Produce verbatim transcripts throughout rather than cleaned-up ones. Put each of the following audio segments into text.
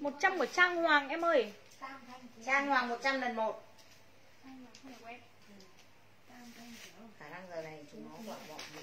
một trăm của Trang Hoàng em ơi. Trang Hoàng một trăm lần một. Khả năng giờ này chúng nó gọi bọn nghỉ.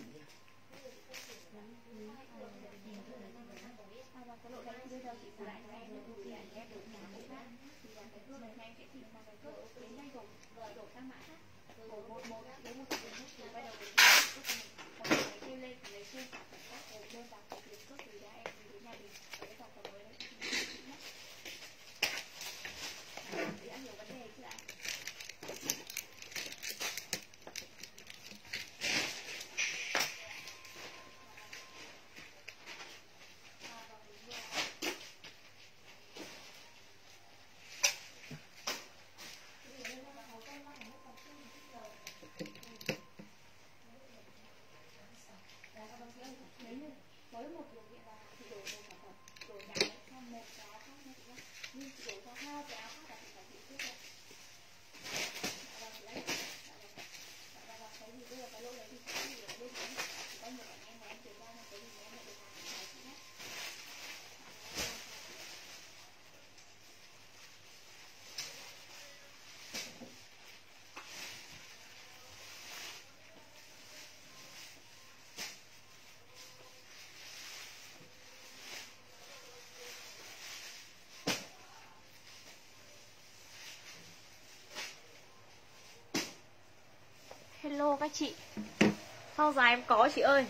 Hello các chị. Phao dài em có chị ơi.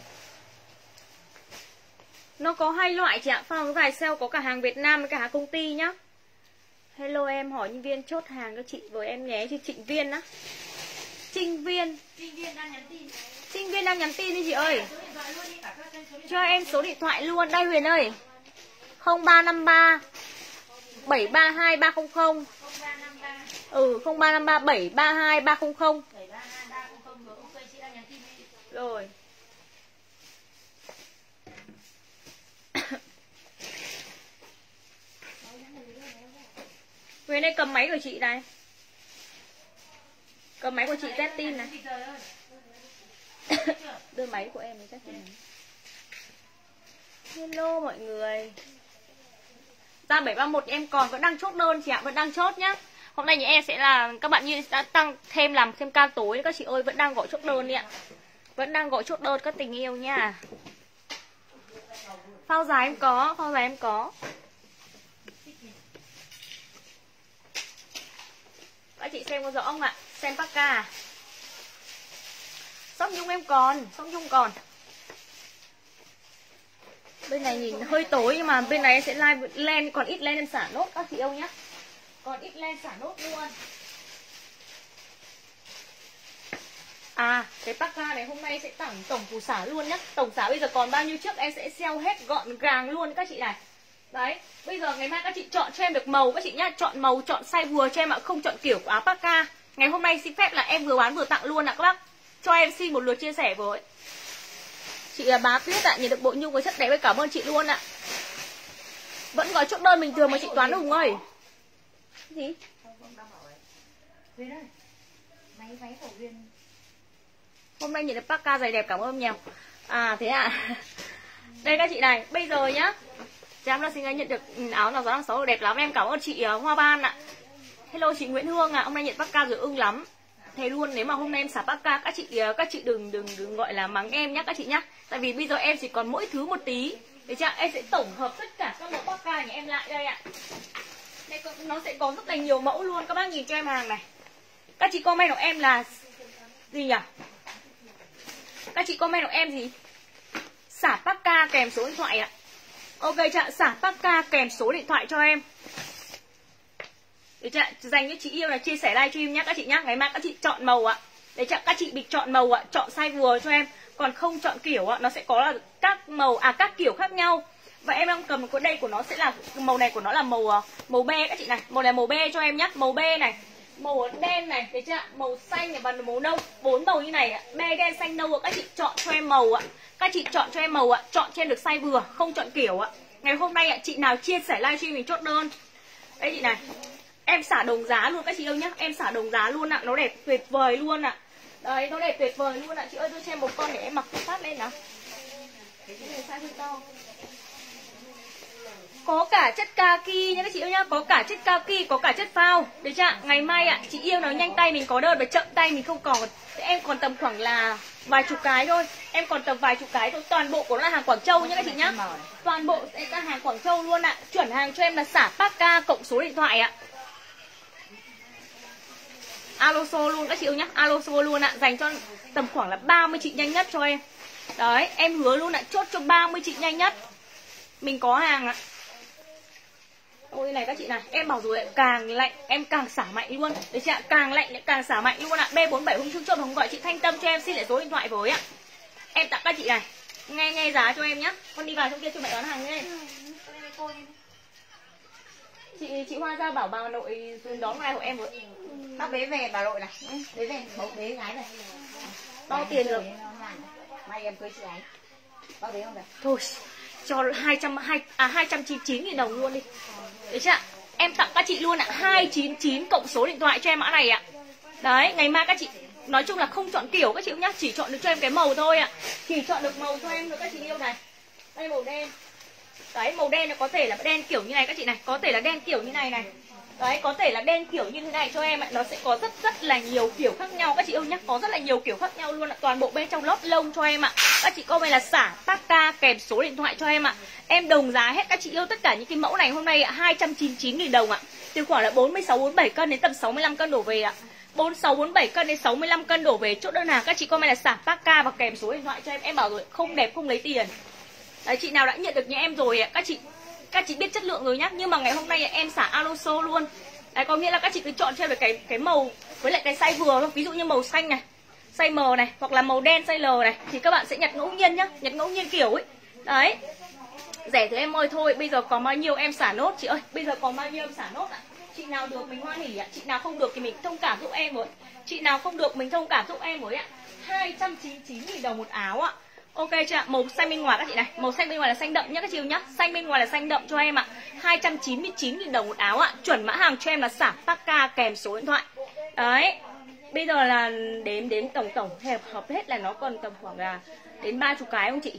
Nó có hai loại chị ạ. Phao dài sale có cả hàng Việt Nam với cả hàng công ty nhá. Hello em, hỏi nhân viên chốt hàng cho chị với em nhé. Chị Trịnh Viên á. Trinh Viên. Trinh Viên đang nhắn tin. Trinh Viên đang nhắn tin đi chị ơi. Cho em số điện thoại luôn. Đây Huyền ơi. không ba năm ba bảy ba hai ba không không. Ừ, không ba năm ba bảy ba hai ba không không. Rồi. Huyền đây cầm máy của chị này. Cầm máy của chị test tin này. Đưa máy của em test tin này. Hello mọi người. Ra bảy ba mốt em còn vẫn đang chốt đơn chị ạ, vẫn đang chốt nhá. Hôm nay nhà em sẽ là các bạn như đã tăng thêm làm thêm ca tối các chị ơi, vẫn đang gọi chốt đơn đi ạ. Vẫn đang gọi chốt đơn các tình yêu nha. Phao dài em có, phao dài em có. Các chị xem có rõ không ạ? Xem Parka à? Sóc Nhung em còn, Sóc Nhung còn. Bên này nhìn hơi tối nhưng mà bên này sẽ live len, còn ít len em xả nốt các chị yêu nhá. Còn ít len xả nốt luôn. À, cái Parka này hôm nay sẽ tổng tổng phủ xả luôn nhá. Tổng xả bây giờ còn bao nhiêu chiếc em sẽ sell hết gọn gàng luôn các chị này. Đấy, bây giờ ngày mai các chị chọn cho em được màu các chị nhá. Chọn màu, chọn size vừa cho em ạ, không chọn kiểu của áo Parka. Ngày hôm nay xin phép là em vừa bán vừa tặng luôn ạ các bác. Cho em xin một lượt chia sẻ với. Chị là Bá Tuyết ạ, nhìn được bộ nhung với chất đẹp, cảm ơn chị luôn ạ. Vẫn gọi chốt đơn bình thường mà chị Toán Hùng ơi. Gì? Huyền ơi, máy váy của Huyền. Hôm nay nhìn được Parka giày đẹp, cảm ơn nhiều. À thế ạ. Đây các chị này, bây giờ nhá. Chị em đã xin nhận được áo nào giá xấu đẹp lắm, em cảm ơn chị Hoa Ban ạ. Hello chị Nguyễn Hương ạ, hôm nay nhận Parka rồi ưng lắm. Thế luôn, nếu mà hôm nay em xả Parka các chị các chị đừng đừng đừng gọi là mắng em nhá các chị nhá. Tại vì bây giờ em chỉ còn mỗi thứ một tí. Để chưa? Em sẽ tổng hợp tất cả các mẫu Parka nhà em lại đây ạ. Đây nó sẽ có rất là nhiều mẫu luôn, các bác nhìn cho em hàng này. Các chị comment của em là gì nhỉ? Các chị comment của em gì? Xả Parka kèm số điện thoại ạ. Ok chưa? Xả Parka kèm số điện thoại cho em. Để chưa? Dành cho chị yêu là chia sẻ livestream nhá các chị nhá. Ngày mai các chị chọn màu ạ. Để chưa? Các chị bị chọn màu ạ, chọn size vừa cho em. Còn không chọn kiểu ạ, nó sẽ có là các màu à các kiểu khác nhau. Và em đang cầm cái đây của nó sẽ là màu này của nó là màu màu be các chị này. Màu này màu be cho em nhá, màu be này. Màu đen này, thấy chưa? Màu xanh này và màu nâu, bốn màu như này ạ. Be đen xanh nâu ạ, các chị chọn cho em màu ạ. Các chị chọn cho em màu ạ, chọn cho em được size vừa, không chọn kiểu ạ. Ngày hôm nay ạ, chị nào chia sẻ livestream mình chốt đơn. Đây chị này. Em xả đồng giá luôn các chị ơi nhá, em xả đồng giá luôn ạ, nó đẹp tuyệt vời luôn ạ. Đấy, nó đẹp tuyệt vời luôn ạ. Chị ơi đưa cho em một con để em mặc phát lên nào. Cái này size hơi to. Có cả chất kaki nha các chị yêu nhá, có cả chất kaki, có cả chất phao. Được chưa? Ngày mai ạ, à, chị yêu nào nhanh tay mình có đơn, và chậm tay mình không còn. Em còn tầm khoảng là vài chục cái thôi. Em còn tầm vài chục cái thôi. Toàn bộ của nó là hàng Quảng Châu nhá các chị nhá. Toàn bộ sẽ là hàng Quảng Châu luôn ạ. À. Chuẩn hàng cho em là xả Pakka cộng số điện thoại ạ. À. Alo số luôn các chị yêu nhá, alo số luôn ạ. À. Dành cho tầm khoảng là ba mươi chị nhanh nhất cho em. Đấy, em hứa luôn ạ, à. Chốt cho ba mươi chị nhanh nhất. Mình có hàng ạ. À. Ôi này các chị này, em bảo rồi càng lạnh em càng xả mạnh luôn. Đấy chị ạ, càng lạnh lại càng xả mạnh luôn ạ. B bốn bảy hôm trước chốt không gọi chị Thanh Tâm cho em xin lại số điện thoại với ạ. Em tặng các chị này. Nghe nghe giá cho em nhá. Con đi vào trong kia cho mẹ đón hàng lên. Chị chị Hoa ra bảo bà nội đón ngày của em với. Bác bế về bà nội này. Bế về, bố bế gái này. Bao tiền được. Mai em cưới chị ấy. Bác bế không được. Thôi cho hai trăm hai à hai trăm chín mươi chín nghìn đồng luôn đi. Đấy chưa ạ? Em tặng các chị luôn ạ, hai trăm chín mươi chín cộng số điện thoại cho em mã này ạ. Đấy, ngày mai các chị nói chung là không chọn kiểu các chị nhá, chỉ chọn được cho em cái màu thôi ạ. Chỉ chọn được màu cho em được các chị yêu này. Đây màu đen. Đấy, màu đen nó có thể là đen kiểu như này các chị này, có thể là đen kiểu như này này. Đấy, có thể là đen kiểu như thế này cho em ạ. Nó sẽ có rất rất là nhiều kiểu khác nhau các chị yêu nhé. Có rất là nhiều kiểu khác nhau luôn ạ. Toàn bộ bên trong lót lông cho em ạ. Các chị comment là xả Pakka kèm số điện thoại cho em ạ. Em đồng giá hết các chị yêu tất cả những cái mẫu này hôm nay ạ, hai trăm chín mươi chín nghìn đồng ạ. Từ khoảng là bốn mươi sáu bốn mươi bảy cân đến tầm sáu mươi lăm cân đổ về ạ. bốn mươi sáu bốn mươi bảy cân đến sáu mươi lăm cân đổ về. Chốt đơn hàng các chị comment là xả Pakka và kèm số điện thoại cho em. Em bảo rồi, không đẹp không lấy tiền. Đấy, chị nào đã nhận được nhà em rồi ạ, các chị các chị biết chất lượng rồi nhá. Nhưng mà ngày hôm nay em xả alo số luôn. Đấy, có nghĩa là các chị cứ chọn cho em cái cái màu với lại cái size vừa thôi. Ví dụ như màu xanh này, size M này, hoặc là màu đen size L này, thì các bạn sẽ nhặt ngẫu nhiên nhá, nhặt ngẫu nhiên kiểu ấy. Đấy. Rẻ thì em ơi thôi, bây giờ có bao nhiêu em xả nốt chị ơi. Bây giờ còn bao nhiêu em xả nốt ạ. Chị nào được mình hoan hỉ ạ, chị nào không được thì mình thông cảm giúp em rồi. Chị nào không được mình thông cảm giúp em rồi ạ. hai trăm chín mươi chín nghìn đồng một áo ạ. Ok chưa ạ? Màu xanh bên ngoài các chị này. Màu xanh bên ngoài là xanh đậm nhá các chị nhá. Xanh bên ngoài là xanh đậm cho em ạ. hai trăm chín mươi chín nghìn đồng một áo ạ. Chuẩn mã hàng cho em là xả Pakka kèm số điện thoại. Đấy. Bây giờ là đếm đếm tổng tổng hợp hợp hết là nó còn tầm khoảng là đến ba mươi cái không chị?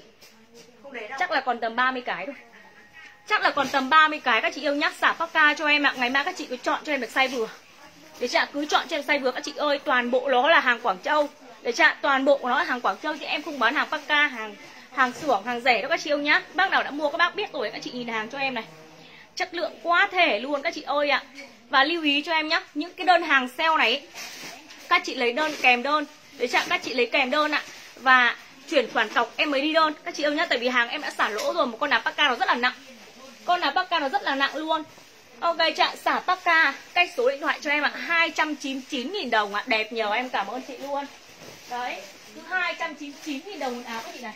Chắc là còn tầm ba mươi cái thôi. Chắc là còn tầm ba mươi cái các chị yêu nhá. Xả Pakka cho em ạ. Ngày mai các chị cứ chọn cho em được size vừa. Để chị ạ, cứ chọn cho em size vừa các chị ơi. Toàn bộ nó là hàng Quảng Châu. Để chị ạ, toàn bộ của nó là hàng Quảng Châu chứ em không bán hàng Pakka, hàng hàng xưởng, hàng rẻ đó các chị yêu nhá. Bác nào đã mua các bác biết rồi, các chị nhìn hàng cho em này. Chất lượng quá thể luôn các chị ơi ạ. Và lưu ý cho em nhá, những cái đơn hàng sale này các chị lấy đơn kèm đơn. Để chị ạ, các chị lấy kèm đơn ạ. Và chuyển khoản cọc em mới đi đơn các chị yêu nhá. Tại vì hàng em đã xả lỗ rồi, một con nào Pakka nó rất là nặng. Con nào Pakka nó rất là nặng luôn. Ok chị ạ, xả Pakka, cách số điện thoại cho em ạ, hai trăm chín mươi chín nghìn đồng ạ. Đẹp nhiều, em cảm ơn chị luôn. Đấy, cứ hai trăm chín mươi chín nghìn đồng một áo các chị này.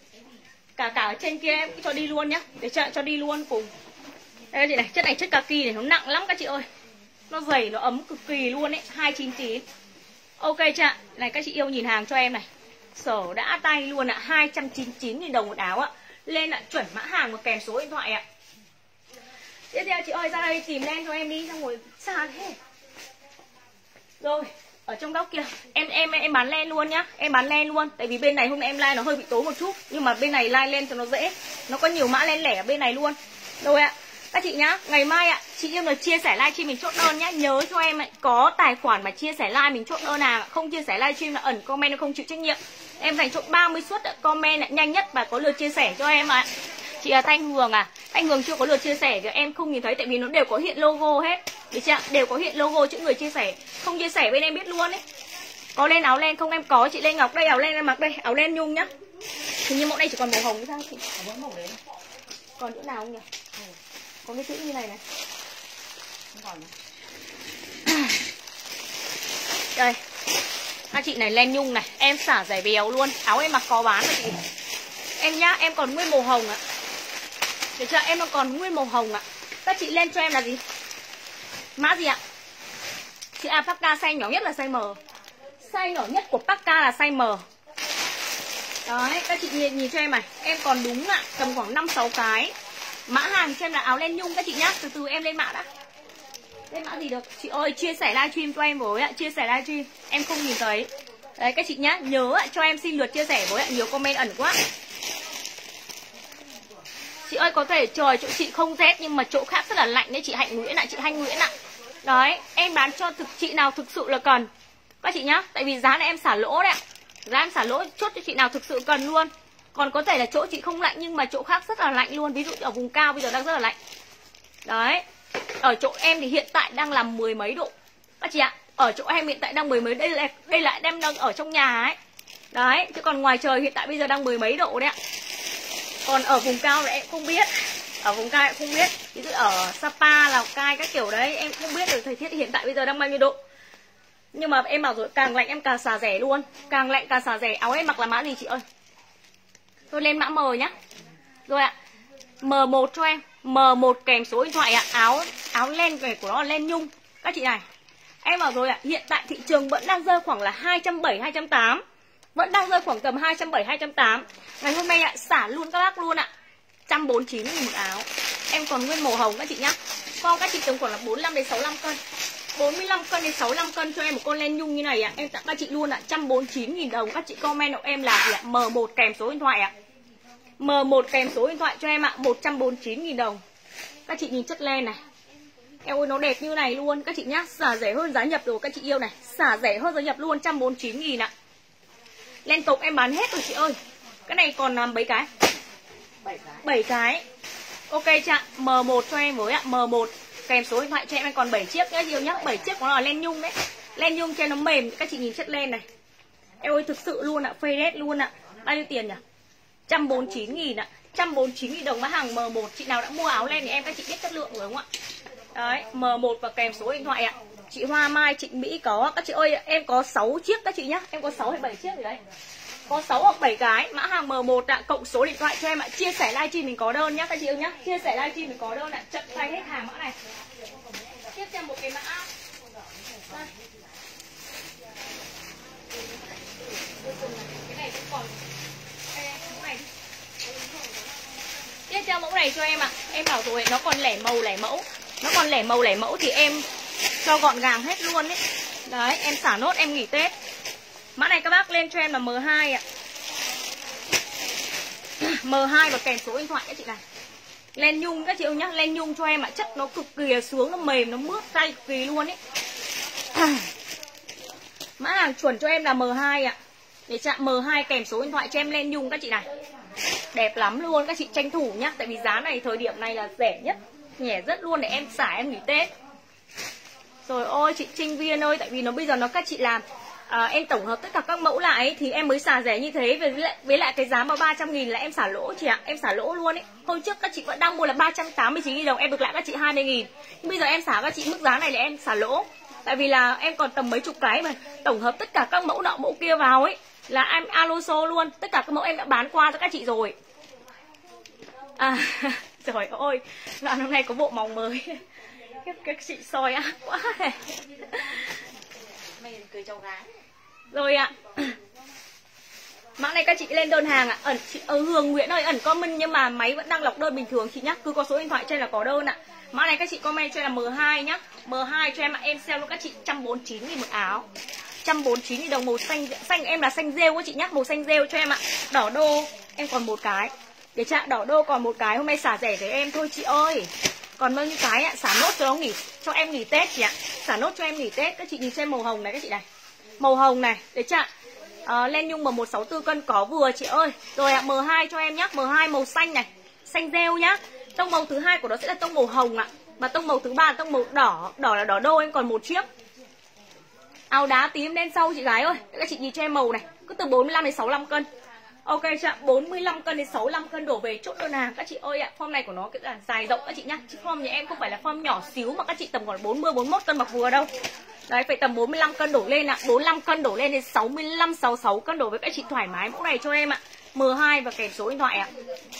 Cả cả ở trên kia em cho đi luôn nhá. Để cho, cho đi luôn cùng. Đây các chị này, chất này chất kaki này, nó nặng lắm các chị ơi. Nó dày, nó ấm cực kỳ luôn ấy, hai trăm chín mươi chín. Ok chị ạ, này các chị yêu nhìn hàng cho em này. Sở đã tay luôn ạ, hai trăm chín mươi chín nghìn đồng một áo ạ. Lên ạ, chuẩn mã hàng và kèm số điện thoại ạ. Tiếp theo chị ơi, ra đây tìm len cho em đi, xong rồi xa thế. Rồi, ở trong góc kia, em em em bán len luôn nhá, em bán len luôn. Tại vì bên này hôm nay em like nó hơi bị tối một chút, nhưng mà bên này like lên cho nó dễ. Nó có nhiều mã len lẻ ở bên này luôn. Rồi ạ, các chị nhá, ngày mai ạ, chị yêu là chia sẻ livestream mình chốt đơn nhá. Nhớ cho em ạ, có tài khoản mà chia sẻ like mình chốt đơn nào, không chia sẻ livestream là ẩn comment nó không chịu trách nhiệm. Em dành cho ba mươi suất comment ạ, nhanh nhất và có lượt chia sẻ cho em ạ. Chị là Thanh Hường à, Thanh Hường chưa có lượt chia sẻ thì em không nhìn thấy, tại vì nó đều có hiện logo hết. Được chưa? Đều có hiện logo chữ người chia sẻ. Không chia sẻ bên em biết luôn ấy. Có lên áo len không em có, chị Lê Ngọc đây, áo len em mặc đây, áo len nhung nhá. Hình như mẫu này chỉ còn màu hồng hay sao chị? Có màu đấy. Còn chỗ nào không nhỉ? Ừ. Có cái chữ như này này. Không còn nữa. Đây. Các chị này len nhung này, em xả giày béo luôn. Áo em mặc có bán rồi chị. Em nhá, em còn nguyên màu hồng ạ. Để cho em còn nguyên màu hồng ạ. Các chị lên cho em là gì? Mã gì ạ? Chị A Pakka size nhỏ nhất là size M. Size nhỏ nhất của Pakka là size M. Đấy, các chị nhìn, nhìn cho em này. Em còn đúng ạ, tầm khoảng năm sáu cái. Mã hàng cho em là áo len nhung các chị nhá. Từ từ em lên mã đã. Lên mã gì được? Chị ơi, chia sẻ livestream cho em với ạ. Chia sẻ livestream, em không nhìn thấy. Đấy các chị nhá, nhớ ạ, cho em xin lượt chia sẻ với ạ. Nhiều comment ẩn quá. Chị ơi có thể trời chỗ chị không rét nhưng mà chỗ khác rất là lạnh đấy chị Hạnh Nguyễn ạ, chị Hạnh Nguyễn ạ. Đấy, em bán cho thực chị nào thực sự là cần các chị nhá. Tại vì giá này em xả lỗ đấy ạ. Giá em xả lỗ chốt cho chị nào thực sự cần luôn. Còn có thể là chỗ chị không lạnh nhưng mà chỗ khác rất là lạnh luôn. Ví dụ ở vùng cao bây giờ đang rất là lạnh. Đấy. Ở chỗ em thì hiện tại đang là mười mấy độ các chị ạ. Ở chỗ em hiện tại đang mười mấy. Đây là đây là em đang ở trong nhà ấy. Đấy, chứ còn ngoài trời hiện tại bây giờ đang mười mấy độ đấy ạ. Còn ở vùng cao là em không biết. Ở vùng cao em không biết. Ví dụ ở Sapa, Lào Cai các kiểu đấy em không biết được thời tiết hiện tại bây giờ đang bao nhiêu độ. Nhưng mà em bảo rồi, càng lạnh em càng xả rẻ luôn. Càng lạnh càng xả rẻ. Áo em mặc là mã gì chị ơi? Tôi lên mã M nhá. Rồi ạ. M một cho em. M một kèm số điện thoại ạ. Áo áo len về của nó là len nhung các chị này. Em bảo rồi ạ, hiện tại thị trường vẫn đang rơi khoảng là hai trăm bảy mươi, hai trăm tám mươi. Vẫn đang rơi khoảng tầm hai trăm bảy mươi, hai trăm tám mươi. Ngày hôm nay ạ, xả luôn các bác luôn ạ. một trăm bốn mươi chín nghìn một áo. Em còn nguyên màu hồng các chị nhá. Con các chị tầm khoảng là bốn mươi lăm đến sáu mươi lăm cân. bốn mươi lăm cân đến sáu mươi lăm cân cho em một con len nhung như này ạ. Em tặng các chị luôn ạ, một trăm bốn mươi chín nghìn đồng. Các chị comment hộ em là gì ạ? M một kèm số điện thoại ạ. M một kèm số điện thoại cho em ạ, một trăm bốn mươi chín nghìn đồng. Các chị nhìn chất len này. Em ơi nó đẹp như này luôn các chị nhá. Xả rẻ hơn giá nhập rồi các chị yêu này. Xả rẻ hơn giá nhập luôn, một trăm bốn mươi chín nghìn ạ. Len tục em bán hết rồi chị ơi. Cái này còn làm mấy cái? bảy cái. Ok chị. M một cho em với ạ. M một kèm số điện thoại cho em, em còn bảy chiếc nhá yêu nhá. bảy chiếc của nó là len nhung đấy. Len nhung cho nó mềm. Các chị nhìn chất len này. Em ơi thực sự luôn ạ. Phê đét luôn ạ. Bao nhiêu tiền nhỉ? một trăm bốn mươi chín nghìn ạ. một trăm bốn mươi chín nghìn đồng mã hàng M một. Chị nào đã mua áo len thì em các chị biết chất lượng rồi đúng không ạ? Đấy, M một và kèm số điện thoại ạ. Chị Hoa Mai, chị Mỹ có. Các chị ơi, em có sáu chiếc các chị nhá. Em có sáu hay bảy chiếc rồi đấy. Có sáu hoặc bảy cái. Mã hàng M một ạ. Cộng số điện thoại cho em ạ. Chia sẻ livestream mình có đơn nhá các chị ơi nhá. Chia sẻ livestream mình có đơn ạ. Chậm tay hết hàng mã này. Tiếp theo một cái mã. Đây. Cái này cũng còn. Đây, mẫu này đi. Tiếp theo mẫu này cho em ạ. Em bảo rồi nó còn lẻ màu lẻ mẫu. Nó còn lẻ màu lẻ mẫu thì em cho gọn gàng hết luôn đấy. Đấy, em xả nốt em nghỉ Tết. Mã này các bác lên cho em là M hai ạ. M hai và kèm số điện thoại các chị này. Len nhung các chị ơi nhá. Len nhung cho em ạ. Chất nó cực kỳ sướng, nó mềm, nó mướt tay cực kỳ luôn ấy. Mã hàng chuẩn cho em là M hai ạ. Để chạm M hai kèm số điện thoại cho em len nhung các chị này. Đẹp lắm luôn các chị tranh thủ nhá. Tại vì giá này thời điểm này là rẻ nhất, nhẻ rất luôn để em xả em nghỉ Tết. Rồi ôi chị Trinh Viên ơi, tại vì nó bây giờ nó các chị làm à, em tổng hợp tất cả các mẫu lại ấy, thì em mới xả rẻ như thế. Với lại, với lại cái giá mà ba trăm nghìn là em xả lỗ chị ạ. Em xả lỗ luôn ấy. Hôm trước các chị vẫn đang mua là ba trăm tám mươi chín nghìn đồng, em được lại các chị hai mươi nghìn. Nhưng bây giờ em xả các chị mức giá này là em xả lỗ. Tại vì là em còn tầm mấy chục cái mà tổng hợp tất cả các mẫu nọ mẫu kia vào ấy, là em alo show luôn. Tất cả các mẫu em đã bán qua cho các chị rồi. À trời ơi, đoạn hôm nay có bộ màu mới. Các, các chị soi ác quá này. Rồi ạ. Mã này các chị lên đơn hàng ạ. Ẩn chị ở Hương Nguyễn ơi, ẩn comment nhưng mà máy vẫn đang lọc đơn bình thường chị nhá. Cứ có số điện thoại trên là có đơn ạ. Mã này các chị comment cho em là M hai nhá. M hai cho em ạ, em sale luôn các chị một trăm bốn mươi chín nghìn một áo. một trăm bốn mươi chín nghìn đồng màu xanh xanh em là xanh rêu các chị nhá, màu xanh rêu cho em ạ. Đỏ đô em còn một cái. Để chạm đỏ đô còn một cái, hôm nay xả rẻ với em thôi chị ơi. Còn bao nhiêu cái ạ, xả nốt cho nó nghỉ, cho em nghỉ Tết chị ạ. Xả nốt cho em nghỉ Tết. Các chị nhìn xem màu hồng này các chị này. Màu hồng này, để chạm à, len nhung M một sáu tư cân có vừa chị ơi. Rồi ạ, M hai cho em nhá, M hai màu xanh này, xanh rêu nhá. Tông màu thứ hai của nó sẽ là tông màu hồng ạ. Mà tông màu thứ ba là tông màu đỏ, đỏ là đỏ đô em còn một chiếc. Áo đá tím lên sau chị gái ơi. Các chị nhìn cho em màu này, cứ từ bốn mươi lăm đến sáu mươi lăm cân. Ok chị ạ, bốn mươi lăm cân đến sáu mươi lăm cân đổ về chốt đơn hàng các chị ơi ạ. Form này của nó cái là dài rộng các chị nhá. Chứ form nhà em không phải là form nhỏ xíu mà các chị tầm khoảng bốn mươi, bốn mươi mốt cân mặc vừa đâu. Đấy, phải tầm bốn mươi lăm cân đổ lên ạ. bốn mươi lăm cân đổ lên đến sáu mươi lăm, sáu mươi sáu cân đổ với các chị thoải mái mẫu này cho em ạ. M hai và kèm số điện thoại ạ.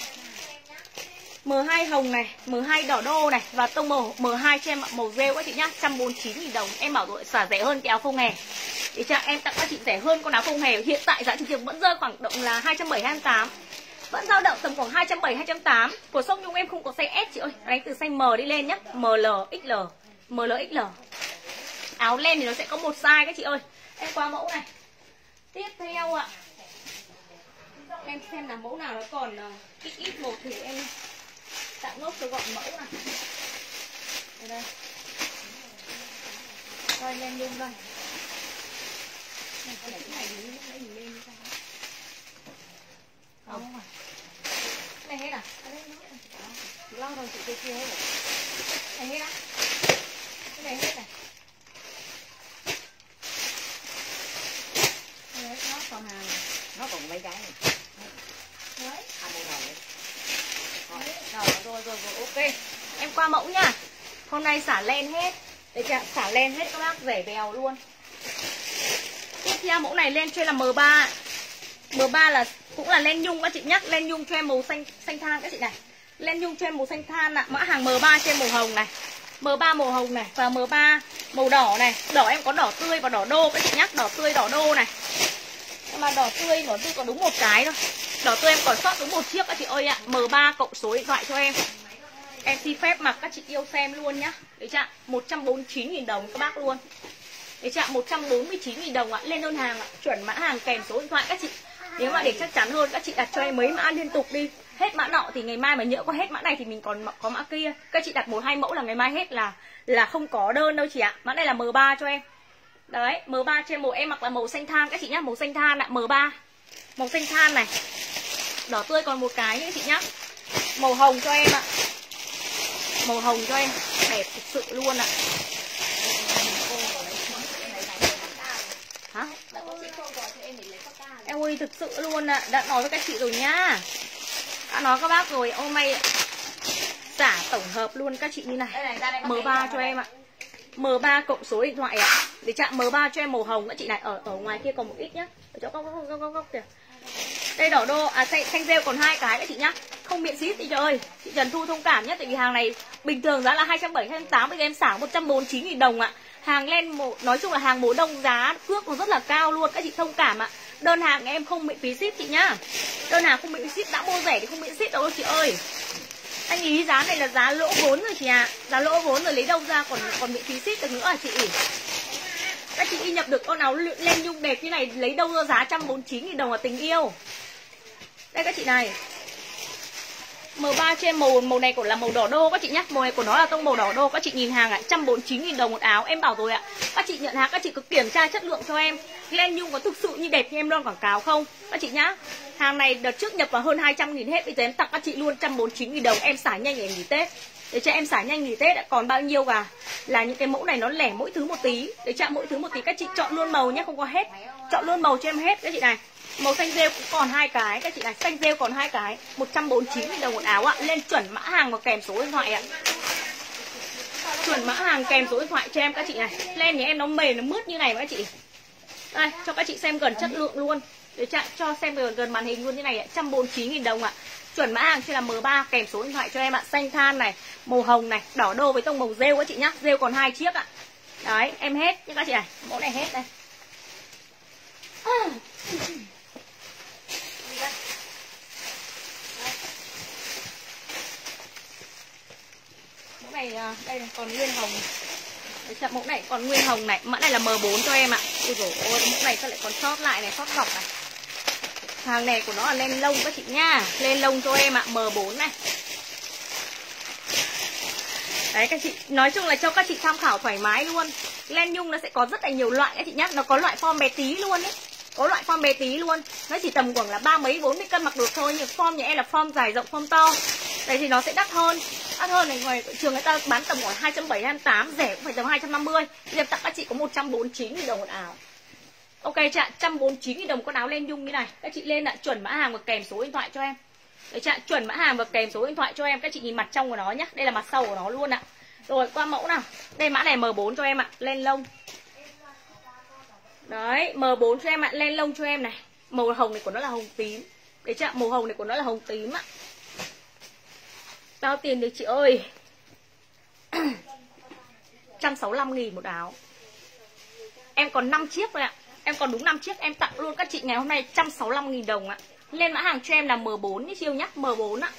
M hai hồng này, M hai đỏ đô này. Và tông màu M hai cho em ạ, màu rêu các chị nhá, một trăm bốn mươi chín nghìn đồng. Em bảo rồi xả rẻ hơn cái áo phông hè. Để cho em tặng các chị rẻ hơn con áo phông hè. Hiện tại giá thị trường vẫn rơi khoảng động là hai trăm bảy mươi, hai trăm tám mươi. Vẫn dao động tầm khoảng hai trăm bảy mươi, hai trăm tám mươi. Của Sông Nhung em không có size S chị ơi. Đánh từ size M đi lên nhá. M L, X L, M L, X L. Áo len thì nó sẽ có một size các chị ơi. Em qua mẫu này. Tiếp theo ạ. Em xem là mẫu nào nó còn ít ít một thì em Tặng nốt cho gọn mẫu này. Đây đây. Coi lên nhung đây. Này có để cái này gì lấy gì lên sao? Không à. Cái này hết à? Chị lo rồi chị kia kia hết rồi. Cái này hết á? Cái này hết này. Đấy, nó còn hàng này. Nó còn mấy cái này. Đấy. À, đây rồi. Rồi, rồi, rồi, rồi, ok. Em qua mẫu nha. Hôm nay xả len hết. Đấy chưa? Xả len hết các bác, rẻ bèo luôn. Tiếp theo mẫu này lên cho em là M ba. M ba là cũng là len nhung các chị nhắc. Len nhung cho em màu xanh xanh than các chị này. Len nhung cho em màu xanh than ạ. Mã hàng M ba cho em màu hồng này. M ba màu hồng này và M ba màu đỏ này. Đỏ em có đỏ tươi và đỏ đô các chị nhắc. Đỏ tươi, đỏ đô này. Nhưng mà đỏ tươi, đỏ tươi có đúng một cái thôi. Đỏ tươi em còn sót đúng một chiếc các chị ơi ạ. M ba cộng số điện thoại cho em. Em xin phép mặc các chị yêu xem luôn nhá. Đấy chưa? một trăm bốn mươi chín nghìn đồng các bác luôn. Đấy chưa? một trăm bốn mươi chín nghìn đồng ạ. Lên đơn hàng ạ. Chuẩn mã hàng kèm số điện thoại các chị. Nếu mà để chắc chắn hơn các chị đặt cho em mấy mã liên tục đi. Hết mã nọ thì ngày mai mà nhỡ có hết mã này thì mình còn có mã kia. Các chị đặt một hai mẫu là ngày mai hết là là không có đơn đâu chị ạ. Mã này là M ba cho em. Đấy, M ba trên màu em mặc là màu xanh than các chị nhá, màu xanh than ạ, M ba. Màu xanh than này. Đỏ tươi còn một cái nữa chị nhá. Màu hồng cho em ạ. Màu hồng cho em, đẹp thực sự luôn ạ. Hả? Em ơi thực sự luôn ạ, đã nói với các chị rồi nhá. Đã nói các bác rồi, ô may xả tổng hợp luôn các chị như này. M ba cho em ạ. M ba cộng số điện thoại ạ. Để chạm M ba cho em màu hồng các chị này. Ở ở ngoài kia còn một ít nhá. Ở chỗ góc góc góc góc, góc kìa. Đây đỏ đô, à xanh, xanh rêu còn hai cái các chị nhá. Không miễn ship chị ơi. Chị Trần Thu thông cảm nhá, tại vì hàng này bình thường giá là hai trăm bảy mươi, hai trăm tám mươi, bây giờ em xả một trăm bốn mươi chín nghìn đồng ạ. Hàng len màu, nói chung là hàng mùa đông giá cước nó rất là cao luôn, các chị thông cảm ạ. Đơn hàng em không miễn phí ship chị nhá. Đơn hàng không miễn phí ship, đã mua rẻ thì không miễn ship đâu chị ơi. Anh ý giá này là giá lỗ vốn rồi chị ạ. À. Giá lỗ vốn rồi lấy đâu ra còn còn miễn phí ship được nữa à chị. Các chị đi nhập được con áo len nhung đẹp như này lấy đâu ra giá một trăm bốn mươi chín nghìn đồng là tình yêu. Đây các chị này. M ba trên màu màu này của là màu đỏ đô các chị nhá. Màu này của nó là tông màu đỏ đô. Các chị nhìn hàng ạ, một trăm bốn mươi chín nghìn đồng một áo. Em bảo rồi ạ. Các chị nhận hàng các chị cứ kiểm tra chất lượng cho em. Len nhung có thực sự như đẹp như em loan quảng cáo không? Các chị nhá. Hàng này đợt trước nhập vào hơn hai trăm nghìn hết. Bây giờ em tặng các chị luôn một trăm bốn mươi chín nghìn đồng. Em xả nhanh để em nghỉ Tết. Để cho em xả nhanh nghỉ Tết đã còn bao nhiêu cả. Là những cái mẫu này nó lẻ mỗi thứ một tí. Để chạm mỗi thứ một tí các chị chọn luôn màu nhé, không có hết. Chọn luôn màu cho em hết các chị này. Màu xanh rêu cũng còn hai cái các chị này, xanh rêu còn hai cái, một trăm bốn mươi chín nghìn đồng một áo ạ. Lên chuẩn mã hàng và kèm số điện thoại ạ. Chuẩn mã hàng kèm số điện thoại cho em các chị này. Len nhà em nó mềm nó mướt như này các chị. Đây, cho các chị xem gần chất lượng luôn. Để chạm cho xem gần, gần màn hình luôn như này ạ, một trăm bốn mươi chín nghìn đồng ạ. Chuẩn mã hàng sẽ là M ba kèm số điện thoại cho em ạ. Xanh than này, màu hồng này, đỏ đô với tông màu rêu các chị nhá. Rêu còn hai chiếc ạ. Đấy, em hết nhá các chị này. Mẫu này hết đây. À. Mẫu này đây này, còn nguyên hồng. Đấy, mẫu này còn nguyên hồng này, mã này là M bốn cho em ạ. Ôi dồi ôi, mẫu này sao lại còn sót lại này, sót gọc này. Hàng này của nó là len lông các chị nha. Len lông cho em ạ, M bốn này. Đấy các chị, nói chung là cho các chị tham khảo thoải mái luôn. Len nhung nó sẽ có rất là nhiều loại các chị nhá. Nó có loại form bé tí luôn ấy. Có loại form bé tí luôn. Nó chỉ tầm khoảng là ba mấy bốn mươi cân mặc được thôi. Nhưng form nhà em là form dài rộng, form to. Đấy thì nó sẽ đắt hơn. Đắt hơn này, ngoài trường người ta bán tầm khoảng hai trăm bảy mươi, hai trăm tám mươi, rẻ cũng phải tầm hai trăm năm mươi. Bây giờ tặng các chị có một trăm bốn mươi chín nghìn đồng một áo. Ok chị ạ, một trăm bốn mươi chín nghìn đồng con áo len nhung như này. Các chị lên ạ, chuẩn mã hàng và kèm số điện thoại cho em. Đấy chị ạ, chuẩn mã hàng và kèm số điện thoại cho em. Các chị nhìn mặt trong của nó nhá. Đây là mặt sau của nó luôn ạ. Rồi qua mẫu nào. Đây mã này M bốn cho em ạ, len lông. Đấy, M bốn cho em ạ, len lông cho em này. Màu hồng này của nó là hồng tím. Đấy chị ạ, màu hồng này của nó là hồng tím ạ. Bao tiền được chị ơi. một trăm sáu mươi lăm nghìn một áo. Em còn năm chiếc thôi ạ. Em còn đúng năm chiếc, em tặng luôn các chị ngày hôm nay một trăm sáu mươi lăm nghìn đồng ạ. Lên mã hàng cho em là M bốn nhé chiêu nhá, M bốn ạ.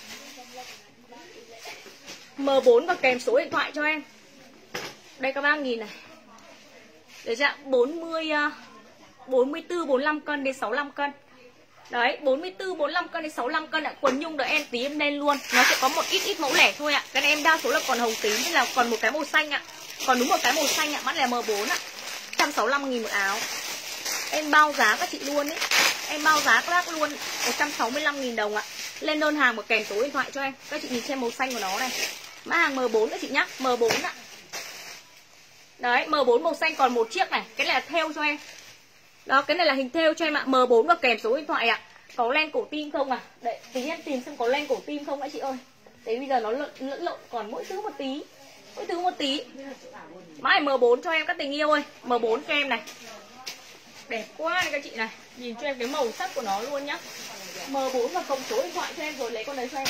M bốn và kèm số điện thoại cho em. Đây các bác nhìn này. Để dạ bốn mươi bốn mươi tư bốn mươi lăm cân đến sáu mươi lăm cân. Đấy, bốn mươi tư, bốn mươi lăm cân đến sáu mươi lăm cân ạ. Quần nhung đợi em tí em lên luôn. Nó sẽ có một ít ít mẫu lẻ thôi ạ. Cái này em đa số là còn hồng tím, tức là còn một cái màu xanh ạ. Còn đúng một cái màu xanh ạ, mắt là M bốn ạ. một trăm sáu mươi lăm nghìn một áo. Em bao giá các chị luôn ấy. Em bao giá các bác luôn, một trăm sáu mươi lăm nghìn đồng ạ. Lên đơn hàng một kèm số điện thoại cho em. Các chị nhìn xem màu xanh của nó này. Mã hàng M bốn các chị nhá, M bốn ạ. Đấy, M bốn màu xanh còn một chiếc này. Cái này là thêu cho em. Đó, cái này là hình thêu cho em ạ. M bốn và kèm số điện thoại ạ. Có len cổ tim không à? Đấy, tí em tìm xem có len cổ tim không ạ chị ơi. Đấy, bây giờ nó lẫn lẫn lộn, còn mỗi thứ một tí. Mỗi thứ một tí. Mã M bốn cho em các tình yêu ơi. M bốn cho em này. Đẹp quá này các chị này. Nhìn cho em cái màu sắc của nó luôn nhá. M bốn và cộng số điện thoại cho em rồi lấy con đấy cho em.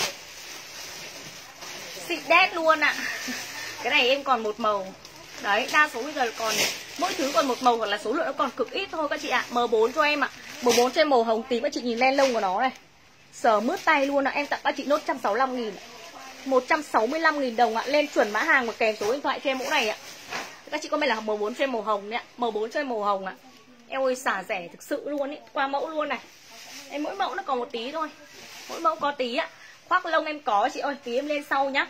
Xịn đét luôn ạ. Cái này em còn một màu. Đấy, đa số bây giờ còn mỗi thứ còn một màu hoặc là số lượng nó còn cực ít thôi các chị ạ. M bốn cho em ạ. M bốn cho em màu hồng tím, các chị nhìn len lông của nó này. Sờ mướt tay luôn ạ. Em tặng các chị nốt một trăm sáu mươi lăm nghìn. một trăm sáu mươi lăm nghìn đồng ạ. Lên chuẩn mã hàng và kèm số điện thoại cho em mẫu này ạ. Các chị comment là M bốn cho em màu hồng đấy ạ. M bốn cho em màu hồng ạ. Em ơi xả rẻ thực sự luôn ý. Qua mẫu luôn này. Em mỗi mẫu nó còn một tí thôi. Mỗi mẫu có tí ạ. Khoác lông em có chị ơi. Tí em lên sau nhá.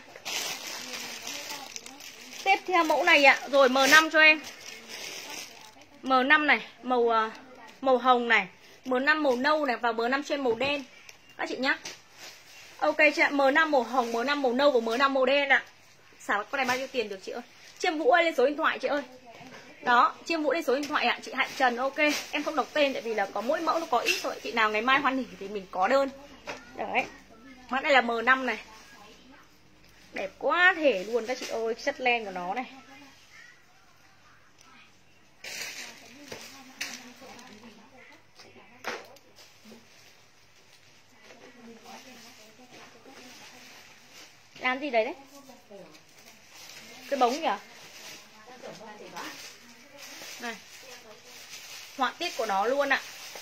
Tiếp theo mẫu này ạ. Rồi M năm cho em. M năm này. Màu màu hồng này. M năm màu nâu này. Và M năm cho em màu đen. Các chị nhá. Ok chị ạ. M năm màu hồng, M năm màu nâu và M năm màu đen ạ. Xả con này bao nhiêu tiền được chị ơi. Chiêm Vũ ơi lên số điện thoại chị ơi. Đó, Chiêm Vũ lên số điện thoại ạ. Chị Hạnh Trần ok. Em không đọc tên tại vì là có mỗi mẫu nó có ít thôi. Chị nào ngày mai hoan hỉ thì mình có đơn. Đấy. Mã này là M năm này. Đẹp quá thể luôn các chị ơi. Chất len của nó này. Làm gì đấy đấy? Cái bóng nhỉ? Này. Họa tiết của nó luôn ạ.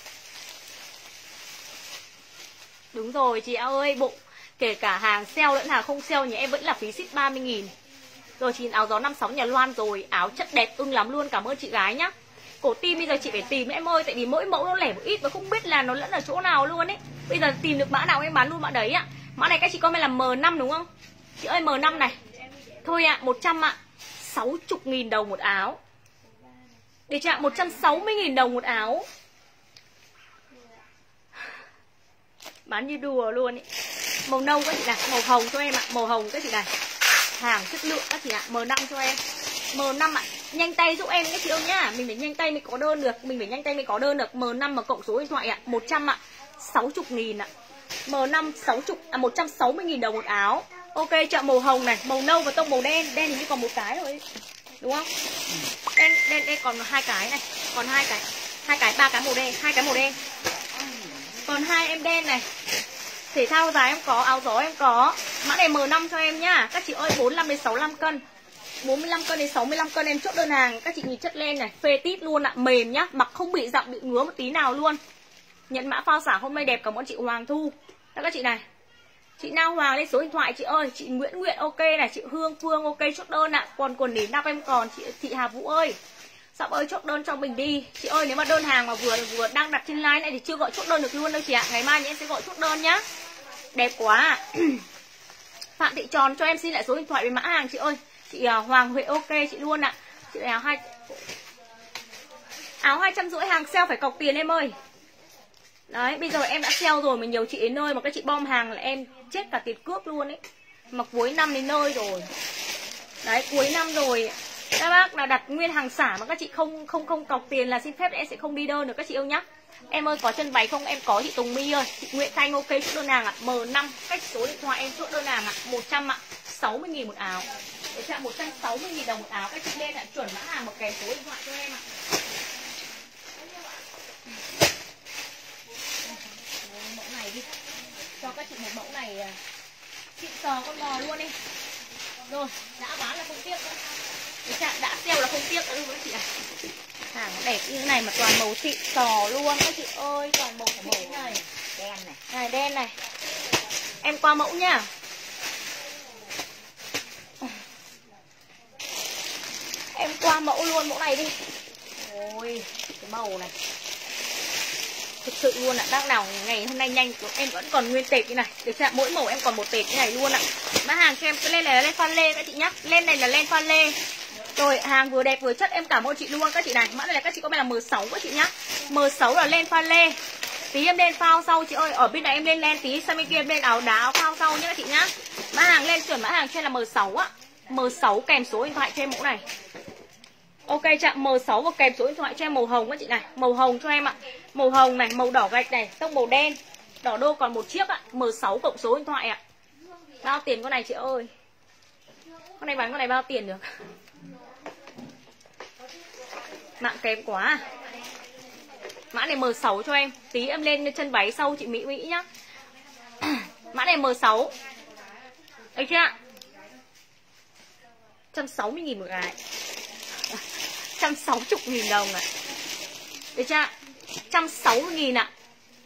Đúng rồi chị ơi, bộ kể cả hàng sale lẫn hàng không sale nhà em vẫn là phí ship ba mươi nghìn. Rồi chị áo gió năm sáu nhà Loan rồi. Áo chất đẹp ưng lắm luôn. Cảm ơn chị gái nhá. Cổ tim bây giờ chị phải tìm em ơi. Tại vì mỗi mẫu nó lẻ một ít và không biết là nó lẫn ở chỗ nào luôn ấy. Bây giờ tìm được mã nào em bán luôn mã đấy ạ. Mã này các chị comment là M năm đúng không? Chị ơi M năm này. Thôi ạ, một trăm ạ. sáu mươi nghìn đồng một áo. Để chị ạ, một trăm sáu mươi nghìn đồng một áo. Bán như đùa luôn ý. Màu nâu các chị này, màu hồng cho em ạ. Màu hồng các chị này. Hàng chất lượng các chị ạ. M năm cho em. M năm ạ. Nhanh tay giúp em các chị ơi nhá. Mình phải nhanh tay mới có đơn được. Mình phải nhanh tay mới có đơn được. M năm mà cộng số điện thoại ạ. một trăm ạ. sáu mươi nghìn ạ. M năm sáu mươi à một trăm sáu mươi nghìn đồng một áo. Ok, chợ màu hồng này, màu nâu và tông màu đen. Đen thì như còn một cái rồi. Đúng không? Đen đen đen còn hai cái này, còn hai cái. Hai cái ba cái màu đen, hai cái màu đen. Còn hai em đen này. Thể thao dài em có, áo gió em có. Mã này M năm cho em nhá. Các chị ơi bốn mươi lăm đến sáu mươi lăm cân. bốn mươi lăm cân đến sáu mươi lăm cân em chốt đơn hàng. Các chị nhìn chất len này, phê tít luôn ạ, mềm nhá, mặc không bị dặm bị ngứa một tí nào luôn. Nhận mã phao xả hôm nay đẹp. Cảm ơn chị Hoàng Thu. Đó các chị này. Chị Nào Hoàng lên số điện thoại chị ơi. Chị Nguyễn Nguyện ok này. Chị Hương Phương ok chốt đơn ạ. Còn quần nỉ nắp em còn. Chị Thị Hà Vũ ơi. Sắp ơi chốt đơn cho mình đi. Chị ơi nếu mà đơn hàng mà vừa vừa đang đặt trên line này thì chưa gọi chốt đơn được luôn đâu chị ạ. Ngày mai thì em sẽ gọi chốt đơn nhá. Đẹp quá. Phạm Thị Tròn cho em xin lại số điện thoại về mã hàng chị ơi. Chị Hoàng Huệ ok chị luôn ạ. Chị áo hai áo hai trăm rưỡi hàng sale phải cọc tiền em ơi. Đấy, bây giờ em đã sale rồi mà nhiều chị đến nơi mà các chị bom hàng là em chết cả tiền cước luôn ấy. Mà cuối năm đến nơi rồi. Đấy, cuối năm rồi. Các bác nào đặt nguyên hàng xả mà các chị không không không cọc tiền là xin phép em sẽ không đi đơn được các chị yêu nhá. Em ơi có chân váy không? Em có chị Tùng My ơi. Chị Nguyễn Thanh ok chốt đơn hàng ạ. M năm cách số điện thoại em chốt đơn hàng ạ. một trăm ạ. sáu mươi nghìn một áo. Để chạm một trăm sáu mươi nghìn đồng một áo. Các chị lên ạ, chuẩn mã hàng một kèm số điện thoại cho em ạ. Mẫu này đi. Cho các chị một mẫu này xịn sò con bò luôn đi. Rồi, đã bán là không tiếc nữa. Để chạm đã sale là không tiếc nữa các chị ạ. Hàng đẹp như thế này mà toàn màu xịn sò luôn các chị ơi, toàn màu xịn này. Đen này. Này đen này. Em qua mẫu nhá. Em qua mẫu luôn mẫu này đi. Ôi, cái màu này. Thực sự luôn ạ, đang nào ngày hôm nay nhanh em vẫn còn nguyên tệp như này. Được chưa? Mỗi màu em còn một tệp như này luôn ạ. Mã hàng cho em cái lên này là lên pha lê các chị nhá. Lên này là lên pha lê. Rồi hàng vừa đẹp vừa chất, em cảm ơn chị luôn các chị này. Mã này là các chị comment là M sáu các chị nhá. M sáu là lên pha lê. Tí em lên phao sau chị ơi. Ở bên này em lên len, tí sang bên kia em lên áo đá áo phao sau nhá các chị nhá. Mã hàng lên chuẩn mã hàng cho em là M sáu á. M sáu kèm số điện thoại cho em mẫu này. Ok chạm M sáu và kèm số điện thoại cho em màu hồng các chị này. Màu hồng cho em ạ. Màu hồng này, màu đỏ gạch này, tông màu đen. Đỏ đô còn một chiếc ạ. M sáu cộng số điện thoại ạ. Bao tiền con này chị ơi? Con này bán con này bao tiền được? Mạng kém quá. Mã này M sáu cho em. Tí em lên chân váy sau chị Mỹ Mỹ nhá. Mã này M sáu. Được chưa ạ? một trăm sáu mươi nghìn một cái. một trăm sáu mươi nghìn đồng ạ. Được chưa? một trăm sáu mươi nghìn ạ.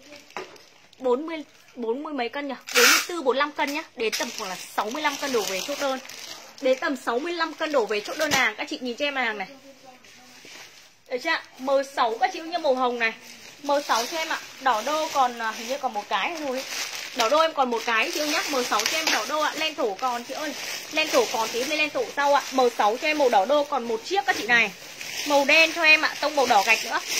bốn mươi bốn mươi mấy cân nhỉ? bốn mươi tư bốn mươi lăm cân nhá. Đến tầm khoảng là sáu mươi lăm cân đổ về chốt đơn. Đến tầm sáu mươi lăm cân đổ về chốt đơn hàng. Các chị nhìn cho em hàng này. Được chưa? M sáu các chị như màu hồng này. M sáu cho em ạ. Đỏ đô còn hình như còn một cái thôi. Đỏ đô em còn một cái chị ơi nhá. M sáu cho em đỏ đô ạ. Len thổ còn chị ơi. Len thổ còn tí lên len thổ sau ạ. M sáu cho em màu đỏ đô còn một chiếc các chị này. Màu đen cho em ạ. Tông màu đỏ gạch nữa.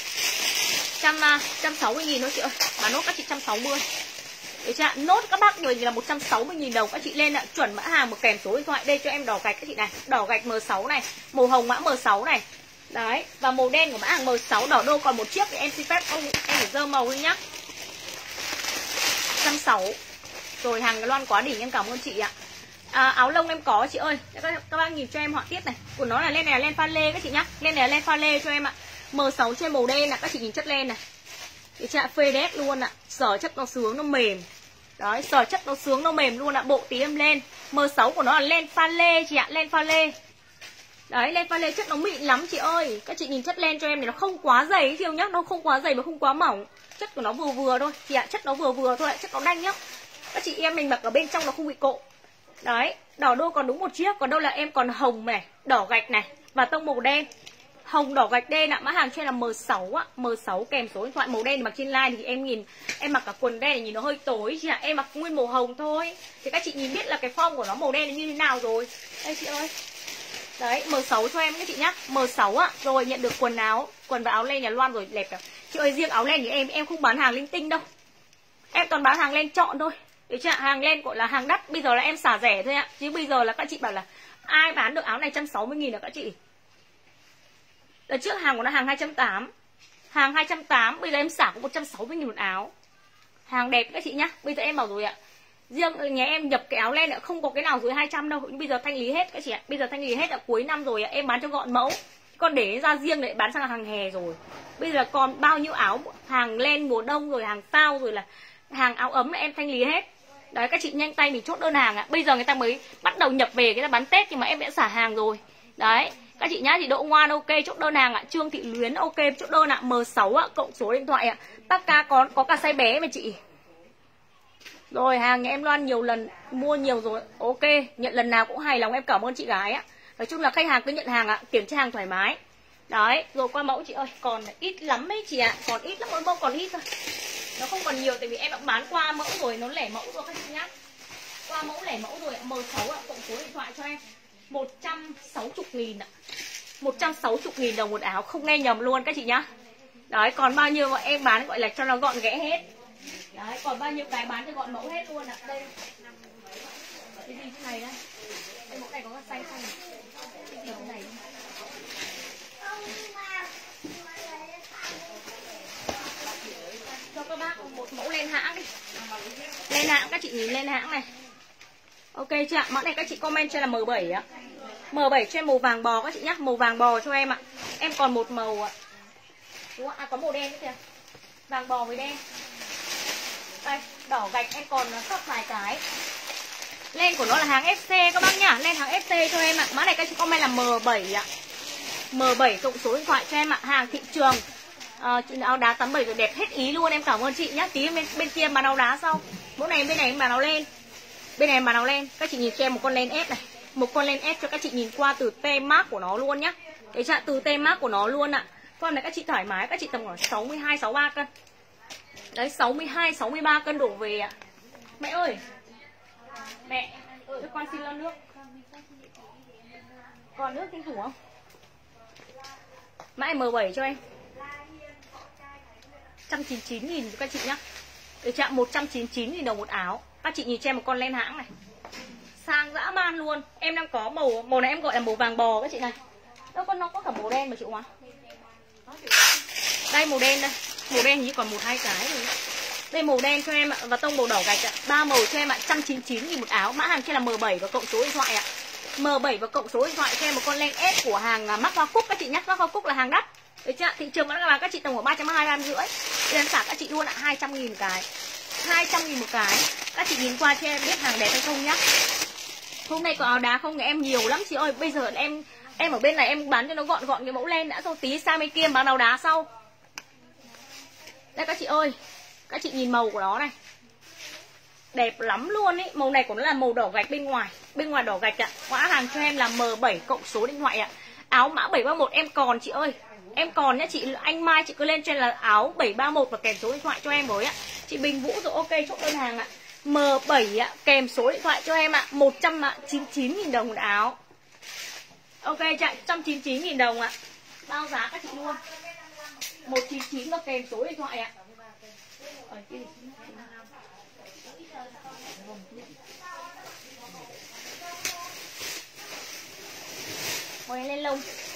một trăm sáu mươi nghìn thôi chị ơi. Bán nốt các chị một trăm sáu mươi. Đấy chưa? Nốt các bác người là một trăm sáu mươi nghìn đồng. Các chị lên ạ. Chuẩn mã hàng một kèm số điện thoại. Đây cho em đỏ gạch các chị này. Đỏ gạch M sáu này. Màu hồng mã M sáu này. Đấy. Và màu đen của mã hàng M sáu đỏ đô còn một chiếc. Thì em xin phép ông em phải dơ màu đi nhá. một trăm sáu mươi. Rồi hàng Loan quá đỉnh, em cảm ơn chị ạ. À, áo lông em có chị ơi. Các, các bác nhìn cho em họa tiết này. Của nó là lên này là len pha lê các chị nhá. Lên này là len pha lê cho em ạ. M sáu cho em màu đen là các chị nhìn chất len này. Cái chạ phê đét luôn ạ. Sở chất nó sướng nó mềm. Đấy, sở chất nó sướng nó mềm luôn ạ. Bộ tí em lên. M sáu của nó là len pha lê chị ạ, len pha lê. Đấy, len pha lê chất nó mịn lắm chị ơi. Các chị nhìn chất len cho em này, nó không quá dày chị nhá, nó không quá dày và không quá mỏng. Chất của nó vừa vừa thôi chị ạ, chất nó vừa vừa thôi ạ, chất nó đanh nhá. Các chị em mình mặc ở bên trong nó không bị cộ. Đấy, đỏ đô còn đúng một chiếc, còn đâu là em còn hồng này, đỏ gạch này và tông màu đen. Hồng đỏ gạch đen ạ, mã hàng trên là M sáu á, M sáu kèm số điện thoại màu đen. Mặc trên line thì em nhìn em mặc cả quần đen thì nhìn nó hơi tối chị ạ, em mặc nguyên màu hồng thôi. Thì các chị nhìn biết là cái form của nó màu đen như thế nào rồi. Đây chị ơi. Đấy, M sáu cho em các chị nhá, M sáu á. Rồi nhận được quần áo, quần và áo len nhà Loan rồi đẹp cả. Chị ơi riêng áo len thì em em không bán hàng linh tinh đâu. Em toàn bán hàng len chọn thôi. Đấy chứ ạ, hàng len gọi là hàng đắt, bây giờ là em xả rẻ thôi ạ. Chứ bây giờ là các chị bảo là ai bán được áo này một trăm sáu mươi nghìn là các chị. Đợt trước hàng của nó hàng hai trăm tám mươi. Hàng hai trăm tám mươi, bây giờ em xả có một trăm sáu mươi nghìn một áo. Hàng đẹp các chị nhá. Bây giờ em bảo rồi ạ. Riêng nhà em nhập cái áo len không có cái nào dưới hai trăm đâu. Nhưng bây giờ thanh lý hết các chị ạ. Bây giờ thanh lý hết là cuối năm rồi ạ. Em bán cho gọn mẫu. Còn để ra riêng để bán sang hàng hè rồi. Bây giờ còn bao nhiêu áo hàng len mùa đông rồi, hàng phao rồi là hàng áo ấm là em thanh lý hết. Đấy các chị nhanh tay mình chốt đơn hàng ạ. Bây giờ người ta mới bắt đầu nhập về, người ta bán Tết nhưng mà em đã xả hàng rồi. Đấy. Các chị nhá, chị Đỗ Ngoan ok chốt đơn hàng ạ. Trương Thị Luyến ok chốt đơn ạ. M sáu ạ, cộng số điện thoại ạ. Tắc ca có có cả size bé mà chị. Rồi hàng nhà em Loan nhiều lần mua nhiều rồi. Ok, nhận lần nào cũng hài lòng, em cảm ơn chị gái ạ. Nói chung là khách hàng cứ nhận hàng ạ, kiểm tra hàng thoải mái. Đấy, rồi qua mẫu chị ơi, còn ít lắm ấy chị ạ, còn ít lắm, mỗi mẫu còn ít thôi. Nó không còn nhiều tại vì em đã bán qua mẫu rồi, nó lẻ mẫu rồi các chị nhá. Qua mẫu lẻ mẫu rồi ạ, M sáu ạ, cộng số điện thoại cho em. một trăm sáu mươi nghìn ạ. một trăm sáu mươi nghìn đồng một áo, không nghe nhầm luôn các chị nhá. Đấy, còn bao nhiêu mà em bán gọi là cho nó gọn ghẽ hết. Đấy, còn bao nhiêu cái bán cho gọn mẫu hết luôn ạ. Đây. Cái gì thế này đây? Cái mẫu này có cái xanh xanh. Cái gì thế này? Cho các bác một mẫu lên hãng đi. Lên hãng các chị nhìn lên hãng này. Ok chưa ạ? Mẫu này các chị comment cho là M bảy ạ. M bảy cho em màu vàng bò các chị nhá, màu vàng bò cho em ạ. Em còn một màu ạ. Đúng không? À có màu đen nữa kìa. Vàng bò với đen. Đây, đỏ gạch em còn sót vài cái. Len của nó là hàng ép xê các bác nhá, len hàng ép xê cho em ạ. Mã này các chị comment là M bảy ạ. M bảy cộng số điện thoại cho em ạ, hàng thị trường. À, áo đá tám bảy rồi đẹp hết ý luôn, em cảm ơn chị nhá. Tí bên bên kia bán áo đá sau. Mẫu này bên này em bán áo len. Bên này em bán áo len, các chị nhìn cho em một con len ép này. Một con len ép cho các chị nhìn qua từ tem mác của nó luôn nhá. Đấy chạ từ tem mác của nó luôn ạ. Con này các chị thoải mái, các chị tầm khoảng sáu mươi hai sáu mươi ba cân. Đấy, sáu mươi hai, sáu mươi ba cân đổ về ạ. Mẹ ơi, mẹ, cho con xin lon nước. Còn nước tinh thủ không? Mã M bảy cho em. một trăm chín mươi chín nghìn cho các chị nhá. Được chạm một trăm chín mươi chín nghìn đồng một áo. Các chị nhìn cho em một con len hãng này. Sang dã man luôn. Em đang có màu, màu này em gọi là màu vàng bò các chị này. Đâu con nó có cả màu đen mà chị Hòa. Đây màu đen đây. Màu đen hình như còn một hai cái rồi. Đây màu đen cho em ạ. Và tông màu đỏ gạch ạ. Ba màu cho em ạ. một trăm chín mươi chín nghìn một áo. Mã hàng trên là M bảy và cộng số điện thoại ạ. M bảy và cộng số điện thoại cho em một con len S của hàng Mắc Hoa Cúc các chị nhắc. Mắc Hoa Cúc là hàng đắt. Được chưa? Thị trường vẫn là các chị tầm khoảng ba trăm hai mươi, ba trăm rưỡi. Em xả các chị luôn ạ. hai trăm nghìn cái. hai trăm nghìn một cái. Các chị nhìn qua cho em biết hàng đẹp hay không nhá. Hôm nay có áo đá không? Em nhiều lắm chị ơi. Bây giờ em em ở bên này em bán cho nó gọn gọn cái mẫu len đã, rồi tí sang bên kia bán áo đá sau. Đây các chị ơi. Các chị nhìn màu của nó này. Đẹp lắm luôn ý. Màu này của nó là màu đỏ gạch bên ngoài. Bên ngoài đỏ gạch ạ. Mã hàng cho em là M bảy cộng số điện thoại ạ. Áo mã bảy ba mốt em còn chị ơi. Em còn nhá chị. Anh Mai chị cứ lên trên là áo bảy ba mốt và kèm số điện thoại cho em với ạ. Chị Bình Vũ rồi ok chốt đơn hàng ạ. M bảy ạ, kèm số điện thoại cho em ạ. một trăm chín mươi chín nghìn đồng một áo. Ok chạy một trăm chín mươi chín nghìn đồng ạ. Bao giá các chị luôn. một trăm chín mươi chín và kèm số điện thoại ạ. Ở kia thì... Màu này lên lông.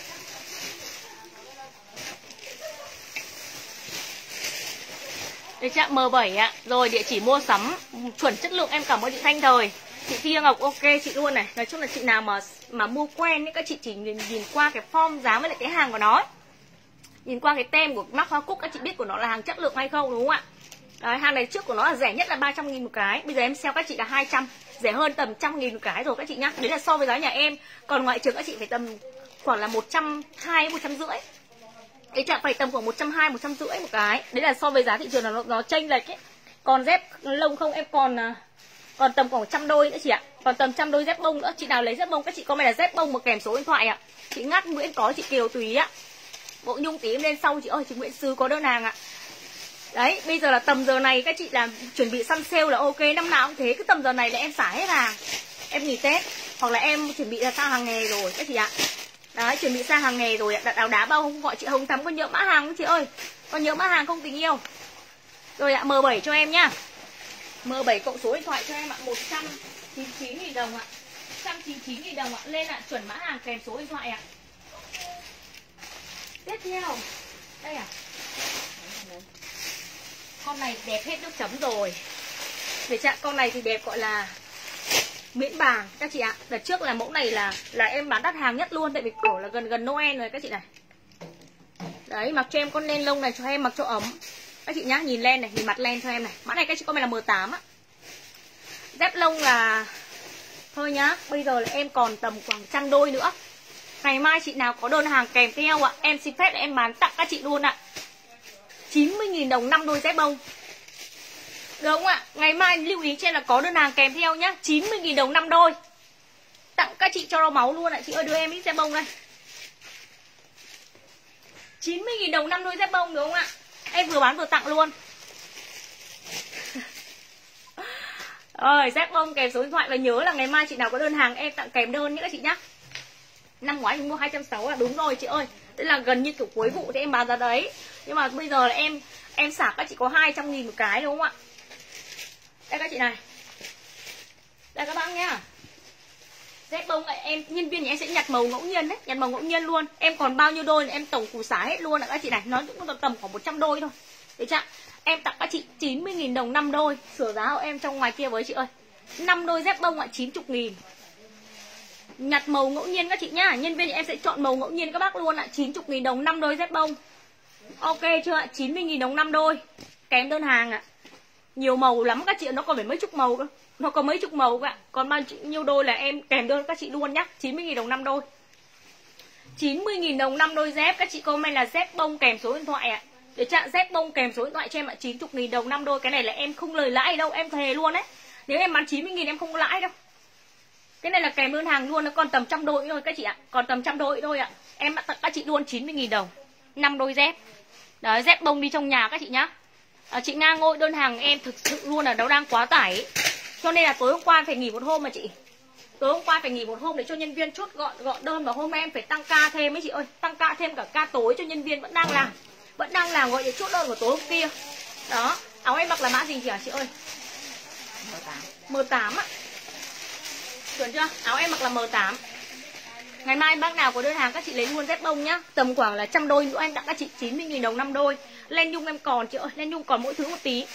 Để chạm M bảy ạ. Rồi địa chỉ mua sắm chuẩn chất lượng em cảm ơn chị Thanh Thời. Chị Thia Ngọc ok chị luôn này. Nói chung là chị nào mà mà mua quen ấy, các chị chỉ nhìn, nhìn qua cái form giá với lại cái hàng của nó ấy. Nhìn qua cái tem của Mắc Hoa Cúc các chị biết của nó là hàng chất lượng hay không đúng không ạ? Đấy, hàng này trước của nó là rẻ nhất là ba trăm nghìn một cái. Bây giờ em sale các chị là hai trăm. Rẻ hơn tầm một trăm nghìn một cái rồi các chị nhá. Đấy là so với giá nhà em. Còn ngoại trường các chị phải tầm khoảng là một trăm hai mươi, một trăm rưỡi. Cái chạm phải tầm khoảng một trăm hai mươi, một trăm rưỡi một cái. Đấy là so với giá thị trường là nó, nó chênh lệch ấy. Còn dép lông không em còn còn tầm khoảng trăm đôi nữa chị ạ. Còn tầm trăm đôi dép bông nữa. Chị nào lấy dép bông các chị comment là dép bông một kèm số điện thoại ạ. Chị Ngắt Nguyễn có, chị Kiều Tùy ạ. Bộ Nhung tí em lên sau chị ơi, chị Nguyễn Sứ có đơn hàng ạ. Đấy, bây giờ là tầm giờ này các chị làm chuẩn bị săn sale là ok, năm nào cũng thế. Cái tầm giờ này là em xả hết hàng. Em nghỉ Tết hoặc là em chuẩn bị là sang hàng nghề rồi các chị ạ. Đấy, chuẩn bị sang hàng nghề rồi ạ. Đặt áo đá bao không gọi chị Hồng Thắm có nhớ mã hàng không chị ơi? Có nhớ mã hàng không tình yêu? Rồi ạ, M bảy cho em nhá. M bảy cộng số điện thoại cho em ạ, một trăm chín mươi chín nghìn đồng ạ. một trăm chín mươi chín nghìn đồng ạ. Lên ạ, chuẩn mã hàng kèm số điện thoại ạ. Tiếp theo. Đây à. Con này đẹp hết nước chấm rồi. Để chặn con này thì đẹp gọi là miễn bàn các chị ạ. Đợt trước là mẫu này là là em bán đắt hàng nhất luôn, tại vì cổ là gần gần Noel rồi các chị này. Đấy, mặc cho em con len lông này cho em mặc cho ấm. Các chị nhá, nhìn len này, nhìn mặt len cho em này. Mã này các chị comment là M tám á. Dép lông là thôi nhá, bây giờ là em còn tầm khoảng trăm đôi nữa. Ngày mai chị nào có đơn hàng kèm theo ạ, em xin phép là em bán tặng các chị luôn ạ. chín mươi nghìn đồng năm đôi dép bông. Được không ạ? Ngày mai lưu ý trên là có đơn hàng kèm theo nhá. chín mươi nghìn đồng năm đôi. Tặng các chị cho nó máu luôn ạ. Chị ơi đưa em ít dép bông đây. chín mươi nghìn đồng năm đôi dép bông được không ạ? Em vừa bán vừa tặng luôn. Rồi dép bông kèm số điện thoại. Và nhớ là ngày mai chị nào có đơn hàng em tặng kèm đơn nhé các chị nhá. Năm ngoái mình mua hai trăm sáu mươi là đúng rồi chị ơi. Tức là gần như kiểu cuối vụ thì em bán giá đấy. Nhưng mà bây giờ là em em xả các chị có hai trăm nghìn một cái đúng không ạ? Đây các chị này. Đây các bác nhá. Dép bông này, em nhân viên nhà em sẽ nhặt màu ngẫu nhiên đấy, nhặt màu ngẫu nhiên luôn. Em còn bao nhiêu đôi em tổng củ xả hết luôn ạ các chị này. Nó cũng tầm, tầm khoảng một trăm đôi thôi. Đấy chưa? Em tặng các chị chín mươi nghìn đồng năm đôi. Sửa giá hộ em trong ngoài kia với chị ơi. năm đôi dép bông ạ, chín mươi nghìn. Nhặt màu ngẫu nhiên các chị nhá. Nhân viên nhà em sẽ chọn màu ngẫu nhiên các bác luôn ạ. chín mươi nghìn đồng năm đôi dép bông. Ok chưa ạ? chín mươi nghìn đồng năm đôi. Kèm đơn hàng ạ. Nhiều màu lắm các chị, nó còn phải mấy chục màu cơ. Nó có mấy chục màu cả. Còn bao nhiêu đôi là em kèm đơn các chị luôn nhá. chín mươi nghìn đồng năm đôi. chín mươi nghìn đồng năm đôi dép. Các chị comment là dép bông kèm số điện thoại ạ. Để chặn dép bông kèm số điện thoại cho em ạ. chín mươi nghìn đồng năm đôi. Cái này là em không lời lãi đâu, em thề luôn đấy. Nếu em bán chín mươi nghìn em không có lãi đâu. Cái này là kèm đơn hàng luôn. Nó còn tầm trăm đôi thôi các chị ạ. Còn tầm trăm đôi thôi ạ. Em tặng các chị luôn chín mươi nghìn đồng năm đôi dép. Đấy, dép bông đi trong nhà các chị nhá. à, Chị Nga Ngôi, đơn hàng em thực sự luôn là nó đang quá tải ấy. Cho nên là tối hôm qua phải nghỉ một hôm mà chị. Tối hôm qua phải nghỉ một hôm để cho nhân viên chốt gọn gọn đơn. Và hôm nay em phải tăng ca thêm ấy chị ơi. Tăng ca thêm cả ca tối cho nhân viên vẫn đang làm. Vẫn đang làm gọi để chốt đơn của tối hôm kia. Đó, áo em mặc là mã gì chị hả chị ơi? M tám. M tám ạ. Chuẩn chưa? Áo em mặc là M tám. Ngày mai bác nào có đơn hàng các chị lấy luôn dép bông nhá. Tầm khoảng là trăm đôi nữa em tặng các chị chín mươi nghìn đồng năm đôi. Len nhung em còn chị ơi, len nhung còn mỗi thứ một tí.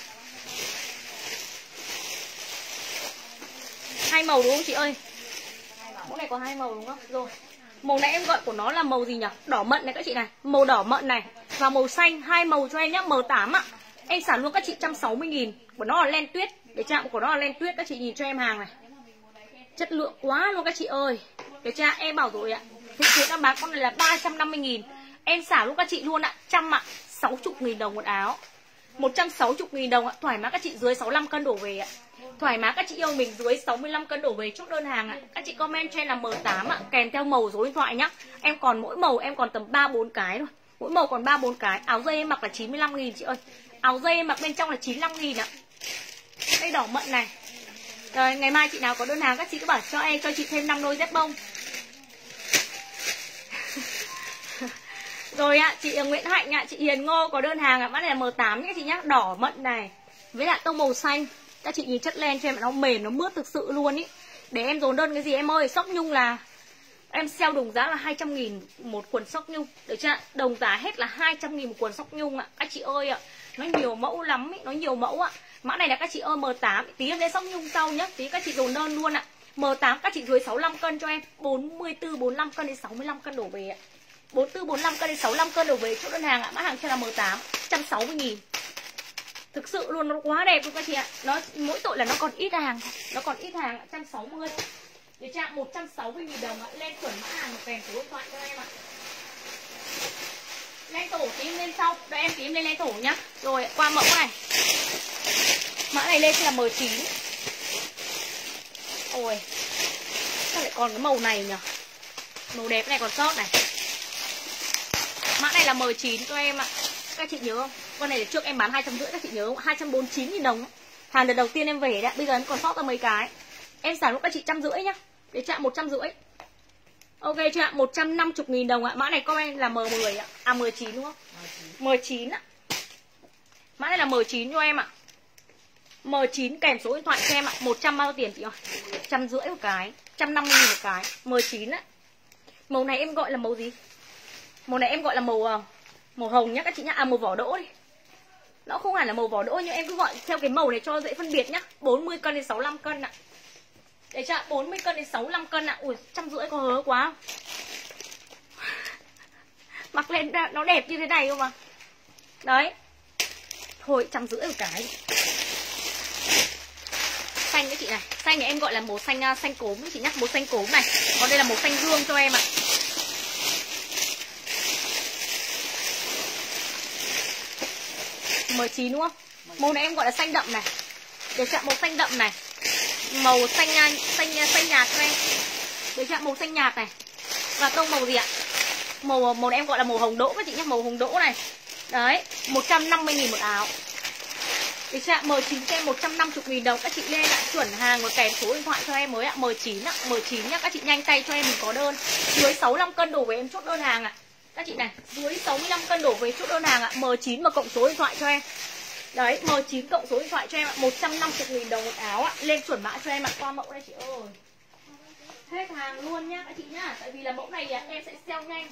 Hai màu đúng không chị ơi? Mẫu này có hai màu đúng không? Rồi. Màu này em gọi của nó là màu gì nhỉ? Đỏ mận này các chị này. Màu đỏ mận này và màu xanh, hai màu cho em nhá, M tám ạ. Em sản luôn các chị một trăm sáu mươi nghìn. Của nó là len tuyết. Để chạm của nó là len tuyết, các chị nhìn cho em hàng này. Chất lượng quá luôn các chị ơi. Để cha em bảo rồi ạ. Thị trường đang bán con này là ba trăm năm mươi nghìn. Em xả luôn các chị luôn ạ, trăm ạ, sáu mươi nghìn đồng một áo. một trăm sáu mươi nghìn đồng ạ, thoải mái các chị dưới sáu mươi lăm cân đổ về ạ. Thoải mái các chị yêu mình dưới sáu mươi lăm cân đổ về chốt đơn hàng ạ. Các chị comment cho em là M tám ạ, kèm theo màu số điện thoại nhá. Em còn mỗi màu em còn tầm ba bốn cái thôi. Mỗi màu còn ba bốn cái. Áo dây em mặc là chín mươi lăm nghìn chị ơi. Áo dây em mặc bên trong là chín mươi lăm nghìn ạ. Đây đỏ mận này. Rồi ngày mai chị nào có đơn hàng các chị cứ bảo cho em cho chị thêm năm đôi dép bông. Rồi ạ, chị Nguyễn Hạnh ạ, chị Hiền Ngô có đơn hàng ạ, mã này là M tám nhé chị nhá, đỏ mận này. Với lại tông màu xanh. Các chị nhìn chất len cho em, nó mềm, nó mướt thực sự luôn ý. Để em dồn đơn cái gì em ơi, sóc nhung là em sale đồng giá là hai trăm nghìn một quần sóc nhung. Được chưa? Đồng giá hết là hai trăm nghìn một quần sóc nhung ạ. Các chị ơi ạ, nó nhiều mẫu lắm ý, nó nhiều mẫu ạ. Mã này là các chị ơi M tám, tí em lên sóc nhung sau nhá, tí các chị dồn đơn luôn ạ. M tám các chị dưới sáu mươi lăm cân cho em, bốn mươi tư bốn mươi lăm cân đến sáu mươi lăm cân đổ về ạ. bốn mươi tư bốn mươi lăm cân đến sáu mươi lăm cân đổ về chốt đơn hàng ạ. Mã hàng trên là M tám, một trăm sáu mươi nghìn. Thực sự luôn, nó quá đẹp luôn các chị ạ. Nó mỗi tội là nó còn ít hàng, nó còn ít hàng ạ, một trăm sáu mươi. Để chạm một trăm sáu mươi nghìn đồng ạ. Lên chuẩn mã hàng kèm số điện thoại cho em ạ. Lên tổ tím lên sau, đợi em tím lên lên tổ nhá. Rồi qua mẫu này. Mã này lên sẽ là M chín. Ôi, sao lại còn cái màu này nhỉ? Màu đẹp này còn sót này. Mã này là M chín cho em ạ. Các chị nhớ không? Con này trước em bán hai trăm rưỡi, các chị nhớ không? hai trăm bốn mươi chín nghìn đồng. Hàng đợt đầu tiên em về đấy, bây giờ em còn sót ra mấy cái. Em xả lúc các chị trăm rưỡi nhá. Để chạm một trăm rưỡi. Ok chạm một trăm năm mươi nghìn đồng ạ. Mã này comment là M mười ạ. À M chín đúng không? M chín ạ. Mã này là M chín cho em ạ. M chín kèm số điện thoại cho em ạ. một trăm bao tiền chị ơi? một trăm rưỡi một cái, một trăm năm mươi nghìn một cái. M chín á. Màu này em gọi là màu gì? Màu này em gọi là màu màu hồng nhá các chị nhá. À màu vỏ đỗ đi. Nó không hẳn là màu vỏ đỗ nhưng em cứ gọi theo cái màu này cho dễ phân biệt nhá. bốn mươi cân đến sáu mươi lăm cân ạ. Để cho bốn mươi cân đến sáu mươi lăm cân ạ. Ui, trăm rưỡi có hớ quá. Mặc lên nó đẹp như thế này không mà. Đấy. Thôi trăm rưỡi một cái. Xanh cái chị này. Xanh này em gọi là màu xanh xanh cốm chị nhá. Màu xanh cốm này. Còn đây là màu xanh dương cho em ạ. M chín đúng không? Màu này em gọi là xanh đậm này. Để chạm màu xanh đậm này. Màu xanh xanh xanh nhạt cho em. Để chạm màu xanh nhạt này. Và tông màu gì ạ? Màu màu này em gọi là màu hồng đỗ các chị nhé, màu hồng đỗ này. Đấy, một trăm năm mươi nghìn một áo. Để chạm M chín cho em một trăm năm mươi nghìn đồng. Các chị lên lại chuẩn hàng và kèm số điện thoại cho em mới ạ. M chín ạ, M chín nhá, các chị nhanh tay cho em mình có đơn. Dưới sáu mươi lăm cân đổ về em chốt đơn hàng ạ. Các chị này, dưới sáu mươi lăm cân đổ về chốt đơn hàng ạ. M chín mà cộng số điện thoại cho em. Đấy, M chín cộng số điện thoại cho em ạ. một trăm năm mươi nghìn đồng một áo ạ. Lên chuẩn mã cho em ạ. Qua mẫu đây chị ơi. Hết hàng luôn nhá các chị nhá. Tại vì là mẫu này em sẽ sale nhanh.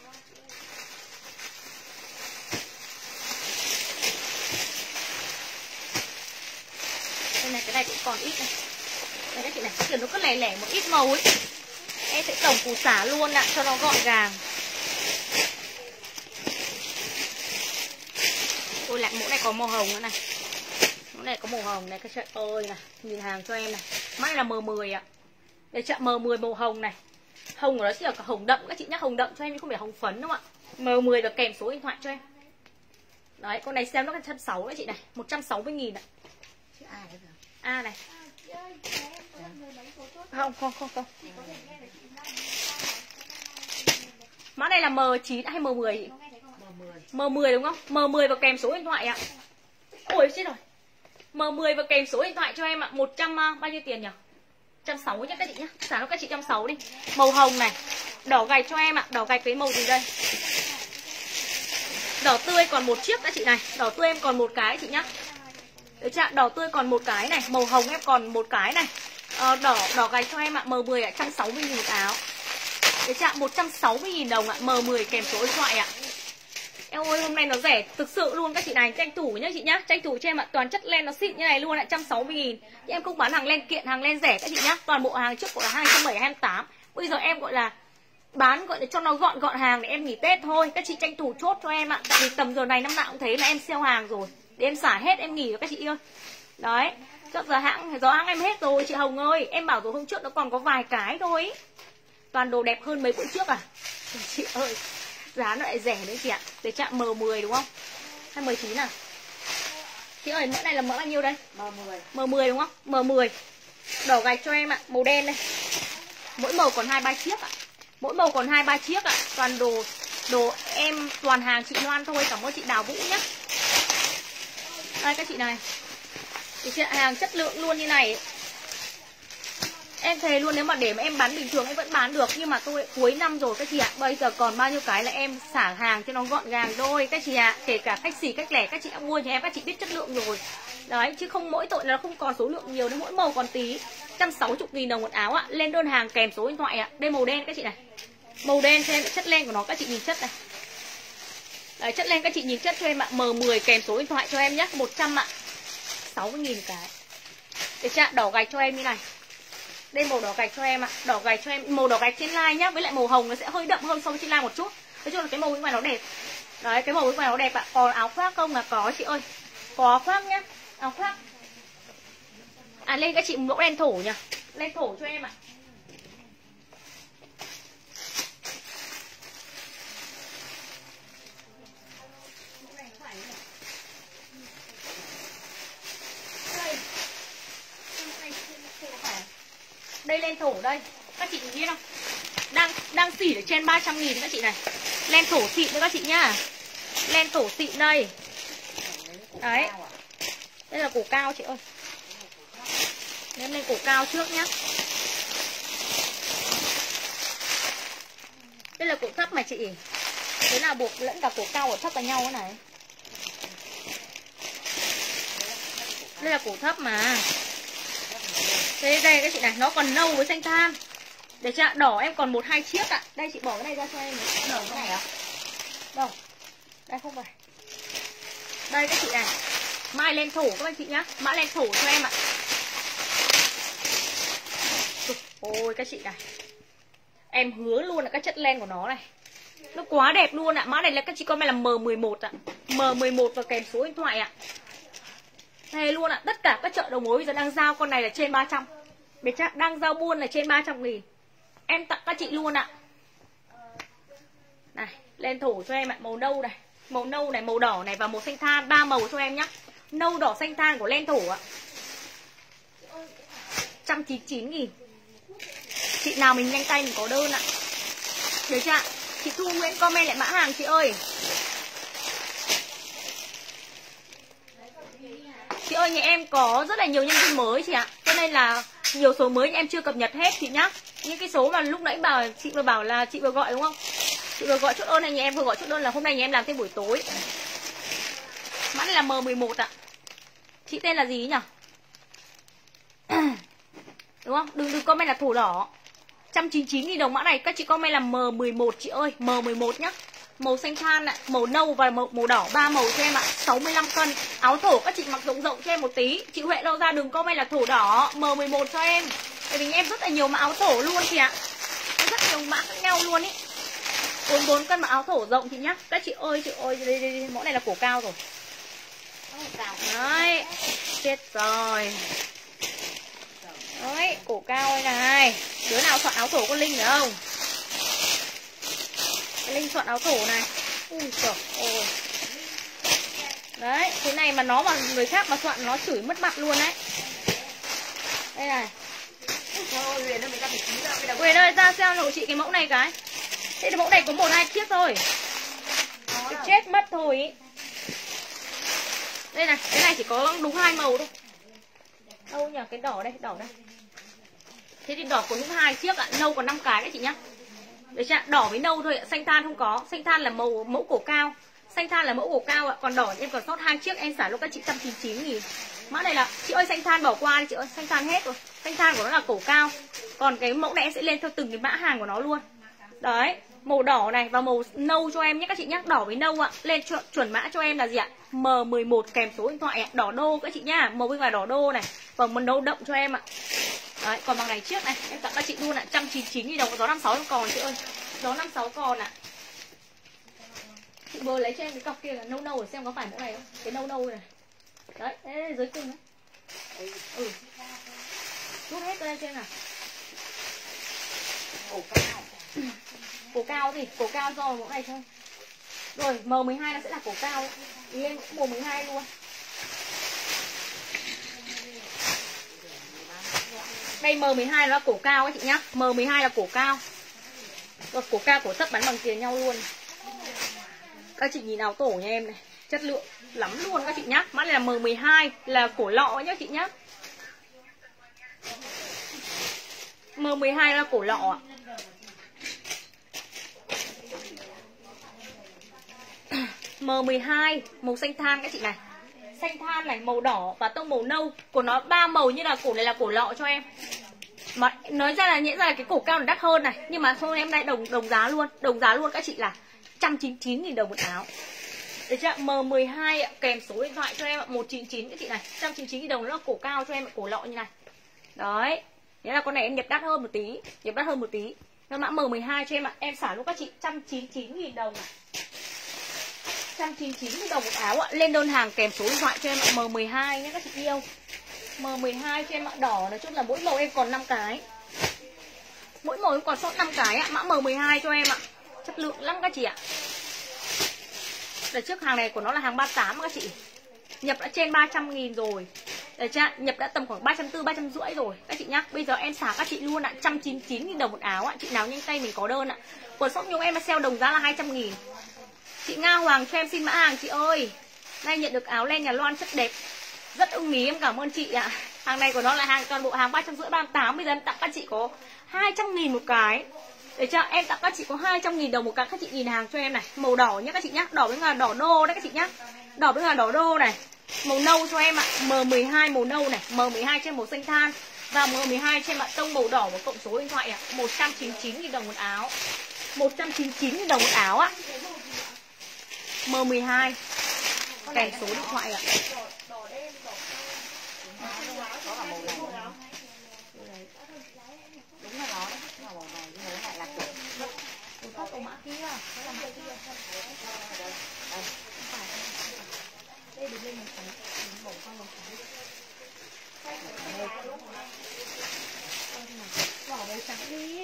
Đây này, cái này cũng còn ít này. Đây các chị này, kiểu nó cứ lẻ lẻ một ít màu ấy. Em sẽ tổng củ xả luôn ạ, cho nó gọn gàng. Ôi lại mẫu này có màu hồng nữa này. Mẫu này có màu hồng này các chị ơi này. Nhìn hàng cho em này. Mã này là M mười ạ. Để chạm M mười màu hồng này. Hồng của nó chỉ là cả hồng đậm các chị nhá. Hồng đậm cho em chứ không phải hồng phấn đúng không ạ. M mười và kèm số điện thoại cho em. Đấy, con này xem nó một trăm sáu mươi đấy chị này. một trăm sáu mươi nghìn ạ. A này. Không, không, không, không. Mã này là M chín hay M mười chị? M mười đúng không? M mười và kèm số điện thoại ạ. Ủa ôi chết rồi. M mười và kèm số điện thoại cho em ạ. một trăm uh, bao nhiêu tiền nhỉ? một trăm sáu mươi nhé các chị nhá. Giá nó các chị một trăm sáu mươi đi. Màu hồng này. Đỏ gạch cho em ạ. Đỏ gạch với màu gì đây? Đỏ tươi còn một chiếc các chị này. Đỏ tươi em còn một cái chị nhá. Được chưa? Đỏ tươi còn một cái này. Màu hồng em còn một cái này. ờ, Đỏ đỏ gạch cho em ạ. M mười ạ. một trăm sáu mươi nghìn một áo. Được chưa? một trăm sáu mươi nghìn đồng ạ. M mười kèm số điện thoại ạ. Em ơi hôm nay nó rẻ thực sự luôn các chị này. Tranh thủ nhá chị nhá. Tranh thủ cho em ạ. Toàn chất len nó xịn như này luôn ạ. một trăm sáu mươi nghìn. Nhưng em không bán hàng len kiện, hàng len rẻ các chị nhá. Toàn bộ hàng trước gọi là hai trăm bảy mươi, hai trăm tám mươi. Bây giờ em gọi là bán gọi là cho nó gọn gọn hàng để em nghỉ Tết thôi. Các chị tranh thủ chốt cho em ạ. Tại vì tầm giờ này năm nào cũng thấy là em sale hàng rồi. Để em xả hết em nghỉ rồi các chị ơi. Đấy. Trước giờ hãng, giờ hãng em hết rồi chị Hồng ơi. Em bảo rồi hôm trước nó còn có vài cái thôi. Toàn đồ đẹp hơn mấy bữa trước à. Chị ơi. Giá nó lại rẻ đấy chị ạ. Để chạm M mười đúng không? Hay M chín à? Chị ơi mỡ này là mỡ bao nhiêu đây? M mười. M mười đúng không? M mười. Đỏ gạch cho em ạ. Màu đen đây. Mỗi màu còn hai ba chiếc ạ. Mỗi màu còn hai ba chiếc ạ. Toàn đồ đồ em toàn hàng chị Loan thôi. Cảm ơn chị Đào Vũ nhé. Đây các chị này. Thì chị hàng chất lượng luôn như này. Em thề luôn nếu mà để mà em bán bình thường em vẫn bán được. Nhưng mà tôi cuối năm rồi các chị ạ. Bây giờ còn bao nhiêu cái là em xả hàng cho nó gọn gàng thôi các chị ạ. Kể cả cách xỉ cách lẻ các chị đã mua cho em, các chị biết chất lượng rồi. Đấy chứ không mỗi tội là nó không còn số lượng nhiều. Nên mỗi màu còn tí. Một trăm sáu mươi nghìn đồng một áo ạ. Lên đơn hàng kèm số điện thoại ạ. Đây màu đen các chị này. Màu đen cho em chất len của nó các chị nhìn chất này. Đấy, chất len các chị nhìn chất cho em ạ. M mười kèm số điện thoại cho em nhé. một trăm ạ. sáu mươi nghìn cái. Để chạm đỏ gạch cho em như này. Đây màu đỏ gạch cho em ạ. Đỏ gạch cho em. Màu đỏ gạch trên line nhá. Với lại màu hồng nó sẽ hơi đậm hơn so với trên line một chút. Nói chung là cái màu bên ngoài nó đẹp. Đấy cái màu bên ngoài nó đẹp ạ. Còn áo khoác không là có chị ơi. Có khoác nhá. Áo khoác. À lên các chị mẫu len thổ nhỉ. Len thổ cho em ạ. Đây len thổ đây. Các chị biết không? Đang đang xỉ ở trên ba trăm nghìn các chị này. Len thổ xịn nữa các chị nhá. Len thổ xịn đây. Đấy. Đây là cổ cao chị ơi. Em lên cổ cao trước nhá. Đây là cổ thấp mà chị. Thế nào buộc lẫn cả cổ cao và thấp vào nhau thế này. Đây là cổ thấp mà. Đây đây các chị này, nó còn nâu với xanh than. Để cho đỏ em còn một hai chiếc ạ. Đây chị bỏ cái này ra cho em. Đỏ cái này à? Đâu? Đây không phải. Đây các chị này. Mai len thổ các anh chị nhá. Mã len thổ cho em ạ. Ôi các chị này. Em hứa luôn là các chất len của nó này. Nó quá đẹp luôn ạ. Mã này là các chị con này là M mười một ạ. M mười một và kèm số điện thoại ạ. Thề luôn ạ. Tất cả các chợ đầu mối bây giờ đang giao con này là trên ba trăm. Biết chắc đang giao buôn là trên ba trăm nghìn. Em tặng các chị luôn ạ. Này, len thổ cho em ạ. Màu nâu này. Màu nâu này, màu đỏ này và màu xanh than. Ba màu cho em nhá. Nâu đỏ xanh than của len thổ ạ. một trăm chín mươi chín nghìn. Chị nào mình nhanh tay mình có đơn ạ. Được chưa ạ? Chị Thu Nguyễn comment lại mã hàng chị ơi. Chị ơi nhà em có rất là nhiều nhân viên mới chị ạ. Cho nên là nhiều số mới em chưa cập nhật hết chị nhá. Những cái số mà lúc nãy bảo chị vừa bảo là chị vừa gọi đúng không? Chị vừa gọi chốt đơn này, nhà em vừa gọi chốt đơn là hôm nay nhà em làm thêm buổi tối. Mã này là M mười một ạ. Chị tên là gì nhỉ? Đúng không? Đừng đừng comment là thổ đỏ. một trăm chín mươi chín nghìn đồng mã này. Các chị comment là M mười một chị ơi. M mười một nhá. Màu xanh than ạ, màu nâu và màu, màu đỏ. Ba màu cho em ạ. sáu mươi lăm cân. Áo thổ các chị mặc rộng rộng cho em một tí. Chị Huệ đâu ra đừng comment là thổ đỏ. M mười một cho em. Tại vì em rất là nhiều mã áo thổ luôn chị ạ. Rất nhiều mã khác nhau luôn ý. bốn mươi bốn cân mà áo thổ rộng chị nhá. Các chị ơi chị ơi đây, đây, đây. Mẫu này là cổ cao rồi. Đấy. Chết rồi. Đấy, cổ cao đây này. Đứa nào soạn áo thổ có link nữa không? Cái link soạn áo thổ này. Ui trời ơi. Đấy, thế này mà nó mà người khác mà soạn nó chửi mất mặt luôn đấy. Đây này. Huyền ơi ra xem hộ chị cái mẫu này cái. Thế mẫu này có một hai chiếc thôi. Cái chết mất thôi ý. Đây này, cái này chỉ có đúng hai màu thôi. Đâu nhỉ, cái đỏ đây, đỏ đây. Thế thì đỏ có những hai chiếc ạ, nâu còn năm cái đấy chị nhá. Đấy chưa? Đỏ với nâu thôi ạ, xanh than không có. Xanh than là màu mẫu cổ cao. Xanh than là mẫu cổ cao ạ, còn đỏ em còn sót hai chiếc, em xả lúc các chị một trăm chín mươi chín nghìn. Mã này là chị ơi xanh than bỏ qua đi chị ơi, xanh than hết rồi. Xanh than của nó là cổ cao. Còn cái mẫu này em sẽ lên theo từng cái mã hàng của nó luôn. Đấy, màu đỏ này và màu nâu cho em nhé các chị nhé, đỏ với nâu ạ. Lên chuẩn, chuẩn mã cho em là gì ạ? M mười một kèm số điện thoại ạ, đỏ đô các chị nhá, màu bên ngoài đỏ đô này. Và một nâu đậm cho em ạ. Đấy, còn bằng này trước này, em tặng các chị luôn ạ, một trăm chín mươi chín nghìn đồng, gió năm sáu còn chị ơi. Gió năm sáu còn ạ. Chị vừa lấy cho em cái cọc kia là nâu nâu để xem có phải mẫu này không? Cái nâu nâu này. Đấy, đấy dưới cùng đấy. Ừ. Rút hết lên cho em nào. Cổ cao. Cổ cao gì? Cổ cao do mẫu này thôi. Rồi, M mười hai nó sẽ là cổ cao ấy. Lên cũng M mười hai luôn. Đây M mười hai là cổ cao ấy chị nhá. M mười hai là cổ cao. Rồi, cổ cao cổ thấp bán bằng tiền nhau luôn. Các chị nhìn áo tổ nha em này, chất lượng lắm luôn các chị nhá. Mã này là M mười hai, là cổ lọ nhá chị nhá. M mười hai là cổ lọ ạ. M mười hai màu xanh than các chị này. Xanh than này, màu đỏ và tông màu nâu. Của nó ba màu như là cổ này là cổ lọ cho em. Mà nói ra là nhẽ ra là cái cổ cao nó đắt hơn này, nhưng mà thôi em đây đồng đồng giá luôn, đồng giá luôn các chị là một trăm chín mươi chín nghìn đồng một áo. Được chưa? M mười hai ạ, kèm số điện thoại cho em ạ, một chín chín các chị này, một trăm chín mươi chín nghìn đồng, nó là cổ cao cho em ạ, cổ lọ như này. Đấy. Nghĩa là con này em nhập đắt hơn một tí, nhập đắt hơn một tí. Nó mã M mười hai cho em ạ, em xả luôn các chị một trăm chín mươi chín nghìn đồng ạ. một trăm chín mươi chín nghìn đồng một áo ạ, lên đơn hàng kèm số điện thoại cho em ạ, M mười hai nhé các chị yêu. M mười hai cho em ạ, đỏ nói chung là mỗi màu em còn năm cái. Mỗi màu em còn sót năm cái ạ, mã M mười hai cho em ạ. Chất lượng lắm các chị ạ. Đợt trước hàng này của nó là hàng ba mươi tám các chị. Nhập đã trên ba trăm nghìn rồi. Được chưa? Nhập đã tầm khoảng ba trăm tư mươi, ba trăm rưỡi rồi các chị nhá. Bây giờ em xả các chị luôn ạ, một trăm chín mươi chín nghìn đồng một áo ạ. Chị nào nhanh tay mình có đơn ạ. Quần shop Nhung em là sale đồng giá là hai trăm nghìn. Chị Nga Hoàng cho em xin mã hàng chị ơi. Nay nhận được áo len nhà Loan chất đẹp, rất ưng ý, em cảm ơn chị ạ. Hàng này của nó là hàng toàn bộ hàng ba trăm rưỡi, ba trăm tám mươi. Bây giờ em tặng các chị có hai trăm nghìn một cái. Để cho em tặng các chị có hai trăm nghìn đồng một cái. Các chị nhìn hàng cho em này, màu đỏ nhá các chị nhá. Đỏ bên ngoài đỏ đô đấy các chị nhá. Đỏ bên ngoài đỏ đô này. Màu nâu cho em ạ, M mười hai màu nâu này, M mười hai trên màu xanh than. Và M mười hai trên mặt tông màu đỏ và cộng số điện thoại ạ, một trăm chín mươi chín nghìn đồng một áo. một trăm chín mươi chín nghìn đồng một áo ạ. M mười hai kèm số điện thoại ạ. Đúng là nó đấy, màu này nhưng mà lại là kiểu Một phát cầu mã kia. Đây được lên một cái, mình bổ qua một cái. Bỏ màu trắng đi.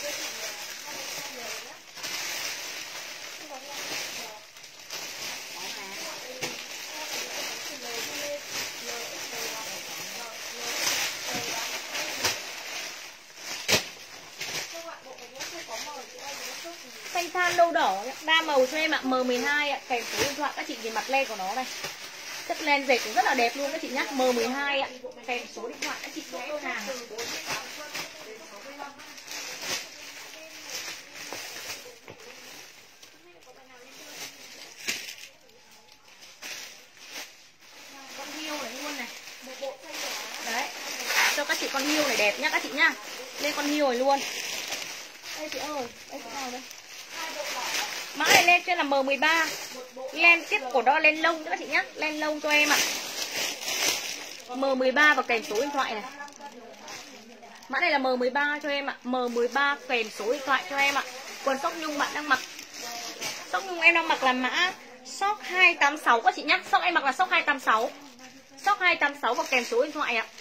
Xanh than nâu đỏ đa màu cho em ạ, M mười hai ạ, kèm số điện thoại. Các chị nhìn mặt len của nó này, chất len dệt cũng rất là đẹp luôn các chị nhá. M mười hai ạ, kèm số điện thoại. Các chị có đơn hàng. Con hiêu này luôn này. Đấy, cho các chị con hiêu này đẹp nhá các chị nhá. Lên con hiêu này luôn. Đây chị ơi, đây chỗ nào đây? Mã này lên trên là M mười ba. Len tiếp của đó len lông nữa các chị nhá. Len lông cho em ạ. M mười ba và kèm số điện thoại này. Mã này là M mười ba cho em ạ. M mười ba kèm số điện thoại cho em ạ. Quần shop Nhung bạn đang mặc. Shop Nhung em đang mặc là mã shop hai tám sáu các chị nhá. Shop em mặc là shop hai tám sáu. Shop hai tám sáu và kèm số điện thoại ạ.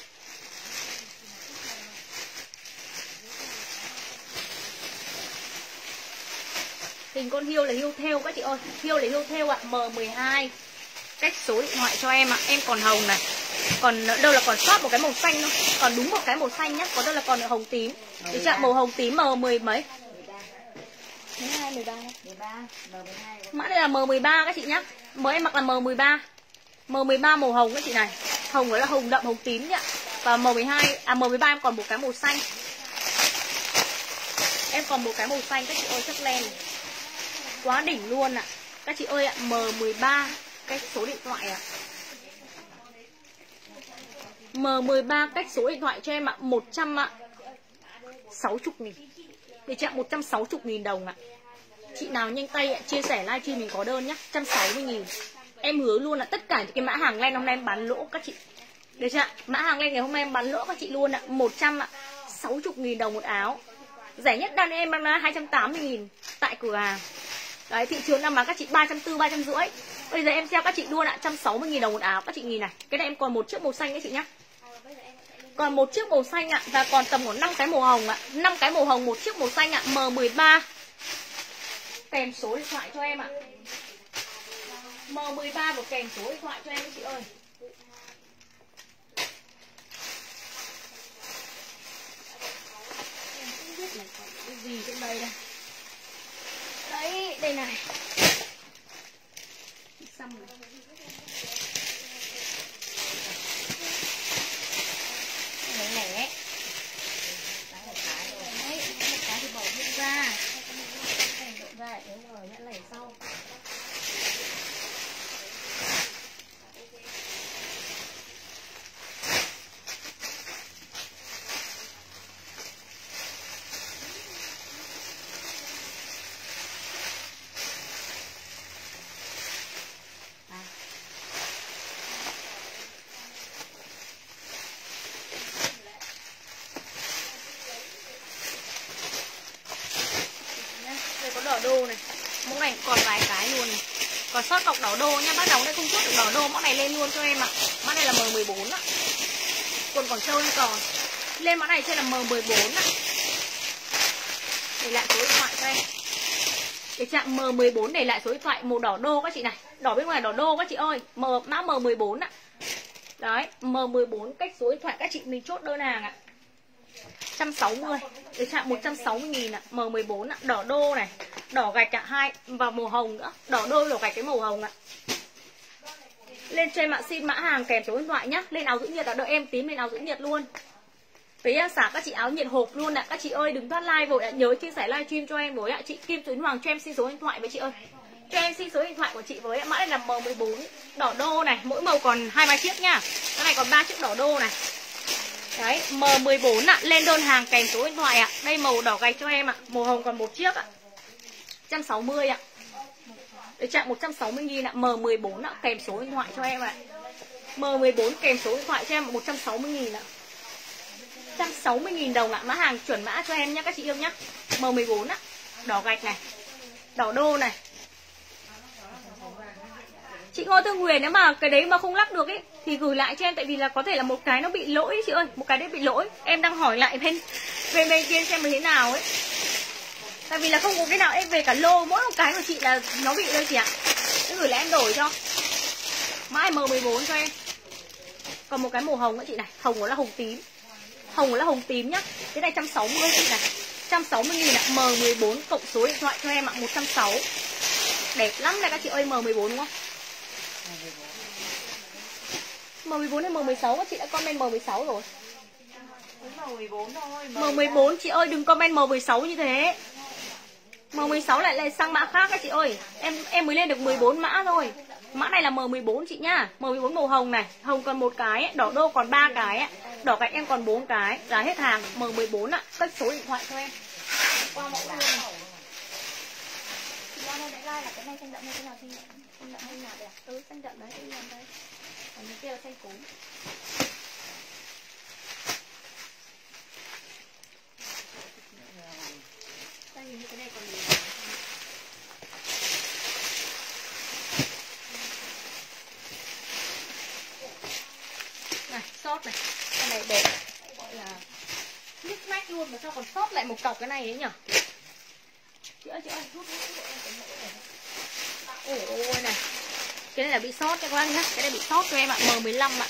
Hình con hiêu là hiêu thêu các chị ơi. Hiêu là hiêu thêu ạ, M mười hai. Cách số điện thoại cho em ạ. Em còn hồng này. Còn đâu là còn sót một cái màu xanh thôi. Còn đúng một cái màu xanh nhá. Còn đâu là còn hồng tím. Thì chạm màu hồng tím M mười mấy. mười hai, mười ba. mười ba, M mười hai. Mã này là M mười ba các chị nhá. Mới em mặc là M mười ba. M mười ba màu hồng các chị này. Hồng đó là hồng đậm, hồng tím nhá. Và M mười hai, à M mười ba em còn một cái màu xanh. Em còn một cái màu xanh các chị ơi, chất len này. Quá đỉnh luôn ạ. À. Các chị ơi ạ, M mười ba cách số điện thoại ạ. À. M mười ba cách số điện thoại cho em ạ, à. một trăm sáu mươi nghìn. Để chị ạ, một trăm sáu mươi nghìn đồng ạ. À. Chị nào nhanh tay ạ, à, chia sẻ livestream mình có đơn nhá, một trăm sáu mươi nghìn. Em hứa luôn là tất cả những cái mã hàng len hôm nay em bán lỗ các chị. Được chưa ạ? Mã hàng len ngày hôm nay em bán lỗ các chị luôn ạ, à. một trăm sáu mươi nghìn đồng một áo. Rẻ nhất đàn em đang là hai trăm tám mươi nghìn tại cửa hàng. Đấy, thị trường đang bán các chị ba trăm tư mươi, ba trăm rưỡi. Bây giờ em treo các chị luôn ạ, một trăm sáu mươi nghìn đồng một áo các chị nhìn này. Cái này em còn một chiếc màu xanh các chị nhá. Còn một chiếc màu xanh ạ, và còn tầm khoảng năm cái màu hồng ạ. năm cái màu hồng, một chiếc màu xanh ạ, M mười ba. Kèm số điện thoại cho em ạ. M mười ba và kèm số điện thoại cho em các chị ơi. Em không biết là có cái gì trong đây đây. Đấy, đây này. Xong rồi. Đấy nè. Đấy, một cái thì bỏ hết ra. Cái này ra, đúng rồi, nhãn lẻ sau. Đỏ đô này, mẫu này còn vài cái luôn này. Còn sót cọc đỏ đô nha, bác nào đây không chốt được đỏ đô, mẫu này lên luôn cho em ạ. Mã này là M mười bốn ạ. Quần còn trâu lên còn. Lên mã này trên là M mười bốn ạ. Để lại số điện thoại cho em. Cái trạng M mười bốn để lại số điện thoại màu đỏ đô các chị này. Đỏ bên ngoài đỏ đô các chị ơi. M mã M mười bốn ạ. Đấy, M mười bốn cách số điện thoại các chị mình chốt đơn hàng ạ. một trăm sáu mươi. Cái trạng một trăm sáu mươi nghìn ạ, M mười bốn ạ, đỏ đô này, đỏ gạch ạ, hai và màu hồng nữa, đỏ đô đỏ gạch cái màu hồng ạ. Lên trên mạng xin mã hàng kèm số điện thoại nhá. Lên áo giữ nhiệt là đợi em tím lên áo giữ nhiệt luôn. Với xả các chị áo nhiệt hộp luôn ạ. Các chị ơi đừng thoát like vội ạ, nhớ chia sẻ livestream cho em với ạ. Chị Kim Tuyến Hoàng cho em xin số điện thoại với chị ơi. Cho em xin số điện thoại của chị với ạ. Mã này là M mười bốn, đỏ đô này, mỗi màu còn hai ba chiếc nhá. Cái này còn ba chiếc đỏ đô này. Đấy, M mười bốn ạ, lên đơn hàng kèm số điện thoại ạ. Đây màu đỏ gạch cho em ạ, màu hồng còn một chiếc ạ. một trăm sáu mươi ạ. Để chạm một trăm sáu mươi nghìn ạ, M mười bốn ạ, kèm số điện thoại cho em ạ. M mười bốn kèm số điện thoại cho em một trăm sáu mươi nghìn ạ. một trăm sáu mươi nghìn đồng ạ, mã hàng chuẩn mã cho em nhá các chị yêu nhá. M mười bốn ạ, đỏ gạch này, đỏ đô này. Chị Ngô Thương Huyền nếu mà cái đấy mà không lắp được ấy thì gửi lại cho em, tại vì là có thể là một cái nó bị lỗi ấy, chị ơi, một cái đấy bị lỗi. Em đang hỏi lại bên bên bên kia xem như thế nào ấy. Tại vì là không có cái nào em về cả lô, mỗi một cái của chị là nó bị thôi chị ạ. Thế gửi lại em đổi cho. Mã M mười bốn cho em. Còn một cái màu hồng nữa chị này, hồng nó là hồng tím. Hồng nó là hồng tím nhá. Cái này một trăm sáu mươi chị này. một trăm sáu mươi nghìn ạ, M mười bốn cộng số điện thoại cho em ạ, một trăm sáu mươi. Đẹp lắm này các chị ơi, M mười bốn đúng không? M mười bốn hay M mười sáu, các chị đã comment M mười sáu rồi. M mười bốn thôi. M mười bốn chị ơi, đừng comment M mười sáu như thế. M mười sáu lại lại sang mã khác các chị ơi. Em em mới lên được mười bốn mã thôi. Mã này là M mười bốn chị nhá. M mười bốn màu hồng này, hồng còn một cái, đỏ đô còn ba cái, đỏ gạch em còn bốn cái, giá hết hàng. M mười bốn ạ, cách số điện thoại cho em. Qua mẫu luôn. Chị Loan ơi, đại lai là cái này xanh đậm hay cái nào xanh đậm? Xanh đậm hay nào đây à? Ừ, xanh đậm đấy, xanh đậm đấy. Còn cái kia là xanh cúm. Đây hình như cái này còn gì? Này, sót này. Cái này đẹp. Gọi là nhức nách luôn mà sao còn sót lại một cọc cái này ấy nhỉ? Chị ơi, chị ơi, rút rút rút em cái mẫu này. Ôi ôi này. Cái này là bị sót các bác nhá. Cái này bị sót cho em ạ, M mười lăm ạ.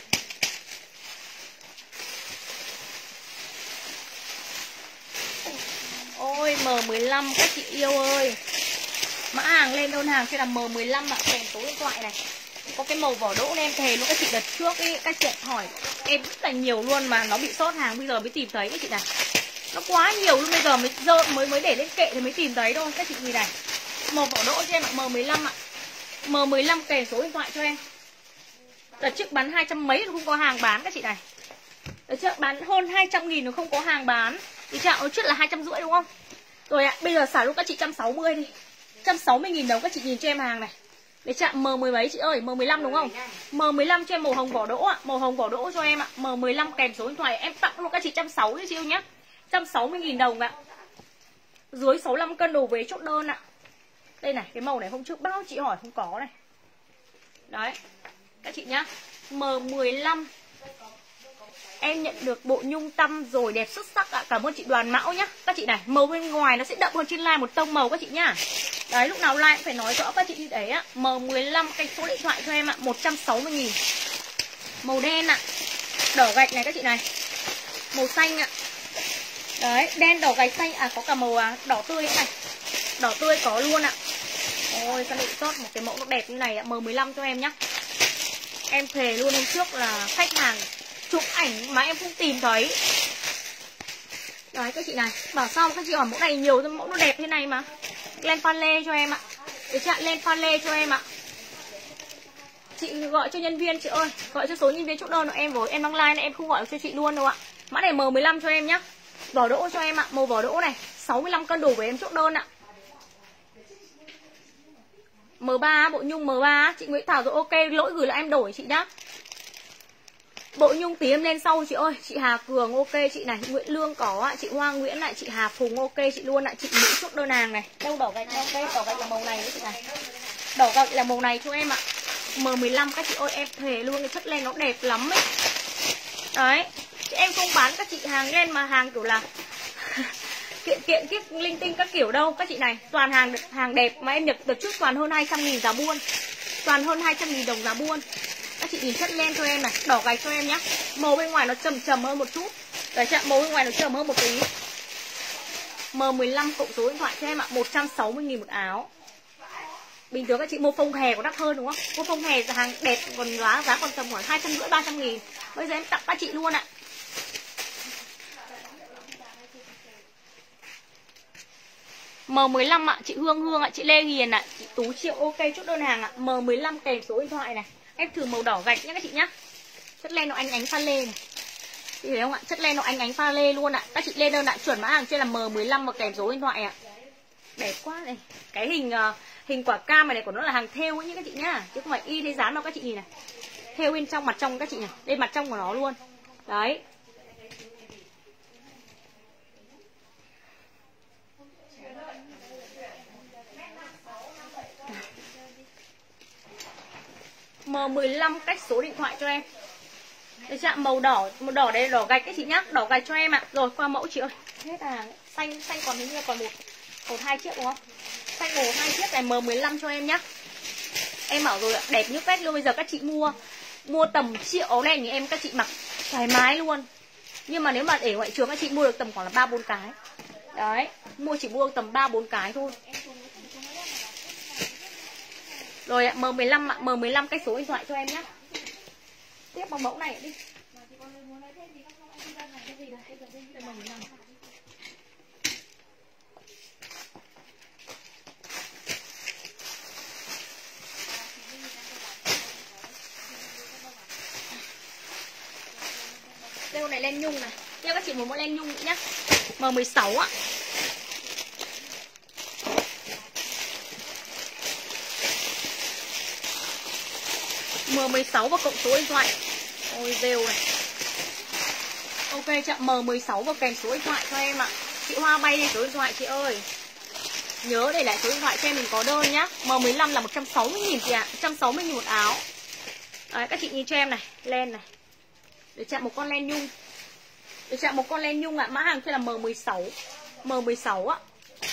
Ôi M mười lăm các chị yêu ơi. Mã hàng lên đơn hàng sẽ là M mười lăm ạ, kèm số điện thoại này. Có cái màu vỏ đỗ nên em thề luôn các chị, đợt trước ấy, các chị hỏi em rất là nhiều luôn mà nó bị sót hàng, bây giờ mới tìm thấy các chị này. Nó quá nhiều luôn, bây giờ mới dơ, mới mới để lên kệ thì mới tìm thấy thôi các chị. Gì này, màu vỏ đỗ cho em ạ, M mười lăm ạ. M mười lăm kèm số điện thoại cho em. Đợt trước bán hai trăm mấy nó không có hàng bán các chị này. Đợt trước bán hơn hai trăm nghìn nó không có hàng bán. Thì chạo trước là hai trăm rưỡi đúng không? Rồi ạ, bây giờ xả lúc các chị một trăm sáu mươi đi. một trăm sáu mươi nghìn đồng các chị nhìn cho em hàng này. Để chạm M mười mấy chị ơi, M mười lăm đúng không? M mười lăm cho em màu hồng vỏ đỗ ạ, màu hồng vỏ đỗ cho em ạ. M mười lăm kèm số điện thoại em tặng luôn các chị một trăm sáu mươi chị nhá. một trăm sáu mươi nghìn đồng ạ. Dưới sáu mươi lăm cân đồ về chốt đơn ạ. Đây này, cái màu này hôm trước bao chị hỏi không có này. Đấy. Các chị nhá. M mười lăm em nhận được bộ nhung tăm rồi, đẹp xuất sắc ạ. Cảm ơn chị Đoàn Mão nhá. Các chị này, màu bên ngoài nó sẽ đậm hơn trên live một tông màu các chị nhá. Đấy, lúc nào like cũng phải nói rõ các chị như đấy á. M mười lăm cái số điện thoại cho em ạ, một trăm sáu mươi nghìn. Màu đen ạ. Đỏ gạch này các chị này. Màu xanh ạ. Đấy, đen đỏ gạch xanh à, có cả màu à, đỏ tươi này. Đỏ tươi có luôn ạ. Ôi, sao lại sót một cái mẫu nó đẹp như này ạ. M mười lăm cho em nhá. Em thề luôn, hôm trước là khách hàng chụp ảnh mà em không tìm thấy. Đấy các chị này, bảo sao các chị hỏi mẫu này nhiều, mẫu nó đẹp thế này mà. Len pha lê cho em ạ. Để chặn len pha lê cho em ạ. Chị gọi cho nhân viên chị ơi, gọi cho số nhân viên chốt đơn của em rồi. Em đăng like này em không gọi cho chị luôn đâu ạ. Mã này M mười lăm cho em nhá. Vỏ đỗ cho em ạ, màu vỏ đỗ này, sáu mươi lăm cân đồ với em chốt đơn ạ. M ba, bộ nhung M ba, chị Nguyễn Thảo rồi, ok, lỗi gửi lại em đổi chị nhá. Bộ nhung tí em lên sau chị ơi. Chị Hà Cường ok chị này, chị Nguyễn Lương có ạ, chị Hoa Nguyễn lại, chị Hà Phùng ok chị luôn ạ. Chị Mỹ chốt đơn hàng này. Đâu đỏ gạch đâu, đây đỏ gạch là màu này đấy chị này. Đỏ gạch là màu này cho em ạ. M mười lăm các chị ơi, em thề luôn cái chất len nó đẹp lắm ấy. Đấy, chị em không bán các chị hàng len mà hàng kiểu là kiện kiện kiếp linh tinh các kiểu đâu các chị này. Toàn hàng hàng đẹp mà em nhập được trước, toàn hơn hai trăm nghìn giá buôn. Toàn hơn hai trăm nghìn đồng giá buôn. Các chị nhìn chất len cho em này, đỏ gạch cho em nhá. Màu bên ngoài nó trầm trầm hơn một chút. Đấy, chạm màu bên ngoài nó trầm hơn một tí. M mười lăm cộng số điện thoại cho em ạ, một trăm sáu mươi nghìn một áo. Bình thường các chị mua phông hè có đắt hơn đúng không? Mua phông hè hàng đẹp còn giá giá còn tầm khoảng hai trăm rưỡi ba trăm nghìn. Bây giờ em tặng các chị luôn ạ. M mười lăm ạ, chị Hương Hương ạ, chị Lê Hiền ạ, chị Tú Triệu ok chốt đơn hàng ạ. M mười lăm kèm số điện thoại này. Em thử màu đỏ gạch nhé các chị nhá. Chất len nó ánh ánh pha lê này. Chị thấy không ạ? Chất len nó ánh ánh pha lê luôn ạ. Các chị lên đơn ạ, chuẩn mã hàng trên là M mười lăm và kèm số điện thoại ạ. Đẹp quá này. Cái hình uh, hình quả cam này của nó là hàng thêu ấy nhé các chị nhá, chứ không phải y thế dán đâu các chị nhìn này. Thêu bên trong, mặt trong các chị này. Đây mặt trong của nó luôn. Đấy. M mười lăm cách số điện thoại cho em. Đây chạm màu đỏ, màu đỏ đây đỏ gạch các chị nhá, đỏ gạch cho em ạ. Rồi qua mẫu chị ơi. Hết hàng. Xanh xanh còn hình như còn một một hai chiếc đúng không? Xanh một hai chiếc này M mười lăm cho em nhá. Em bảo rồi ạ, đẹp như phết luôn. Bây giờ các chị mua mua tầm triệu áo đen thì em các chị mặc thoải mái luôn. Nhưng mà nếu mà để ngoại trường các chị mua được tầm khoảng là ba bốn cái. Đấy, mua chỉ mua được tầm ba bốn cái thôi. Rồi ạ, M mười lăm ạ, M mười lăm cái số điện thoại cho em nhé. Tiếp bằng mẫu này đi. Đây con này len nhung này. Tiếp các chị muốn mẫu len nhung nữa nhá. M mười sáu ạ. M mười sáu và cộng số điện thoại. Ôi rêu này. Ok chị, M mười sáu và kèm số điện thoại cho em ạ. Chị Hoa bay lên số điện thoại chị ơi. Nhớ để lại số điện thoại cho em mình có đơn nhá. M mười lăm là một trăm sáu mươi nghìn chị ạ, một trăm sáu mươi nghìn một áo. Đấy, các chị nhìn cho em này, len này. Để chạm một con len nhung. Để chạm một con len nhung ạ, mã hàng kia là M mười sáu. M mười sáu ạ.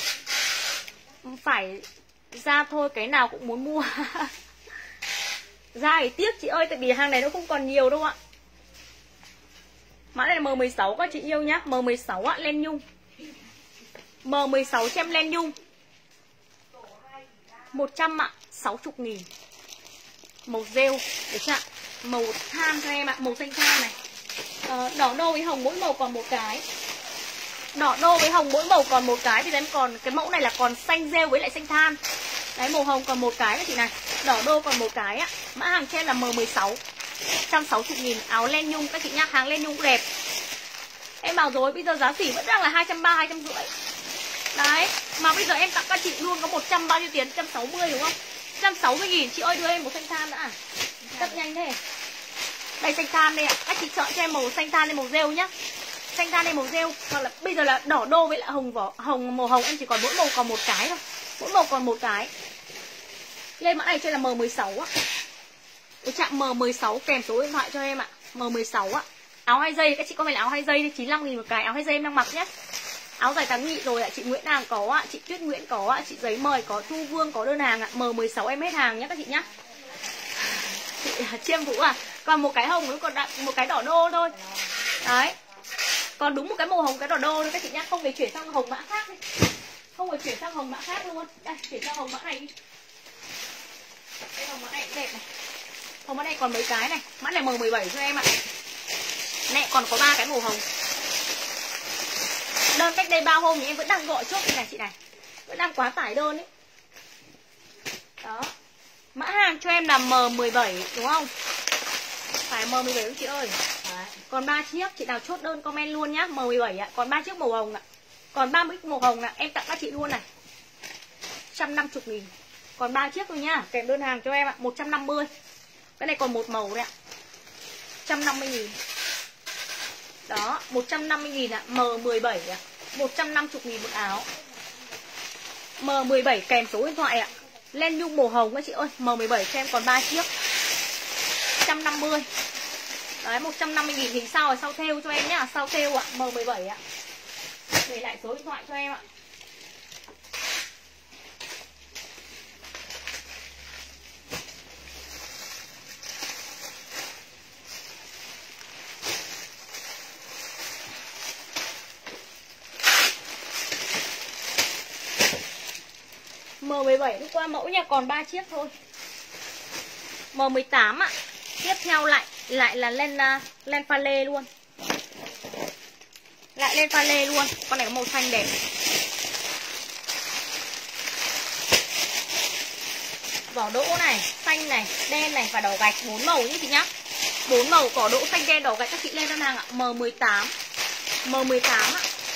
Phải ra thôi, cái nào cũng muốn mua. Ra thì tiếc chị ơi, tại vì hàng này nó không còn nhiều đâu ạ. Mã này là M mười sáu các chị yêu nhá. M mười sáu ạ, len nhung. M mười sáu cho em len nhung một trăm ạ, sáu mươi nghìn. Màu rêu, được chưa? Màu than cho em ạ, màu xanh than này. ờ, Đỏ đô với hồng mỗi màu còn một cái. Đỏ đô với hồng mỗi màu còn một cái. Thì em còn cái mẫu này là còn xanh rêu với lại xanh than. Đấy, màu hồng còn một cái này chị này. Đỏ đô còn một cái ạ. Mã hàng trên là M mười sáu, một trăm sáu mươi nghìn. Áo len nhung các chị nhá, hàng len nhung đẹp. Em bảo rồi, bây giờ giá xỉ vẫn đang là hai trăm ba mươi, hai trăm rưỡi. Đấy, mà bây giờ em tặng các chị luôn có một trăm bao nhiêu tiền? một trăm sáu mươi đúng không? một trăm sáu mươi nghìn. Chị ơi đưa em một xanh than đã. Rất nhanh thế. Đây xanh than đây ạ. Các chị chọn cho em màu xanh than lên màu rêu nhá. Xanh than lên màu rêu. Hoặc là bây giờ là đỏ đô với lại hồng vỏ hồng màu hồng em chỉ còn mỗi màu còn một cái thôi. Mỗi màu còn một cái. Lên mã này cho là M mười sáu á. Cái chạm M mười sáu kèm số điện thoại cho em ạ. M mười sáu á. Áo hai dây các chị có phải là áo hai dây chín mươi lăm nghìn một cái. Áo hai dây em đang mặc nhé. Áo dài tháng nghị rồi ạ. Chị Nguyễn Hàng có ạ. Chị Tuyết Nguyễn có ạ. Chị Giấy Mời có. Thu Vương có đơn hàng ạ. M mười sáu em hết hàng nhé các chị nhá. Chị Chiêm Vũ à. Còn một cái hồng nữa, còn một cái đỏ đô thôi. Đấy. Còn đúng một cái màu hồng cái đỏ đô thôi các chị nhá. Không phải chuyển sang hồng mã khác đi. Không phải chuyển sang hồng mã khác luôn. Đây, chuyển sang hồng mã này đi. Đây hồng mã này cũng đẹp này. Hồng mã này còn mấy cái này. Mã này M mười bảy cho em ạ. Này còn có ba cái màu hồng. Đơn cách đây ba hôm thì em vẫn đang gọi chốt đây này chị này. Vẫn đang quá tải đơn ấy. Đó. Mã hàng cho em là M mười bảy đúng không? Phải M mười bảy không chị ơi? Đấy. Còn ba chiếc, chị nào chốt đơn comment luôn nhá. M mười bảy ạ, còn ba chiếc màu hồng ạ. Còn ba chiếc màu hồng ạ, em tặng các chị luôn này. một trăm năm mươi nghìn. Còn ba chiếc thôi nhá, kèm đơn hàng cho em ạ, một trăm năm mươi. Cái này còn một màu đấy ạ. một trăm năm mươi nghìn. Đó, một trăm năm mươi nghìn ạ, M mười bảy ạ. một trăm năm mươi nghìn một áo. M mười bảy kèm số điện thoại ạ. Len nhung màu hồng các chị ơi. M mười bảy cho em còn ba chiếc, một trăm năm mươi. Đấy, một trăm năm mươi nghìn hình sau rồi sau thêu cho em nhá. Sau thêu ạ, M mười bảy ạ. Để lại số điện thoại cho em ạ. M mười bảy đi qua mẫu nha, còn ba chiếc thôi. M mười tám ạ. Tiếp theo lại lại là len uh, len pha lê luôn. Lại len pha lê luôn. Con này có màu xanh đẹp. Vỏ đỗ này, xanh này, đen này và đỏ gạch, bốn màu nhé chị nhá. Bốn màu cỏ đỗ xanh đen đỏ gạch các chị lên đơn hàng ạ. M mười tám. M mười tám ạ.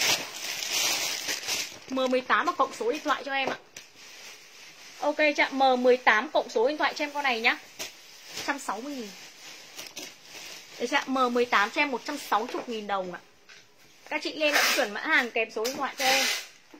M mười tám và cộng số điện thoại cho em ạ. Ok chị, M mười tám cộng số điện thoại cho em con này nhá. một trăm sáu mươi nghìn. Đấy chị, M mười tám cho em một trăm sáu mươi nghìn đồng ạ. Các chị lên đã chuẩn mã hàng kèm số điện thoại cho em.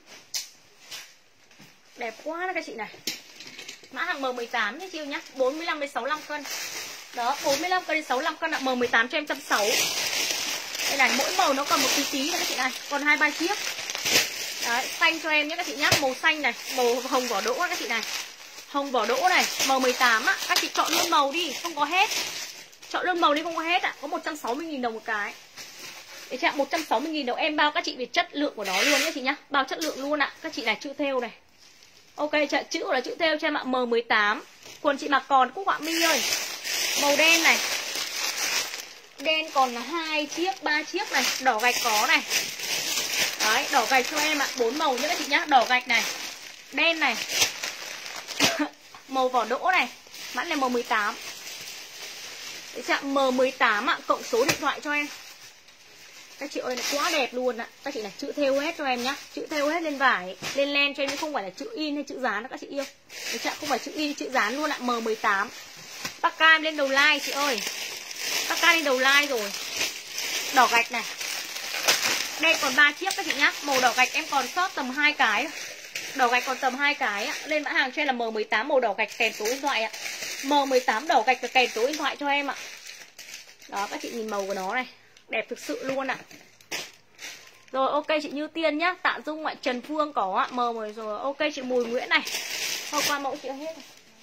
Đẹp quá đó các chị này. Mã hàng M mười tám nhé chị nhá, bốn mươi lăm đến sáu mươi lăm cân. Đó, bốn mươi lăm cân đến sáu mươi lăm cân ạ. M mười tám cho em một trăm sáu mươi. Đây này, mỗi màu nó còn một tí tí nữa các chị này, còn hai ba chiếc. Đấy, xanh cho em nhé các chị nhá, màu xanh này, màu hồng vỏ đỗ các chị này. Hồng vỏ đỗ này, M mười tám á, các chị chọn luôn màu đi, không có hết. Chọn luôn màu đi không có hết ạ, có một trăm sáu mươi nghìn đồng một cái. Để chị ạ, một trăm sáu mươi nghìn đồng em bao các chị về chất lượng của nó luôn nhé chị nhá, bao chất lượng luôn ạ. Các chị này chữ thêu này. Ok chị, chữ là chữ thêu cho em ạ, M mười tám. Quần chị mặc còn Cúc Họa My ơi. Màu đen này. Đen còn hai chiếc, ba chiếc này, đỏ gạch có này. Đấy, đỏ gạch cho em ạ, bốn màu nhé các chị nhá, đỏ gạch này, đen này. Màu vỏ đỗ này, mã này M mười tám. Đấy chị ạ, M mười tám ạ, cộng số điện thoại cho em. Các chị ơi, nó quá đẹp luôn ạ. Các chị này chữ thêu hết cho em nhá, chữ thêu hết lên vải, lên len cho em, chứ không phải là chữ in hay chữ dán đó các chị yêu. Đấy chị ạ, không phải chữ in chữ dán luôn ạ. M mười tám. Tắc cam lên đầu like chị ơi. Tắc cam lên đầu like rồi. Đỏ gạch này. Đây còn ba chiếc các chị nhá. Màu đỏ gạch em còn sót tầm hai cái. Đỏ gạch còn tầm hai cái ạ. Lên mã hàng cho em là M mười tám màu đỏ gạch kèm số điện thoại ạ. M mười tám đỏ gạch và kèm số điện thoại cho em ạ. Đó, các chị nhìn màu của nó này, đẹp thực sự luôn ạ. Rồi ok chị Như Tiên nhá, Tạ Dung ạ, Trần Phương có ạ, M rồi rồi. Ok chị Mùi Nguyễn này. Hôm qua mẫu chị hết rồi.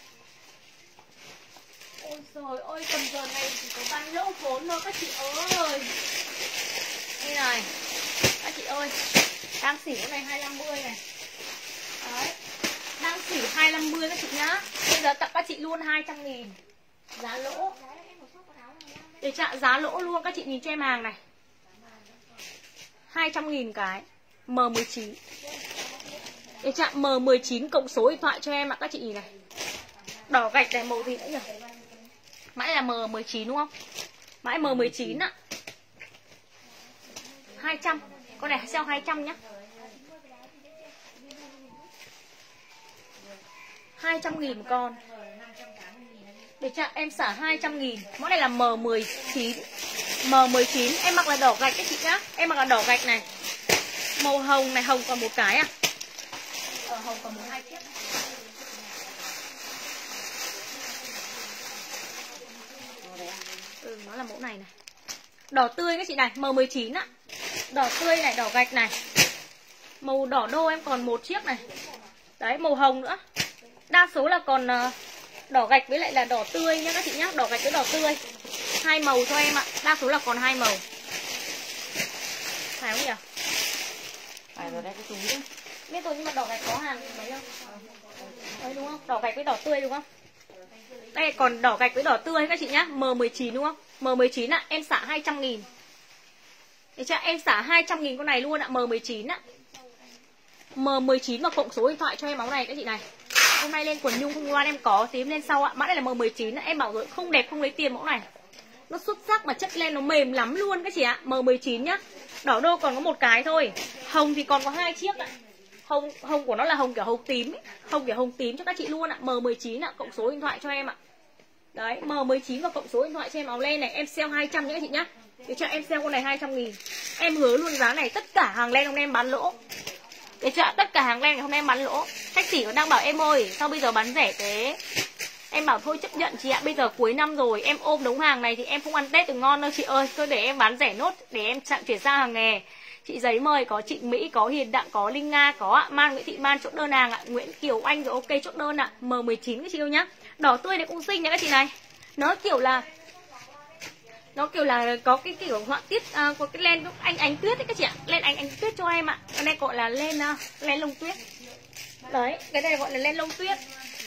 Ôi trời ơi, tầm giờ này chỉ có bán lỗ vốn thôi các chị ơi. Đây này. Các chị ơi, đang xỉ cái này hai trăm năm mươi này. Đấy. Đang xỉ hai trăm năm mươi các chị nhá. Bây giờ tặng các chị luôn hai trăm nghìn. Giá lỗ. Để chạ giá lỗ luôn, các chị nhìn cho em hàng này. hai trăm nghìn cái M mười chín. Để chạ M mười chín cộng số điện thoại cho em ạ, các chị nhìn này. Đỏ gạch này, màu gì nữa nhỉ? Mãi là M mười chín đúng không? Mãi M mười chín ạ. hai trăm. Con này sale hai trăm nhá. hai trăm nghìn một con. Để chạ em xả hai trăm nghìn. Món này là M mười chín. M mười chín em mặc là đỏ gạch các chị nhá. Em mặc là đỏ gạch này. Màu hồng này, hồng còn một cái à? Ờ, hồng còn một hai chiếc. Ừ, nó là mẫu này này. Đỏ tươi các chị này, M mười chín ạ. Đỏ tươi này, đỏ gạch này. Màu đỏ đô em còn một chiếc này. Đấy, màu hồng nữa. Đa số là còn đỏ gạch với lại là đỏ tươi nhá các chị nhá. Đỏ gạch với đỏ tươi. Hai màu cho em ạ. Đa số là còn hai màu. Phải không nhỉ? Phải rồi đây cái túi đấy. Biết rồi nhưng mà đỏ gạch có hàng mấy không? Đấy đúng không? Đỏ gạch với đỏ tươi đúng không? Đây còn đỏ gạch với đỏ tươi các chị nhá. M mười chín đúng không? M mười chín ạ, em xả hai trăm nghìn. Để cho em xả hai trăm nghìn con này luôn ạ, M mười chín ạ. M mười chín và cộng số điện thoại cho em áo này các chị này. Hôm nay lên quần nhung không loan em có, tím lên sau ạ. Mã này là M mười chín ạ, em bảo rồi không đẹp không lấy tiền mẫu này. Nó xuất sắc mà chất lên nó mềm lắm luôn các chị ạ. M mười chín nhá. Đỏ đô còn có một cái thôi. Hồng thì còn có hai chiếc ạ. Hồng hồng của nó là hồng kiểu hồng tím ấy. Hồng kiểu hồng tím cho các chị luôn ạ. M mười chín ạ, cộng số điện thoại cho em ạ. Đấy, M mười chín và cộng số điện thoại cho em áo len này. Em sale hai trăm nhé các chị nhá. Để cho em sale con này hai trăm nghìn. Em hứa luôn giá này tất cả hàng len hôm nay em bán lỗ. Để cho tất cả hàng len hôm nay em bán lỗ. Khách sỉ còn đang bảo em ơi sao bây giờ bán rẻ thế. Em bảo thôi chấp nhận chị ạ. Bây giờ cuối năm rồi em ôm đống hàng này thì em không ăn Tết được ngon đâu chị ơi. Thôi để em bán rẻ nốt để em chặn chuyển sang hàng nghề. Chị giấy mời có Trịnh Mỹ, có Hiền Đặng, có Linh Nga, có ạ. Man Nguyễn Thị Man chốt đơn hàng ạ. Nguyễn Kiều Anh rồi ok chốt đơn ạ. M mười chín các chị yêu nhá. Đỏ tươi này cũng xinh nha các chị này. Nó kiểu là nó kiểu là có cái kiểu họa tiết à, có cái len anh ánh tuyết ấy các chị ạ. Len ánh ánh tuyết cho em ạ. Cái này gọi là len uh, len lông tuyết. Đấy, cái này gọi là len lông tuyết.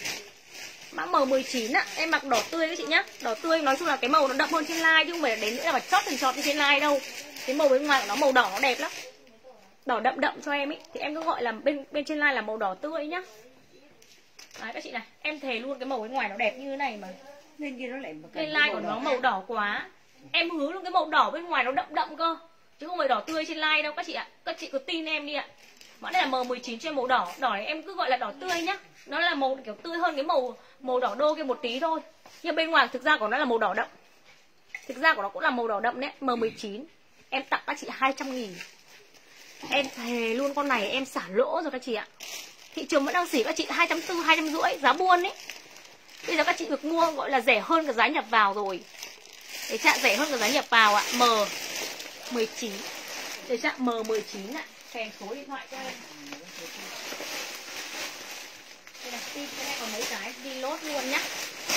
Mã M mười chín ạ, em mặc đỏ tươi các chị nhá. Đỏ tươi nói chung là cái màu nó đậm hơn trên live chứ không phải là đến nữa là mà chót thành chót như trên live đâu. Cái màu bên ngoài của nó màu đỏ nó đẹp lắm. Đỏ đậm đậm cho em ấy thì em cứ gọi là bên bên trên live là màu đỏ tươi nhá. Đấy các chị này, em thề luôn cái màu bên ngoài nó đẹp như thế này mà. Lên kia nó lại một Lên live của nó màu đỏ quá. Em hứa luôn cái màu đỏ bên ngoài nó đậm đậm cơ. Chứ không phải đỏ tươi trên live đâu các chị ạ. Các chị cứ tin em đi ạ. Mã này là M mười chín cho em màu đỏ. Đỏ này em cứ gọi là đỏ tươi nhá. Nó là màu kiểu tươi hơn cái màu màu đỏ đô kia một tí thôi. Nhưng bên ngoài thực ra của nó là màu đỏ đậm. Thực ra của nó cũng là màu đỏ đậm đấy. M mười chín. Em tặng các chị hai trăm nghìn. Em thề luôn con này em xả lỗ rồi các chị ạ. Thị trường vẫn đang xỉ các chị hai trăm tư mươi, hai trăm rưỡi giá buôn ấy. Bây giờ các chị được mua gọi là rẻ hơn cái giá nhập vào rồi. Để chạm rẻ hơn cái giá nhập vào ạ. M mười chín. Để chạm M mười chín ạ. Kèm số điện thoại cho em. Đây là tin cái này còn mấy cái đi lốt luôn nhá.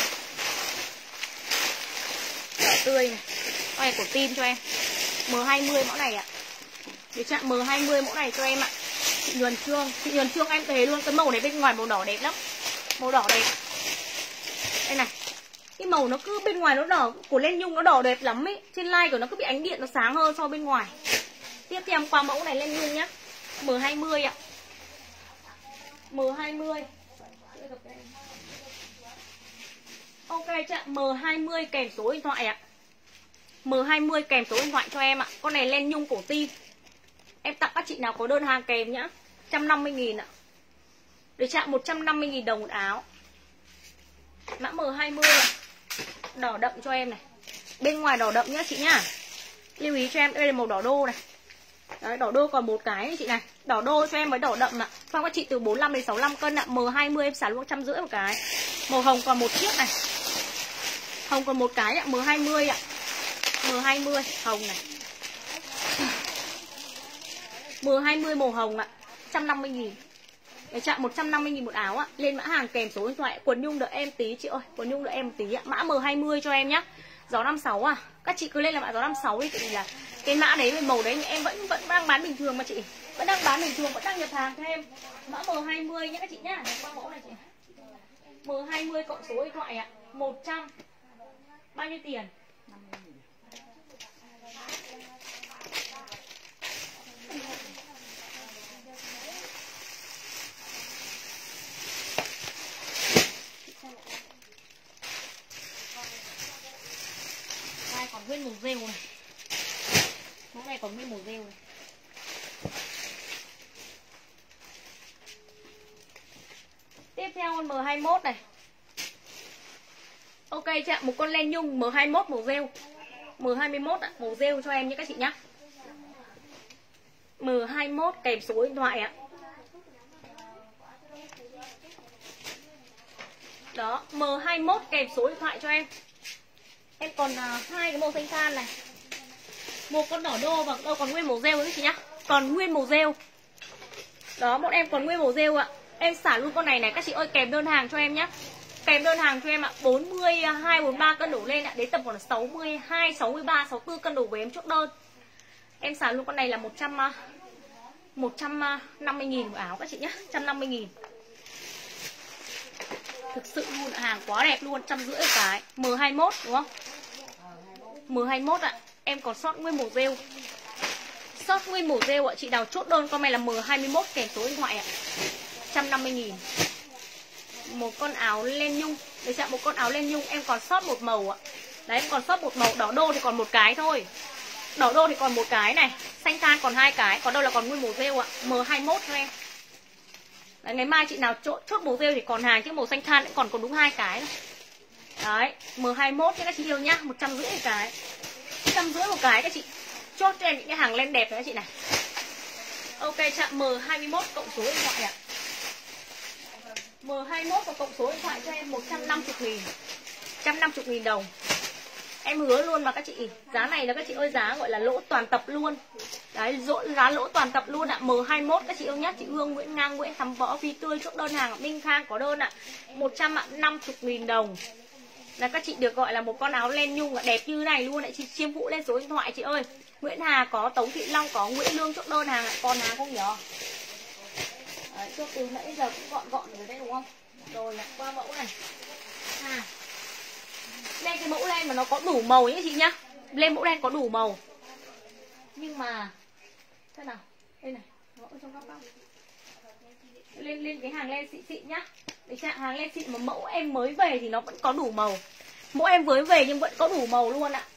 Đỏ tươi này. Con này của tin cho em. M hai mươi mẫu này ạ. Để chạm M hai mươi mẫu này cho em ạ. Chị Nhuần Trương. Chị Nhuần Trương em thề luôn. Cái màu này bên ngoài màu đỏ đẹp lắm. Màu đỏ đẹp. Đây này. Cái màu nó cứ bên ngoài nó đỏ. Của Lên Nhung nó đỏ đẹp lắm ấy. Trên live của nó cứ bị ánh điện nó sáng hơn so bên ngoài. Tiếp theo qua mẫu này Lên Nhung nhá. M hai mươi ạ. M hai mươi. Ok chị, M hai mươi kèm số điện thoại ạ. M hai mươi kèm số điện thoại cho em ạ. Con này Len Nhung cổ tim. Em tặng các chị nào có đơn hàng kèm nhá. một trăm năm mươi nghìn ạ. Để chạm một trăm năm mươi nghìn đồng một áo. Mã M hai mươi ạ. Đỏ đậm cho em này. Bên ngoài đỏ đậm nhá chị nhá. Lưu ý cho em, đây là màu đỏ đô này. Đấy, đỏ đô còn một cái chị này. Đỏ đô cho em với đỏ đậm ạ. Phong các chị từ bốn mươi lăm đến sáu mươi lăm cân ạ. M hai mươi em xả luôn một trăm rưỡi một cái. Màu hồng còn một chiếc này. Hồng còn một cái ạ, M hai mươi ạ. M hai mươi hồng này. M hai mươi màu hồng ạ. một trăm năm mươi nghìn. Để chạm một trăm năm mươi nghìn một áo ạ. Lên mã hàng kèm số điện thoại. Quần nhung đợi em tí chị ơi. Quần nhung đợi em một tí ạ. Mã M hai mươi cho em nhá. Gió năm sáu à. Các chị cứ lên là mã gió năm sáu đi. Tại vì là cái mã đấy với màu đấy em vẫn vẫn đang bán bình thường mà chị. Vẫn đang bán bình thường, vẫn đang nhập hàng thêm. Mã M hai mươi nhá các chị nhá. Qua mẫu này chị. M hai mươi cộng số điện thoại ạ. một trăm Bao nhiêu tiền? Đây còn nguyên màu rêu này. Mẫu này còn nguyên màu rêu này. Tiếp theo con M hai mốt này. Ok chị ạ, một con len nhung M hai mốt màu rêu. M hai mốt ạ, màu rêu cho em nhé các chị nhá. M hai mốt kèm số điện thoại ạ. Đó, M hai mốt kèm số điện thoại cho em. Em còn uh, hai cái màu xanh than này. Một con đỏ đô và đâu còn nguyên màu rêu các chị nhá. Còn nguyên màu rêu. Đó, bọn em còn nguyên màu rêu ạ. Em xả luôn con này này các chị ơi, kèm đơn hàng cho em nhá. Kèm đơn hàng cho em ạ, bốn mươi hai, bốn mươi ba cân đổ lên ạ. Đến tầm khoảng sáu mươi hai, sáu mươi ba, sáu mươi tư cân đổ về em chốt đơn. Em xả luôn con này là một trăm, một trăm năm mươi nghìn một áo các chị nhá. một trăm năm mươi nghìn. Thực sự luôn, hàng quá đẹp luôn, một trăm rưỡi cái. M hai mốt đúng không? M hai mốt ạ. Em còn sót nguyên màu rêu. Sót nguyên màu rêu ạ. Chị nào chốt đơn con này là M hai mốt kèm số điện thoại ạ. một trăm năm mươi nghìn. Một con áo len nhung. Để chạm một con áo len nhung. Em còn sót một màu ạ. Đấy em còn sót một màu. Đỏ đô thì còn một cái thôi. Đỏ đô thì còn một cái này. Xanh than còn hai cái. Còn đâu là còn nguyên màu rêu ạ. M hai mốt cho em. Đấy, ngày mai chị nào chốt, chốt màu rêu thì còn hàng. Chứ màu xanh than cũng còn còn đúng hai cái thôi. Đấy M hai mốt cho các chị yêu nhá. Một trăm rưỡi một cái. Một trăm rưỡi một cái các chị. Chốt cho em những cái hàng len đẹp này các chị này. Ok chạm M hai mốt cộng số điện thoại ạ. M hai mốt và cộng số điện thoại cho em một trăm năm mươi nghìn. một trăm năm mươi nghìn đồng. Em hứa luôn mà các chị. Giá này là các chị ơi, giá gọi là lỗ toàn tập luôn. Đấy, giá lỗ toàn tập luôn ạ. M hai mốt các chị yêu nhá. Chị Hương, Nguyễn Ngang, Nguyễn Thắm Võ, Phi Tươi chốt đơn hàng. Minh Khang có đơn ạ. một trăm năm mươi nghìn đồng. Là các chị được gọi là một con áo len nhung đẹp như này luôn ạ. Chị chiêm vụ lên số điện thoại chị ơi. Nguyễn Hà có, Tống Thị Long có, Nguyễn Lương chốt đơn hàng ạ. Còn hàng không nhớ. Đấy, chốt từ nãy giờ cũng gọn gọn rồi đấy đúng không? Rồi qua mẫu này. À, đây cái mẫu len mà nó có đủ màu nhé chị nhá. Lên mẫu len có đủ màu. Nhưng mà thế nào? Đây này, mẫu trong góc góc. Lên lên cái hàng len xịn xịn nhá. Để chạm hàng len xịn mà mẫu em mới về thì nó vẫn có đủ màu. Mẫu em mới về nhưng vẫn có đủ màu luôn ạ.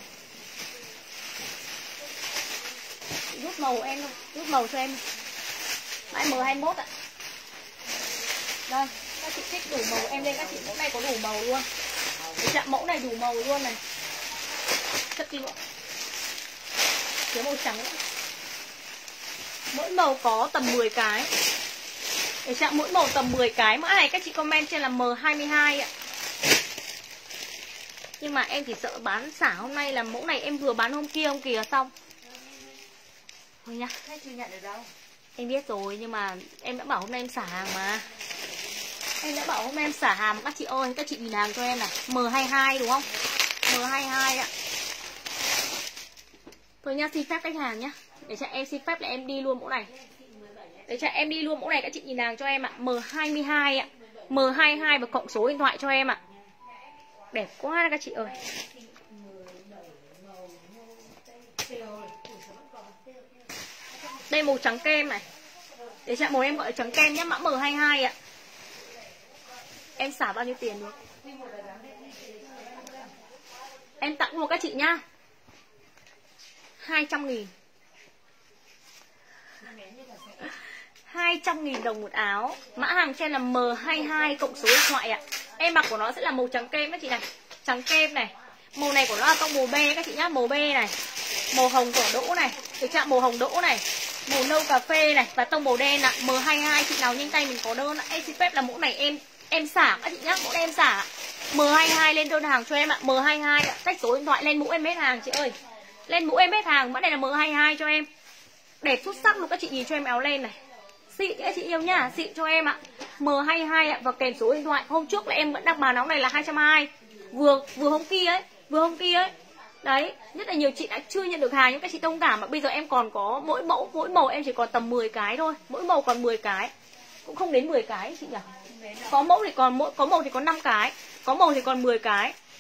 Rút màu em, rút màu cho em. Mãi M hai mốt ạ. Đây, các chị thích đủ màu em lên các chị, mẫu này có đủ màu luôn. Để chạm mẫu này đủ màu luôn này. Chất lượng. Cái màu trắng nữa. Mỗi màu có tầm mười cái. Để chạm mỗi màu tầm mười cái. Mã này các chị comment trên là M hai hai ạ. Nhưng mà em chỉ sợ bán xả hôm nay là mẫu này em vừa bán hôm kia hôm kia xong. Thôi nhá. Thế chưa nhận được đâu. Em biết rồi nhưng mà em đã bảo hôm nay em xả hàng mà. Em đã bảo hôm nay em xả hàng các chị ơi. Các chị nhìn hàng cho em này. M hai hai đúng không? M hai hai ạ. Thôi nhá, xin phép khách hàng nhá. Để cho em xin phép là em đi luôn mẫu này. Để cho em đi luôn mẫu này các chị nhìn hàng cho em ạ. M hai hai ạ. M hai hai và cộng số điện thoại cho em ạ. Đẹp quá các chị ơi. Đây màu trắng kem này. Để chạm màu em gọi là trắng kem nhé. Mã M hai hai ạ. Em xả bao nhiêu tiền được? Em tặng luôn các chị nhá. Hai trăm nghìn. Hai trăm nghìn đồng một áo. Mã hàng trên là M hai hai cộng số điện thoại ạ. Em mặc của nó sẽ là màu trắng kem các chị này. Trắng kem này. Màu này của nó là tông màu be các chị nhá. Màu be này. Màu hồng của đỗ này. Để chạm màu hồng đỗ này. Màu nâu cà phê này. Và tông màu đen ạ. M hai hai chị nào nhanh tay mình có đơn ạ. Em xin phép là mẫu này em Em xả các chị nhá. Mẫu em xả. M hai hai lên đơn hàng cho em ạ. M hai hai ạ. Cách số điện thoại lên mũ em hết hàng chị ơi. Lên mũ em hết hàng. Mã này là M hai hai cho em. Đẹp xuất sắc luôn các chị nhìn cho em áo len này. Xịn các chị yêu nhá. Xịn cho em ạ. M hai hai ạ. Và kèm số điện thoại. Hôm trước là em vẫn đang bán áo này là hai trăm hai mươi. Vừa vừa hôm kia ấy. Vừa hôm kia ấy. Đấy. Nhất là nhiều chị đã chưa nhận được hàng. Nhưng các chị thông cảm mà bây giờ em còn có mỗi mẫu. Mỗi màu em chỉ còn tầm mười cái thôi. Mỗi màu còn mười cái. Cũng không đến mười cái chị nhỉ. Có mẫu thì còn mỗi có màu thì còn năm cái. Có màu thì còn mười cái.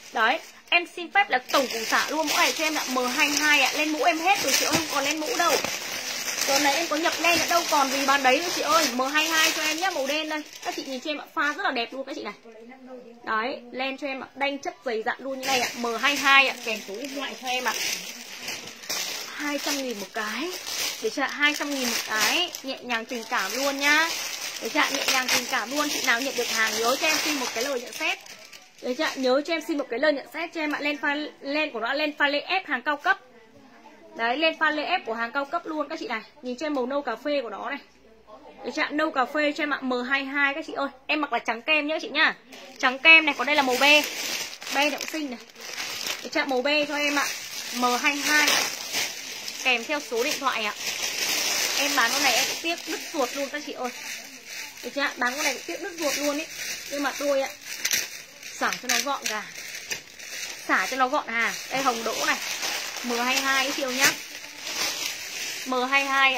Đấy, em xin phép là tổng củ xả luôn mẫu này cho em là M hai mươi hai ạ. Lên mũ em hết rồi chị ơi, không còn lên mũ đâu. Còn này em có nhập len nữa đâu còn gì bán đấy nữa chị ơi. M hai mươi hai cho em nhá, màu đen đây. Các chị nhìn cho em ạ, pha rất là đẹp luôn các chị này. Đấy, len cho em ạ, đanh chất dày dặn luôn như này ạ. M hai mươi hai ạ, kèm số điện thoại cho em ạ. hai trăm nghìn một cái. Để chưa ạ, hai trăm nghìn một cái. Nhẹ nhàng tình cảm luôn nhá. Để chưa ạ, nhẹ nhàng tình cảm luôn. Chị nào nhận được hàng nhớ cho em xin một cái lời nhận xét. Đấy chưa ạ, nhớ cho em xin một cái lời nhận xét cho em ạ. Len pha len của nó len pha lê ép hàng cao cấp. Đấy, lên pha lê ép của hàng cao cấp luôn các chị này. Nhìn cho em màu nâu cà phê của nó này. Đấy chị ạ, nâu cà phê cho em ạ, M hai mươi hai các chị ơi. Em mặc là trắng kem nhá chị nhá. Trắng kem này, còn đây là màu be. Be này cũng xinh này. Đấy chị ạ, màu be cho em ạ, M hai mươi hai. Kèm theo số điện thoại ạ. Em bán con này em cũng tiếc đứt ruột luôn các chị ơi. Đấy chị ạ, bán con này cũng tiếc đứt ruột luôn ý. Nhưng mà tôi ạ, xả cho nó gọn gàng. Xả cho nó gọn hàng. Đây hồng đỗ này, M hai mươi hai chiều nhá. M hai mươi hai ạ.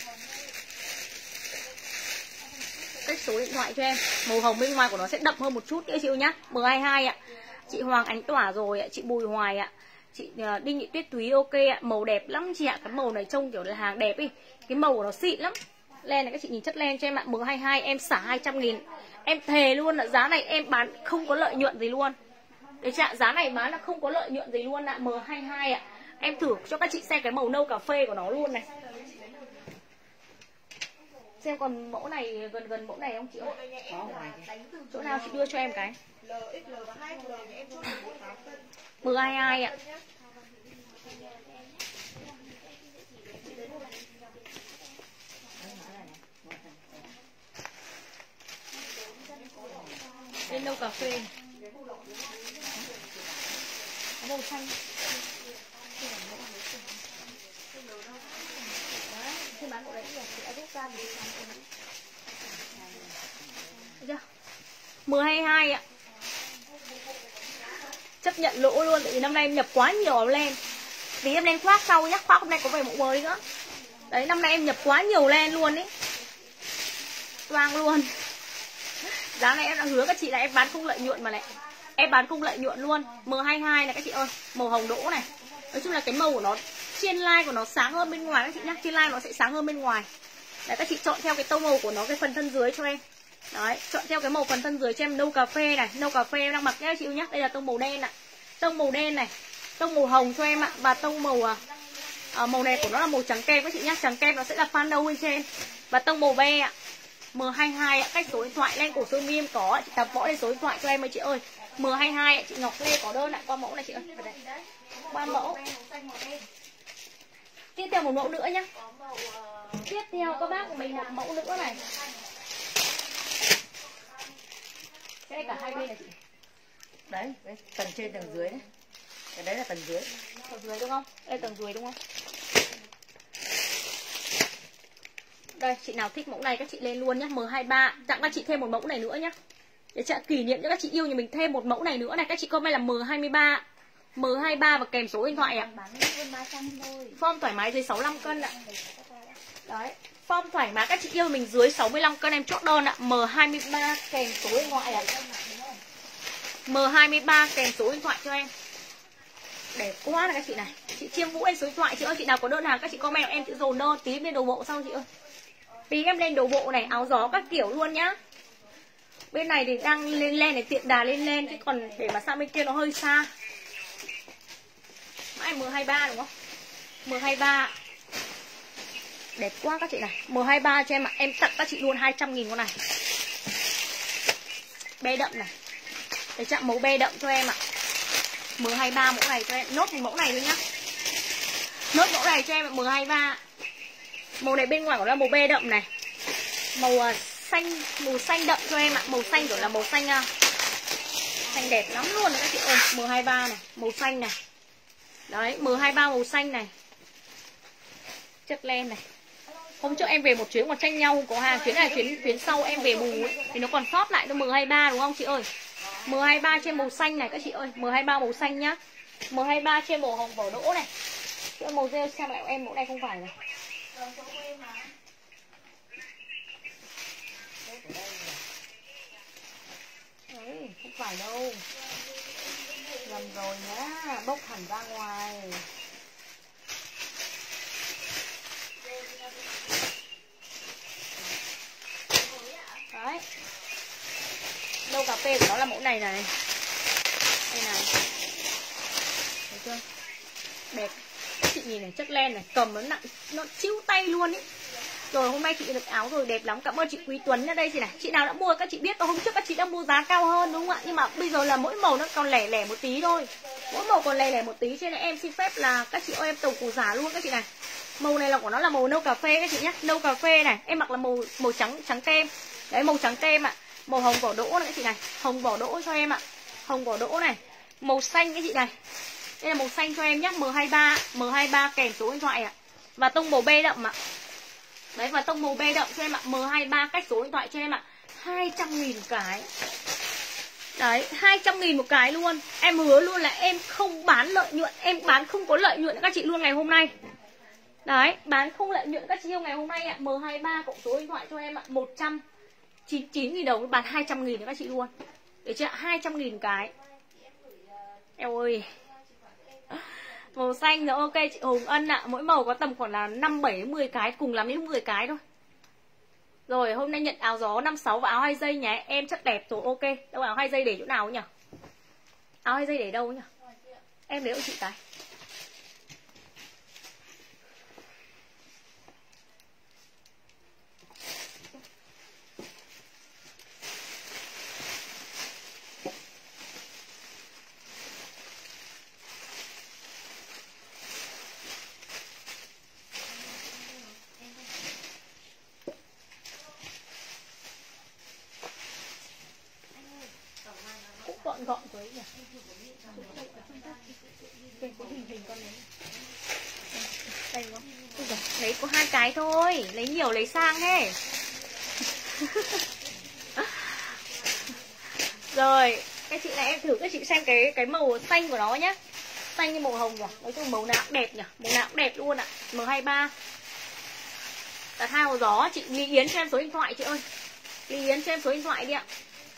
Cách số điện thoại cho em. Màu hồng bên ngoài của nó sẽ đậm hơn một chút nữa chiều nhá. M hai mươi hai ạ. Chị Hoàng Ánh Tỏa rồi ạ, chị Bùi Hoài ạ. Chị uh, Đinh Thị Tuyết Túy ok ạ. Màu đẹp lắm chị ạ. Cái màu này trông kiểu là hàng đẹp ý. Cái màu của nó xịn lắm. Len này các chị nhìn chất len cho em ạ. M hai mươi hai em xả hai trăm nghìn. Em thề luôn là giá này em bán không có lợi nhuận gì luôn. Đấy chị ạ, giá này bán là không có lợi nhuận gì luôn ạ. M hai mươi hai ạ. Em thử cho các chị xem cái màu nâu cà phê của nó luôn này. Xem còn mẫu này gần gần mẫu này không chị ơi? Chỗ nào chị đưa cho em cái. M hai mươi hai ạ. Bên nâu cà phê. Màu xanh. Khi bán bộ đấy thì đã rút ra thì chưa? M hai mươi hai ạ. Chấp nhận lỗ luôn, tại vì năm nay em nhập quá nhiều len. Tí em lên khoác sau nhá, khoác hôm nay có về mẫu mới nữa. Đấy, năm nay em nhập quá nhiều len luôn ý. Toang luôn. Giá này em đã hứa các chị là em bán không lợi nhuận mà lại. Em bán không lợi nhuận luôn. M hai mươi hai này các chị ơi, màu hồng đỗ này. Nói chung là cái màu của nó trên line của nó sáng hơn bên ngoài các chị nhá. Trên line nó sẽ sáng hơn bên ngoài. Đấy, các chị chọn theo cái tông màu của nó, cái phần thân dưới cho em. Đấy, chọn theo cái màu phần thân dưới cho em. Nâu cà phê này, nâu cà phê em đang mặc nhá chị nhá. Đây là tông màu đen ạ. Tông màu đen này, tông màu hồng cho em ạ. Và tông màu à, màu này của nó là màu trắng kem các chị nhá. Trắng kem nó sẽ là phan nâu bên trên. Và tông màu be ạ, M hai mươi hai ạ. Cách số điện thoại len cổ sơ mi em có ạ. Chị Tạp Võ lên số điện thoại cho em ơi chị ơi. M hai mươi hai ạ. Chị Ngọc Lê có đơn ạ. Qua mẫu này chị ơi. Qua mẫu. Tiếp theo một mẫu nữa nhá. Tiếp theo các bác của mình một mẫu nữa này. Cái này cả hai bên này chị. Đấy, đấy, tầng trên tầng dưới đấy. Cái đấy là tầng dưới. Tầng dưới đúng không? Đây tầng dưới đúng không? Đây, chị nào thích mẫu này các chị lên luôn nhá. M hai mươi ba, tặng các chị thêm một mẫu này nữa nhá. Để chị kỷ niệm cho các chị yêu nhà mình thêm một mẫu này nữa này. Các chị comment là M hai mươi ba. M hai mươi ba và kèm số điện thoại ạ. Form thoải mái dưới sáu mươi lăm cân ạ. Đấy, form thoải mái các chị yêu mình dưới sáu mươi lăm cân em chốt đơn ạ. M hai mươi ba kèm số điện thoại ạ. M hai mươi ba kèm số điện thoại cho em. Đẹp quá này các chị này. Chị Chiêm Vũ lên số điện thoại chị ơi. Chị nào có đơn hàng các chị comment em chữ dồn đơn. Tí em lên đồ bộ sau chị ơi. Tí em lên đồ bộ này, áo gió các kiểu luôn nhá. Bên này thì đang lên lên này, tiện đà lên lên. Chứ còn để mà sang bên kia nó hơi xa. Mãi M hai mươi ba đúng không? M hai mươi ba. Đẹp quá các chị này. M hai mươi ba cho em ạ. Em tặng các chị luôn hai trăm nghìn con này. Be đậm này. Để chạm màu be đậm cho em ạ. M hai mươi ba mẫu này cho em. Nốt một mẫu này thôi nhá. Nốt mẫu này cho em M hai mươi ba. Màu này bên ngoài của nó là màu be đậm này. Màu uh, xanh, màu xanh đậm cho em ạ. Màu xanh kiểu là màu xanh uh, xanh đẹp lắm luôn đấy các chị ơi. M hai mươi ba này, màu xanh này. Đấy, M hai mươi ba màu xanh này. Chất len này. Hôm trước em về một chuyến còn tranh nhau không có hàng. Chuyến này chuyến chuyến sau em về bù ấy, thì nó còn sót lại nó M hai mươi ba đúng không chị ơi? M hai mươi ba trên màu xanh này các chị ơi. M hai mươi ba màu xanh nhá. M hai mươi ba trên màu hồng vỏ đỗ này. Chứ màu rêu xem lại em mẫu này không phải này. Đấy, không phải đâu. Dầm rồi nhá, bốc hẳn ra ngoài. Đấy. Nâu cà phê của nó là mẫu này này. Đây này. Thấy chưa? Đẹp. Chị nhìn này, chất len này, cầm nó nặng, nó chiếu tay luôn ý. Rồi hôm nay chị được áo rồi, đẹp lắm. Cảm ơn chị Quý Tuấn ở đây chị này. Chị nào đã mua các chị biết, hôm trước các chị đã mua giá cao hơn đúng không ạ? Nhưng mà bây giờ là mỗi màu nó còn lẻ lẻ một tí thôi. Mỗi màu còn lẻ lẻ một tí, cho nên em xin phép là các chị ơi em tổng củ giá luôn các chị này. Màu này là của nó là màu nâu cà phê các chị nhé. Nâu cà phê này, em mặc là màu màu trắng trắng kem. Đấy, màu trắng kem ạ. Màu hồng vỏ đỗ này các chị này. Hồng vỏ đỗ cho em ạ. Hồng vỏ đỗ này. Màu xanh các chị này. Đây là màu xanh cho em nhé, M hai ba, M hai ba kèm số điện thoại ạ. Và tông màu bê đậm ạ. Đấy, và tông màu bê đậm cho em ạ, M hai ba cách số điện thoại cho em ạ. hai trăm nghìn cái. Đấy, hai trăm nghìn một cái luôn. Em hứa luôn là em không bán lợi nhuận, em bán không có lợi nhuận các chị luôn ngày hôm nay. Đấy, bán không lợi nhuận các chị yêu ngày hôm nay ạ. M hai ba cộng số điện thoại cho em ạ, một trăm chín mươi chín nghìn đồng, bán hai trăm nghìn cho các chị luôn. Để chưa ạ, hai trăm nghìn cái. Eo ơi. Màu xanh rồi, ok chị Hùng Ân ạ. Mỗi màu có tầm khoảng là năm, bảy, mười cái. Cùng lắm đến mười cái thôi. Rồi hôm nay nhận áo gió năm sáu và áo hai dây nhé. Em chất đẹp rồi, ok. Đâu áo hai dây để chỗ nào nhỉ? Áo hai dây để đâu nhỉ? Em lấy cho chị cái. Gọn gọn với nhỉ. Cái hình hình con đấy. Đây không? Lấy có hai cái thôi, lấy nhiều lấy sang thế. Rồi, các chị này em thử các chị xem cái cái màu xanh của nó nhá. Xanh như màu hồng nhỉ. Nói chung màu nào cũng đẹp nhỉ. Màu nào cũng đẹp luôn ạ. M hai ba. Đặt hai màu gió, chị Lý Yến cho em số điện thoại chị ơi. Lý Yến cho em số điện thoại đi ạ.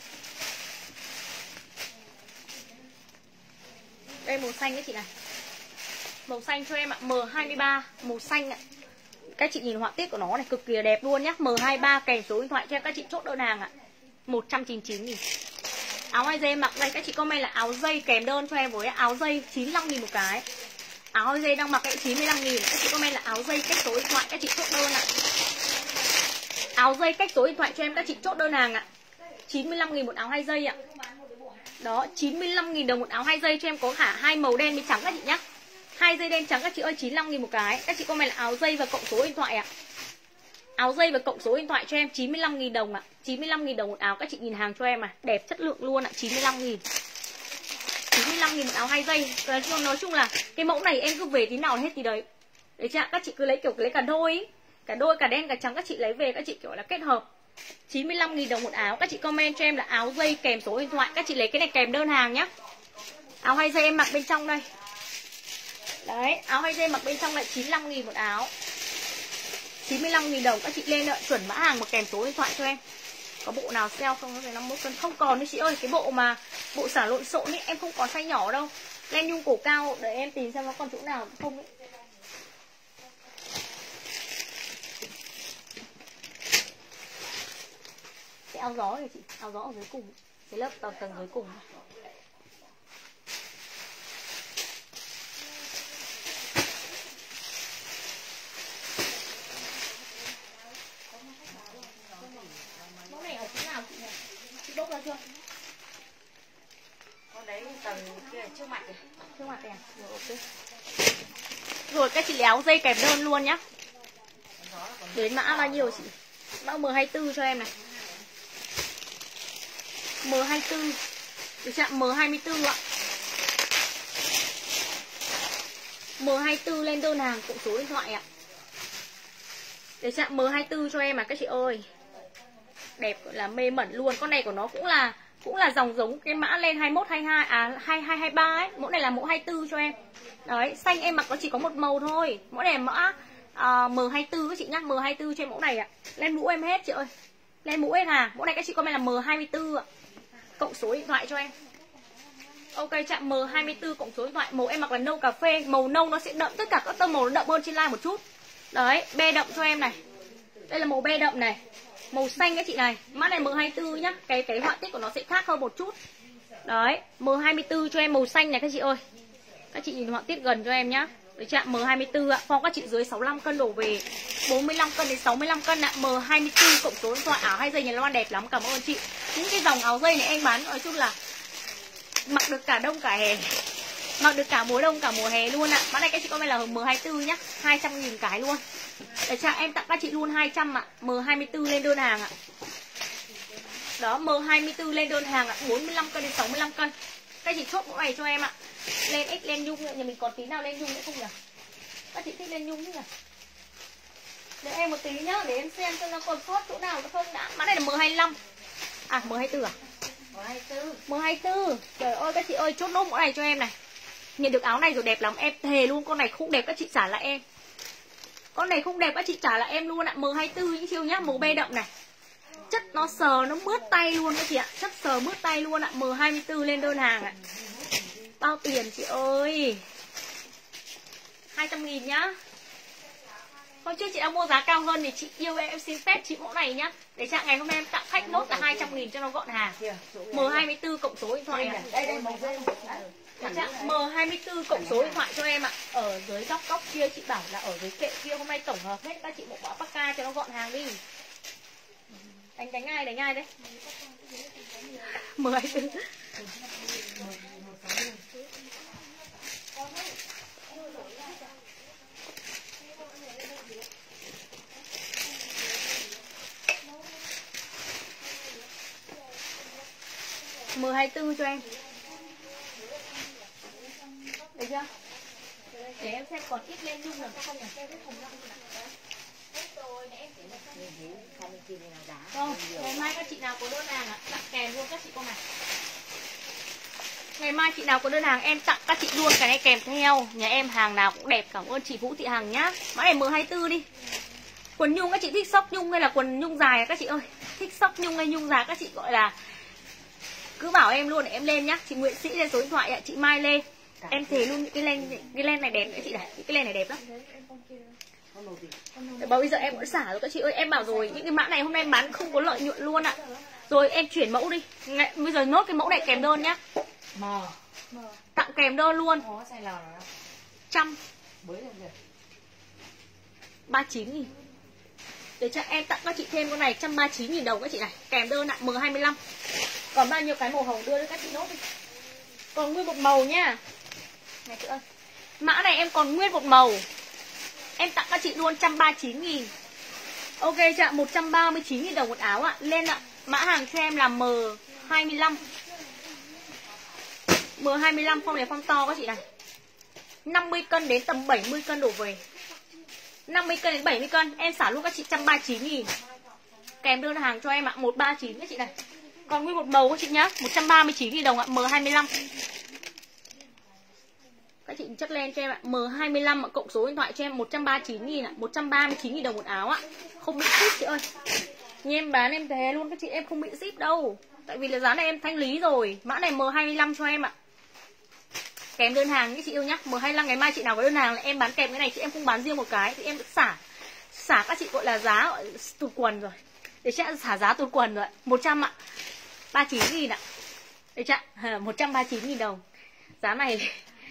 Đây màu xanh đấy chị này. Màu xanh cho em ạ, M hai ba, màu xanh ạ. Các chị nhìn họa tiết của nó này cực kỳ đẹp luôn nhá. M hai ba kèm số điện thoại cho em các chị chốt đơn hàng ạ. một trăm chín mươi chín nghìn. Áo hai dây mặc đây các chị comment là áo dây kèm đơn cho em với áo dây chín mươi lăm nghìn một cái. Áo hai dây đang mặc cái chín mươi lăm nghìn. Các chị comment là áo dây cách số điện thoại các chị chốt đơn ạ. Áo dây cách số điện thoại cho em các chị chốt đơn hàng ạ. chín mươi lăm nghìn một áo hai dây ạ. Đó, chín mươi lăm nghìn đồng một áo hai dây cho em có cả hai màu đen với trắng các chị nhá. Hai dây đen trắng các chị ơi, chín mươi lăm nghìn một cái. Các chị comment là áo dây và cộng số điện thoại ạ. Áo dây và cộng số điện thoại cho em chín mươi lăm nghìn đồng ạ. chín mươi lăm nghìn đồng một áo, các chị nhìn hàng cho em à, đẹp chất lượng luôn ạ, chín mươi lăm nghìn. chín mươi lăm nghìn một áo hai dây. Nói chung, nói chung là cái mẫu này em cứ về tí nào hết tí đấy. Đấy chưa? Các chị cứ lấy kiểu lấy cả đôi ý. Cả đôi cả đen cả trắng các chị lấy về các chị kiểu là kết hợp. chín mươi lăm nghìn đồng một áo. Các chị comment cho em là áo dây kèm số điện thoại. Các chị lấy cái này kèm đơn hàng nhá. Áo hai dây em mặc bên trong đây. Đấy, áo hai dây mặc bên trong lại chín mươi lăm nghìn một áo. chín mươi lăm nghìn đồng. Các chị lên ạ, chuẩn mã hàng mà kèm số điện thoại cho em. Có bộ nào sale không? Cái năm mươi mốt cân không còn đấy chị ơi. Cái bộ mà bộ xả lộn xộn ấy em không còn size nhỏ đâu. Len nhung cổ cao để em tìm xem nó còn chỗ nào không ấy. Cái áo gió này chị, áo gió ở dưới cùng, cái lớp tầng tầng dưới cùng. Mẫu này ở chỗ nào chị nhỉ? Chị bốc ra chưa? Con đấy tầng kia trước mặt này. Trước mặt này. Rồi ok. Rồi các chị lấy áo dây kèm đơn luôn nhá. Đến mã bao nhiêu chị? Mã M hai tư cho em này. M hai tư. Được chưa? M hai mươi tư ạ. M hai tư lên đơn hàng cộng số điện thoại ạ. Để chưa? M hai tư cho em à các chị ơi. Đẹp gọi là mê mẩn luôn. Con này của nó cũng là cũng là dòng giống cái mã lên hai mốt hai hai à hai hai hai ba ấy. Mẫu này là mẫu hai tư cho em. Đấy, xanh em mặc nó chỉ có một màu thôi. Mẫu này là mã à, M hai tư các chị nhá, M hai tư cho em mẫu này ạ. Lên mũ em hết chị ơi. Lên mũ hết à. Mẫu này các chị comment là M hai mươi tư ạ. Cộng số điện thoại cho em. Ok chạm M hai mươi tư cộng số điện thoại. Màu em mặc là nâu cà phê. Màu nâu nó sẽ đậm, tất cả các tông màu nó đậm hơn trên live một chút. Đấy, be đậm cho em này. Đây là màu be đậm này. Màu xanh các chị này. Mã này M hai mươi tư nhá. Cái cái họa tiết của nó sẽ khác hơn một chút. Đấy, M hai mươi tư cho em màu xanh này các chị ơi. Các chị nhìn họa tiết gần cho em nhá. Đấy chạm M hai mươi tư ạ. Phong các chị dưới sáu mươi lăm cân đổ về bốn mươi lăm cân đến sáu mươi lăm cân ạ. M hai mươi tư cộng số điện thoại. Áo hay dây nhà loan đẹp lắm, cảm ơn chị. Những cái dòng áo dây này em bán nói chung là mặc được cả đông cả hè, mặc được cả mùa đông cả mùa hè luôn ạ. Mã này các chị comment là M hai mươi tư nhá, hai trăm nghìn cái luôn. Để chạm em tặng các chị luôn hai trăm ạ. M hai mươi tư lên đơn hàng ạ. Đó, M hai mươi tư lên đơn hàng ạ, bốn mươi lăm cân đến sáu mươi lăm cân. Các chị chốt mẫu này cho em ạ. Lên X lên nhung, nhà mình còn tí nào lên nhung nữa không nhỉ? Các chị thích lên nhung chứ nhỉ? Để em một tí nhá, để em xem xem nó còn sót chỗ nào nữa không đã. Mã này là M hai mươi lăm. À M hai mươi tư à? M hai mươi tư. M hai mươi tư. Trời ơi các chị ơi, chốt nốt mẫu này cho em này. Nhận được áo này rồi đẹp lắm, em thề luôn, con này không đẹp các chị trả lại em. Con này không đẹp các chị trả lại em luôn ạ. M hai mươi tư những chiêu nhá, màu be đậm này. Chất nó sờ nó mướt tay luôn các chị ạ. Chất sờ mướt tay luôn ạ. M hai mươi tư lên đơn hàng ạ. Bao tiền chị ơi? hai trăm nghìn nhá. Hôm trước chị đã mua giá cao hơn thì chị yêu em, em xin phép chị mẫu này nhá. Để chặng ngày hôm nay em tặng khách nốt là hai trăm nghìn cho nó gọn hàng. M hai mươi tư cộng số điện thoại ạ. Đây đây màu dây. M hai mươi tư cộng số điện thoại cho em ạ. Ở dưới góc góc kia chị bảo là ở dưới kệ kia hôm nay tổng hợp hết các chị một bỏ Pacca cho nó gọn hàng đi. Đánh đánh ai đánh ai đấy. M hai mươi tư. M hai mươi tư cho em. Được chưa? Để em xem còn ít lên nhung nào không nhỉ? Không, ngày mai các chị nào có đơn hàng ạ, tặng kèm luôn các chị con này. Ngày mai chị nào có đơn hàng em tặng các chị luôn cái này kèm theo. Nhà em hàng nào cũng đẹp, cảm ơn chị Vũ Thị Hằng nhá. Mã này M hai mươi tư đi. Quần nhung các chị thích sóc nhung hay là quần nhung dài các chị ơi? Thích sóc nhung hay nhung dài các chị gọi là cứ bảo em luôn để em lên nhá. Chị Nguyễn Sĩ lên số điện thoại ạ, chị Mai Lê. Em thề luôn những cái len cái len này đẹp đấy chị này, những cái len này đẹp lắm. Bảo bây giờ em cũng xả rồi các chị ơi, em bảo rồi những cái mã này hôm nay em bán không có lợi nhuận luôn ạ. Rồi em chuyển mẫu đi. Ngay, bây giờ nốt cái mẫu này kèm đơn nhá. M. Tặng kèm đơn luôn. Trăm ba mươi chín nghìn. Để cho em tặng các chị thêm con này một trăm ba mươi chín nghìn đồng các chị này, kèm đơn ạ. M hai mươi lăm. Còn bao nhiêu cái màu hồng đưa cho các chị nốt đi. Còn nguyên một màu nhá. Này chị ơi. Mã này em còn nguyên một màu. Em tặng các chị luôn một trăm ba mươi chín nghìn. Ok chị ạ, một trăm ba mươi chín nghìn đồng một áo ạ. Lên ạ. Mã hàng cho em là M hai mươi lăm. M hai mươi lăm phong này phong to các chị này. năm mươi cân đến tầm bảy mươi cân đổ về. năm mươi cân đến bảy mươi cân. Em xả luôn các chị một trăm ba mươi chín nghìn. Kèm đơn hàng cho em ạ, một trăm ba mươi chín các chị này. Còn nguyên một màu các chị nhá, một trăm ba mươi chín nghìn đồng ạ, M hai mươi lăm. Các chị chất lên cho em ạ, M hai mươi lăm ạ, cộng số điện thoại cho em một trăm ba mươi chín nghìn ạ, một trăm ba mươi chín nghìn đồng một áo ạ. Không bị ship chị ơi. Như em bán em thề luôn các chị, em không bị ship đâu. Tại vì là giá này em thanh lý rồi. Mã này M hai mươi lăm cho em ạ. Kèm đơn hàng các chị yêu nhá. M hai mươi lăm ngày mai chị nào có đơn hàng là em bán kèm cái này, chị em không bán riêng một cái thì em được xả. Xả các chị gọi là giá gọi là tụt quần rồi. Để chị xả giá tụt quần rồi. một trăm ạ. ba mươi chín nghìn ạ. Để chị một trăm ba mươi chín nghìn đồng. Giá này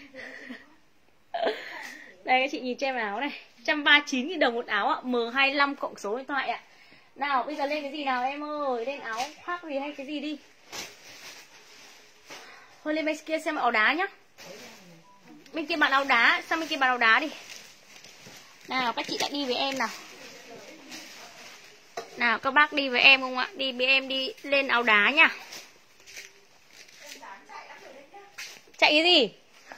đây các chị nhìn cho em áo này, một trăm ba mươi chín nghìn đồng một áo ạ, M hai mươi lăm cộng số điện thoại ạ. Nào bây giờ lên cái gì nào em ơi, lên áo khoác gì hay cái gì đi. Thôi lên bên kia xem áo đá nhá. Bên kia bạn áo đá, sang bên kia bạn áo đá đi. Nào các chị đã đi với em nào. Nào các bác đi với em không ạ? Đi với em đi lên áo đá nhá. Chạy cái gì?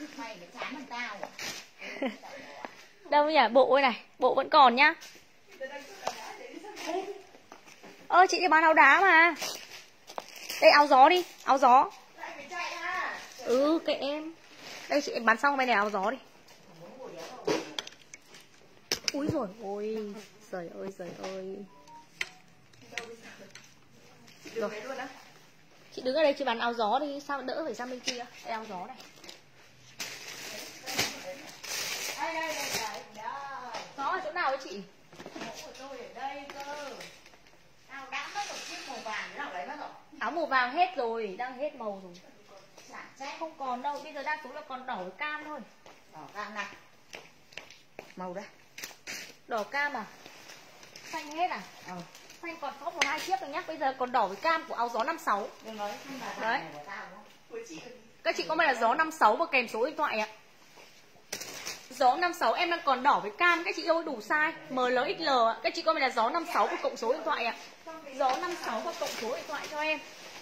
Đâu nhỉ? Bộ ơi này, bộ vẫn còn nhá. Ơ chị đi bán áo đá mà. Đây áo gió đi, áo gió. Ừ kệ em. Đây chị em bán xong bên này áo gió đi. Úi rồi ôi. Trời ơi trời ơi. Rồi. Chị đứng ở đây chị bán áo gió đi, sao đỡ phải sang bên kia. Đây áo gió này. Gió ở chỗ nào ấy chị? Của tôi ở đây cơ. Nào đã mất một chiếc màu vàng, nào lấy mất rồi. Áo màu vàng hết rồi, đang hết màu rồi. Sản xét. Không còn đâu, bây giờ đa số là còn đỏ với cam thôi. Đỏ cam này. Màu đây. Đỏ cam à? Xanh hết à? Ờ. Xanh còn có một hai chiếc thôi nhá. Bây giờ còn đỏ với cam của áo gió năm sáu. Đừng nói xanh là đấy. Này của tao đúng không? Các chị có may là gió năm sáu và kèm số điện thoại ạ. Gió năm sáu em đang còn đỏ với cam, các chị yêu đủ size M L X L ạ. Các chị có may là gió năm sáu và cộng số điện thoại ạ. Gió năm sáu và cộng số điện thoại cho em.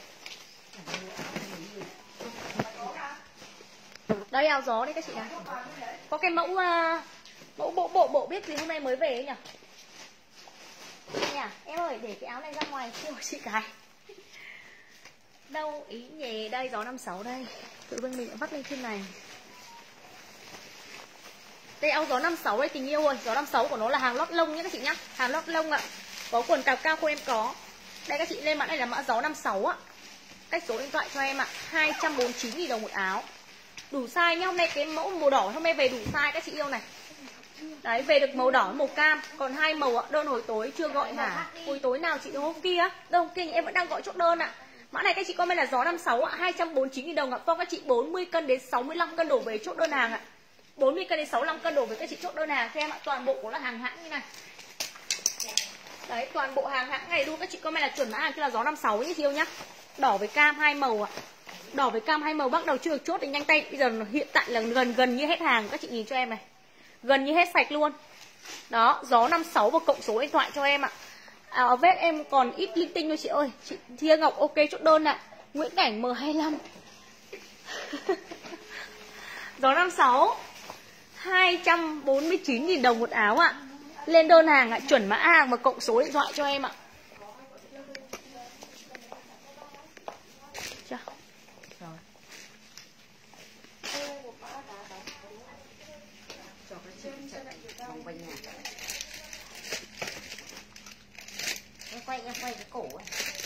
Đây áo gió đây các chị này. Có cái mẫu uh, mẫu bộ bộ bộ biết gì hôm nay mới về ấy nhỉ? Nhà, em ơi để cái áo này ra ngoài siêu chị cái. Đâu ý nhề đây gió năm sáu đây. Tự bên mình đã vắt lên trên này. Đây áo gió năm sáu đây tình yêu ơi, gió năm sáu của nó là hàng lót lông nhé các chị nhá. Hàng lót lông ạ. Có quần cào cao của em có. Đây các chị lên mã này là mã gió năm sáu ạ. Cách số điện thoại cho em ạ, hai trăm bốn mươi chín nghìn đồng một áo. Đủ size nhá, hôm nay cái mẫu màu đỏ hôm nay về đủ size các chị yêu này. Đấy, về được màu đỏ màu cam, còn hai màu ạ, đơn hồi tối chưa gọi hả? Hồi tối nào chị hôm kia? Đâu hôm kia em vẫn đang gọi chốt đơn ạ. Mã này các chị comment là gió năm sáu ạ, hai trăm bốn mươi chín nghìn đồng ạ. Cho các chị bốn mươi cân đến sáu mươi lăm cân đổ về chốt đơn hàng ạ. bốn mươi cân đến sáu mươi lăm cân đổ về các chị chốt đơn hàng cho em ạ. Toàn bộ cũng là hàng hãng như này. Đấy, toàn bộ hàng hãng này luôn các chị comment là chuẩn mã hàng kia là gió năm sáu như chị yêu nhá. Đỏ với cam hai màu ạ. Đỏ với cam hai màu bắt đầu chưa được chốt thì nhanh tay. Bây giờ hiện tại là gần gần như hết hàng, các chị nhìn cho em này. Gần như hết sạch luôn. Đó, gió năm sáu và cộng số điện thoại cho em ạ. Áo vest em còn ít linh tinh thôi chị ơi. Chị Thia Ngọc ok chốt đơn ạ. Nguyễn Cảnh M hai lăm. Gió năm sáu hai trăm bốn mươi chín nghìn đồng một áo ạ. Lên đơn hàng ạ, chuẩn mã hàng và cộng số điện thoại cho em ạ. Chưa? Rồi. Cho cái chị chạy vòng quanh nhà. Em quay, em quay cái cổ ấy.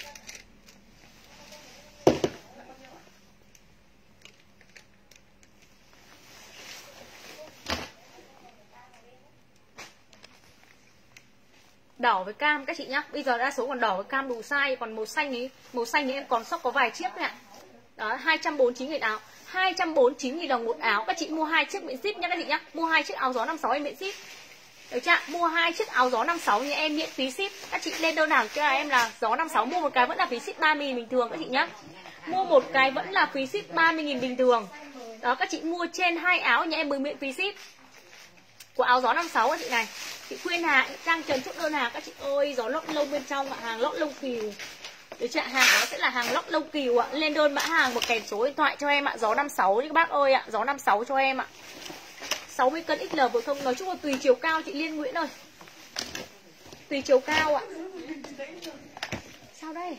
Đỏ với cam các chị nhá. Bây giờ đa số còn đỏ với cam đủ size. Còn màu xanh ý, màu xanh thì em còn sót có vài chiếc thôi ạ. Đó, hai trăm bốn mươi chín nghìn áo, hai trăm bốn mươi chín nghìn đồng một áo. Các chị mua hai chiếc miễn ship nhá các chị nhá. Mua hai chiếc áo gió năm sáu em miễn ship. Được chưa? Mua hai chiếc áo gió năm sáu như em miễn phí ship. Các chị lên đơn hàng cho em là gió năm sáu, mua một cái vẫn là phí ship ba mươi nghìn bình thường các chị nhá. Mua một cái vẫn là phí ship ba mươi nghìn bình thường. Đó, các chị mua trên hai áo nhà em mới miễn phí ship. Của áo gió năm sáu các chị này. Chị khuyên hàng Trang Trần chốt đơn hàng các chị ơi, gió lót lông bên trong ạ, hàng lót lông kiều. Được chưa? Hàng đó sẽ là hàng lót lông kiều ạ. Lên đơn mã hàng một kèm số điện thoại cho em ạ, gió năm sáu các bác ơi ạ, gió năm sáu cho em ạ. sáu mươi cân ích lờ vừa không, nói chung là tùy chiều cao chị Liên Nguyễn ơi. Tùy chiều cao ạ. Sao đây?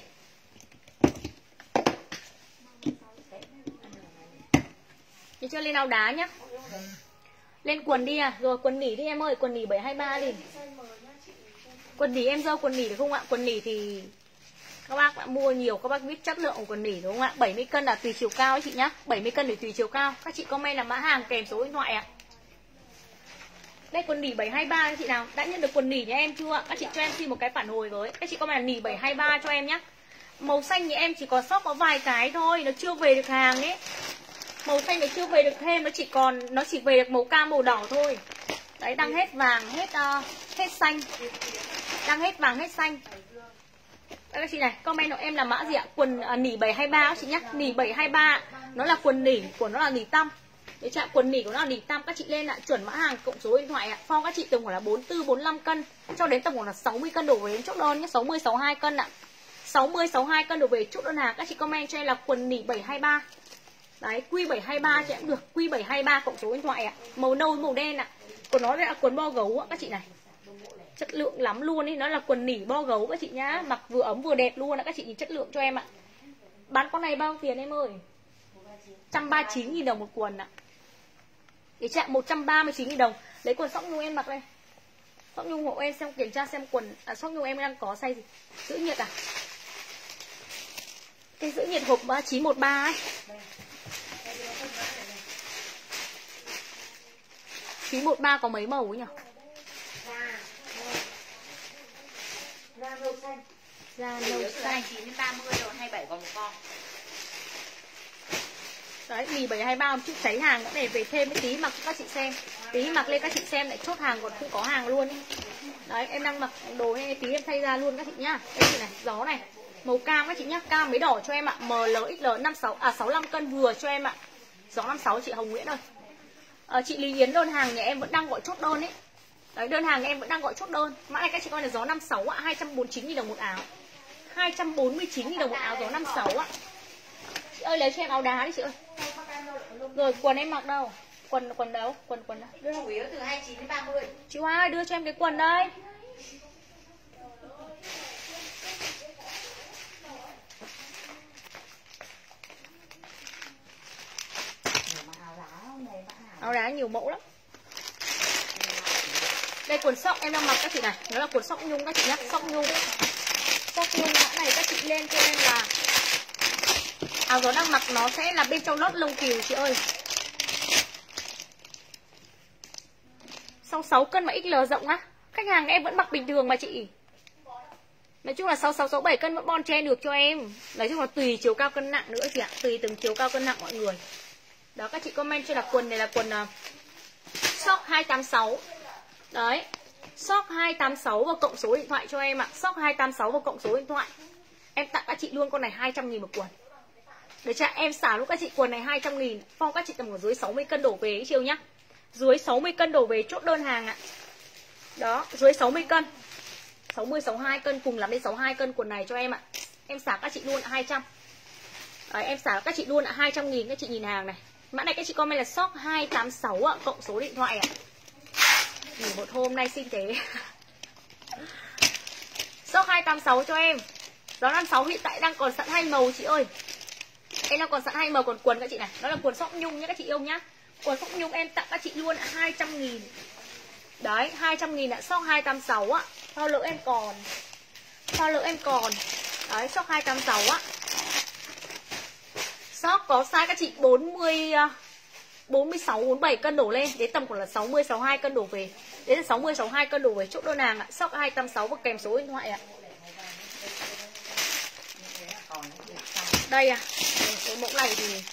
Để cho lên áo đá nhá. Lên quần đi à. Rồi quần nỉ đi em ơi, quần nỉ bảy hai ba đi. Quần nỉ em dâu quần nỉ được không ạ? Quần nỉ thì các bác đã mua nhiều, các bác biết chất lượng của quần nỉ đúng không ạ? bảy mươi cân là tùy chiều cao ấy chị nhá. bảy mươi cân để tùy chiều cao. Các chị comment là mã hàng kèm số điện thoại ạ. Đây quần nỉ bảy hai ba các chị nào đã nhận được quần nỉ nhà em chưa ạ? Các chị cho em xin một cái phản hồi với. Các chị comment là nỉ bảy hai ba cho em nhá. Màu xanh nhà em chỉ có sót có vài cái thôi, nó chưa về được hàng ấy. Màu xanh nó chưa về được thêm, nó chỉ còn nó chỉ về được màu cam màu đỏ thôi. Đấy, đang hết vàng, hết uh, hết xanh. Đang hết vàng, hết xanh. Đây các chị này, comment của em là mã gì ạ? Quần uh, nỉ bảy hai ba các chị nhá. Nỉ bảy hai ba, nó là quần nỉ của nó là nỉ tăm. Đấy chạm quần nỉ của nó là nỉ tăm, các chị lên lại chuẩn mã hàng cộng số điện thoại ạ. Form các chị tầm khoảng là bốn mươi tư bốn mươi lăm cân cho đến tầm khoảng là sáu mươi cân đổ về đến chốt đơn nhé, sáu mươi sáu mươi hai cân ạ. sáu mươi sáu mươi hai cân đổ về chốt đơn hàng, các chị comment cho em là quần nỉ bảy hai ba. Đấy, Q bảy hai ba chị cũng được, Q bảy hai ba cộng số điện thoại ạ. Màu nâu màu đen ạ. Của nó là quần bo gấu ạ các chị này. Chất lượng lắm luôn ý, nó là quần nỉ bo gấu các chị nhá, mặc vừa ấm vừa đẹp luôn ạ, các chị nhìn chất lượng cho em ạ. Bán con này bao tiền em ơi? một trăm ba mươi chín nghìn đồng một quần ạ. Để chạm một trăm ba mươi chín nghìn đồng. Lấy quần sóc nhung em mặc đây. Sóc nhung hộ em xem kiểm tra xem quần à, sóc nhung em đang có size gì. Giữ nhiệt à? Cái giữ nhiệt hộp chín một ba ấy. chín một ba có mấy màu ấy nhỉ? Da nâu xanh. Da nâu xanh. chín đến ba mươi rồi, hai mươi bảy còn một con. Đấy, mì bảy hai ba một chút cháy hàng nữa để về thêm mấy tí mặc cho các chị xem. Tí mặc lên các chị xem lại chốt hàng còn không có hàng luôn ấy. Đấy, em đang mặc đồ này tí em thay ra luôn các chị nhá. Đây chị này, gió này. Màu cam các chị nhá, cam mấy đỏ cho em ạ. em lờ ích lờ năm sáu à sáu mươi lăm cân vừa cho em ạ. Gió năm sáu chị Hồng Nguyễn ơi. À, chị Lý Yến đơn hàng nhà em vẫn đang gọi chốt đơn ấy. Đấy, đơn hàng nhà em vẫn đang gọi chốt đơn. Mã này các chị coi là gió năm sáu ạ, hai trăm bốn mươi chín nghìn đồng một áo. hai trăm bốn mươi chín nghìn đồng một áo gió năm sáu ạ. Chị ơi lấy cho em áo đá đi chị ơi. Rồi quần em mặc đâu? Quần quần đâu? Quần quần đâu? Đưa chủ yếu từ hai mươi chín đến ba mươi. Chị Hoa ơi đưa cho em cái quần đây. Áo đá nhiều mẫu lắm. Đây quần sóc em đang mặc các chị này. Nó là quần sóc nhung các chị nhé. Sóc nhung. Sóc nhung mã này các chị lên cho em là áo gió đang mặc nó sẽ là bên trong lót lông cừu chị ơi. sáu mươi sáu cân mà ích lờ rộng á. Khách hàng em vẫn mặc bình thường mà chị. Nói chung là sáu mươi sáu, sáu mươi bảy cân vẫn bon chen được cho em. Nói chung là tùy chiều cao cân nặng nữa chị ạ. Tùy từng chiều cao cân nặng mọi người. Đó các chị comment cho là quần này là quần uh, shop hai tám sáu. Đấy. Shop hai tám sáu và cộng số điện thoại cho em ạ. Shop hai tám sáu và cộng số điện thoại. Em tặng các chị luôn con này hai trăm nghìn một quần. Để cho em xả lúc các chị quần này hai trăm nghìn. Phong các chị tầm ở dưới sáu mươi cân đổ về chiều nhá. Dưới sáu mươi cân đổ về chốt đơn hàng ạ. Đó, dưới sáu mươi cân. sáu mươi, sáu mươi hai cân cùng làm đến sáu mươi hai cân quần này cho em ạ. Em xả các chị luôn ạ hai trăm. Đấy, em xả các chị luôn ạ hai trăm nghìn các chị nhìn hàng này. Mã này các chị comment là shop hai tám sáu ạ, cộng số điện thoại ạ. Nghỉ một hôm nay xin thế. Shop hai tám sáu cho em. Đó năm sáu hiện tại đang còn sẵn hai màu chị ơi. Em đang còn sẵn hai màu còn quần các chị này. Đó là quần shop nhung nhá các chị yêu nhá. Quần shop nhung em tặng các chị luôn ạ hai trăm nghìn. Đấy, hai trăm nghìn ạ, shop hai tám sáu ạ. Sao lỡ em còn. Sao lỡ em còn. Đấy, shop hai tám sáu ạ. Shop có size các chị bốn mươi bốn mươi sáu, bốn mươi bảy cân đổ lên. Đến tầm khoảng là sáu mươi, sáu mươi hai cân đổ về. Đến là sáu mươi, sáu mươi hai cân đổ về chốt đơn hàng ạ. Shop hai tám sáu và kèm số điện thoại ạ. Đây à. Cái mẫu này thì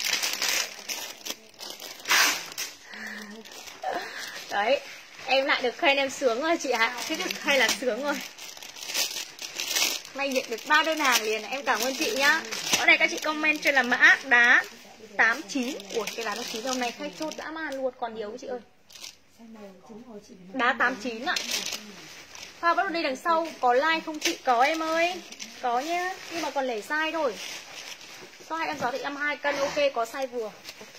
đấy, em lại được khen em sướng rồi chị ạ. Thế được hay là sướng rồi. Nay nhận được ba đơn hàng liền, em cảm ơn chị nhá. Ở đây các chị comment cho là mã đá tám chín. Ủa cái đá tám chín hôm nay khách chốt dã man luôn, còn nhiều chị ơi. Đá tám chín ạ. Hoa bắt đầu đi đằng sau, có like không chị? Có em ơi. Có nhá, nhưng mà còn lẻ size thôi. Có hai em gió thì em hai cân ok, có size vừa.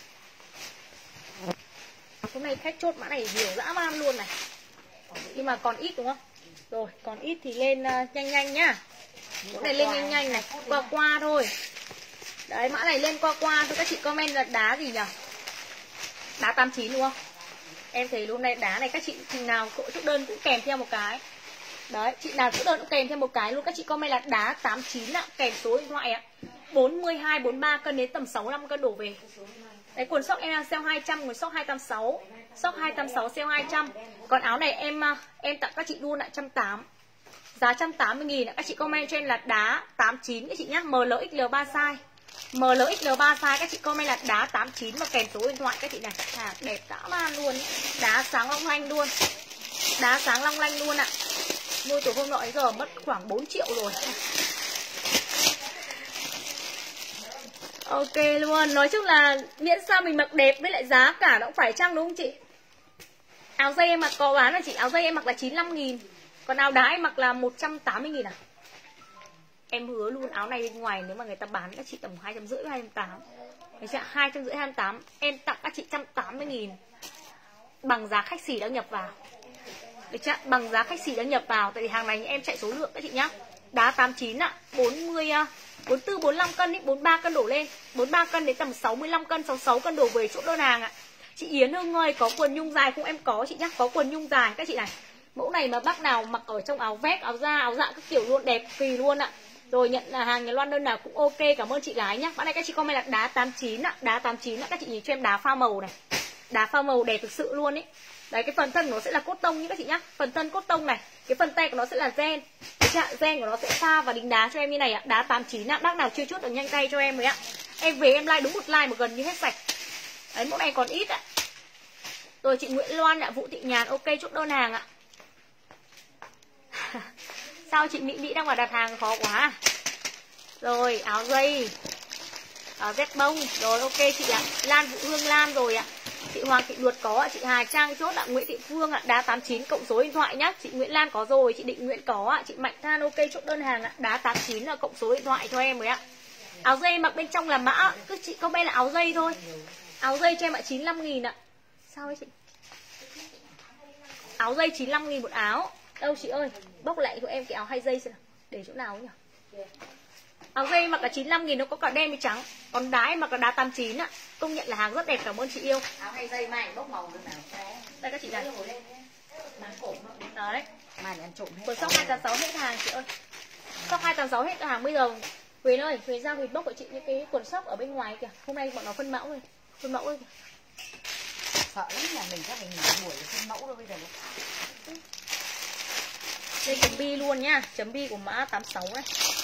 Hôm nay khách chốt mã này nhiều dã man luôn này. Nhưng mà còn ít đúng không? Rồi, còn ít thì lên uh, nhanh nhanh nhá. Mẫu này lên nhanh nhanh này, qua qua thôi. Đấy, mã này lên qua qua thôi. Các chị comment là đá gì nhỉ? Đá tám chín đúng không? Em thấy hôm nay đá này các chị trình nào cỗ chốt đơn cũng kèm theo một cái. Đấy, chị nào chốt đơn cũng kèm theo một cái luôn. Các chị comment là đá tám chín ạ, kèm số điện thoại ạ. bốn mươi hai, bốn mươi ba cân đến tầm sáu mươi lăm cân đổ về. Đấy, quần sóc em đang sale hai trăm, quần sóc hai tám sáu. Sóc hai tám sáu sale hai trăm. Còn áo này em em tặng các chị luôn ạ một trăm tám mươi. Giá một trăm tám mươi nghìn ạ. Các chị comment cho em là đá tám chín các chị nhá, em lờ ích lờ ba size. em lờ ích lờ ba size các chị comment là đá tám chín và kèm số điện thoại các chị này. Hàng đẹp dã man luôn. Đá sáng long lanh luôn. Đá sáng long lanh luôn ạ. Mua từ hôm nọ đến giờ mất khoảng bốn triệu rồi. Ok luôn, nói chung là miễn sao mình mặc đẹp với lại giá cả nó cũng phải chăng đúng không chị? Áo dây em mặc có bán là chị, áo dây em mặc là chín mươi lăm nghìn. Còn áo đá em mặc là một trăm tám mươi nghìn à? Em hứa luôn áo này bên ngoài nếu mà người ta bán các chị tầm hai trăm rưỡi, hai trăm tám mươi. hai trăm rưỡi, hai trăm tám mươi. Em tặng các chị một trăm tám mươi nghìn. Bằng giá khách xỉ đã nhập vào. Được chưa? Bằng giá khách xỉ đã nhập vào. Tại vì hàng này em chạy số lượng các chị nhá. Đá tám chín ạ, bốn mươi, bốn mươi tư, bốn mươi lăm cân ý, bốn mươi ba cân đổ lên. bốn mươi ba cân đến tầm sáu mươi lăm cân, sáu mươi sáu cân đổ về chỗ đơn hàng ạ. Chị Yến Hương ơi, có quần nhung dài không? Em có chị nhá, có quần nhung dài các chị này. Mẫu này mà bác nào mặc ở trong áo vest, áo da, áo dạ các kiểu luôn, đẹp kỳ luôn ạ. Rồi nhận là hàng nhà Loan đơn nào cũng ok, cảm ơn chị gái nhá. Bạn này các chị comment là đá tám chín ạ, đá tám chín ạ. Các chị nhìn cho em đá pha màu này. Đá pha màu đẹp thực sự luôn ấy. Đấy, cái phần thân của nó sẽ là cốt tông nhé các chị nhá. Phần thân cốt tông này, cái phần tay của nó sẽ là gen. Cái chạ gen của nó sẽ pha và đính đá cho em như này ạ. Đá tám chín ạ, bác nào chưa chốt được nhanh tay cho em rồi ạ. Em về em like đúng một like mà gần như hết sạch. Đấy, mẫu này còn ít ạ. Rồi chị Nguyễn Loan ạ, Vũ Thị Nhàn ok chốt đơn hàng ạ. Sao chị Mỹ Mỹ đang vào đặt hàng khó quá à? Rồi áo dây, áo dép bông. Rồi ok chị ạ. Lan Vũ Hương Lan rồi ạ. Chị Hoàng Thị Luật có ạ. Chị Hà Trang chốt ạ. Nguyễn Thị Phương ạ. Đá tám chín cộng số điện thoại nhá. Chị Nguyễn Lan có rồi. Chị Định Nguyễn có ạ. Chị Mạnh Than ok chốt đơn hàng ạ. Đá tám chín là cộng số điện thoại cho em rồi ạ. Áo dây mặc bên trong là mã. Cứ chị comment là áo dây thôi. Áo dây cho em ạ chín mươi lăm nghìn ạ. Sao ấy chị? Áo dây chín mươi lăm nghìn một áo. Đâu chị ơi, bóc lại của em cái áo hai dây xem nào. Để chỗ nào nhỉ? Áo dây mặc là chín mươi lăm nghìn, nó có cả đen với trắng. Còn đá em mặc là đá tám chín ạ. Công nhận là hàng rất đẹp, cảm ơn chị yêu. Áo hai dây mai bốc màu được nào. Đây các chị này. Đấy. Mai ăn trộm hết. Quần sóc hai tám sáu hết hàng chị ơi. Sóc hai tám sáu hết hàng bây giờ. Huyền ơi, Huyền ra Huyền bốc của chị những cái quần sóc ở bên ngoài kìa. Hôm nay bọn nó phân mẫu rồi. Phân mẫu rồi kìa. Sợ lắm nhà mình chắc mình buổi phân mẫu đâu bây giờ. Đây chấm bi luôn nhá, chấm bi của mã tám sáu này.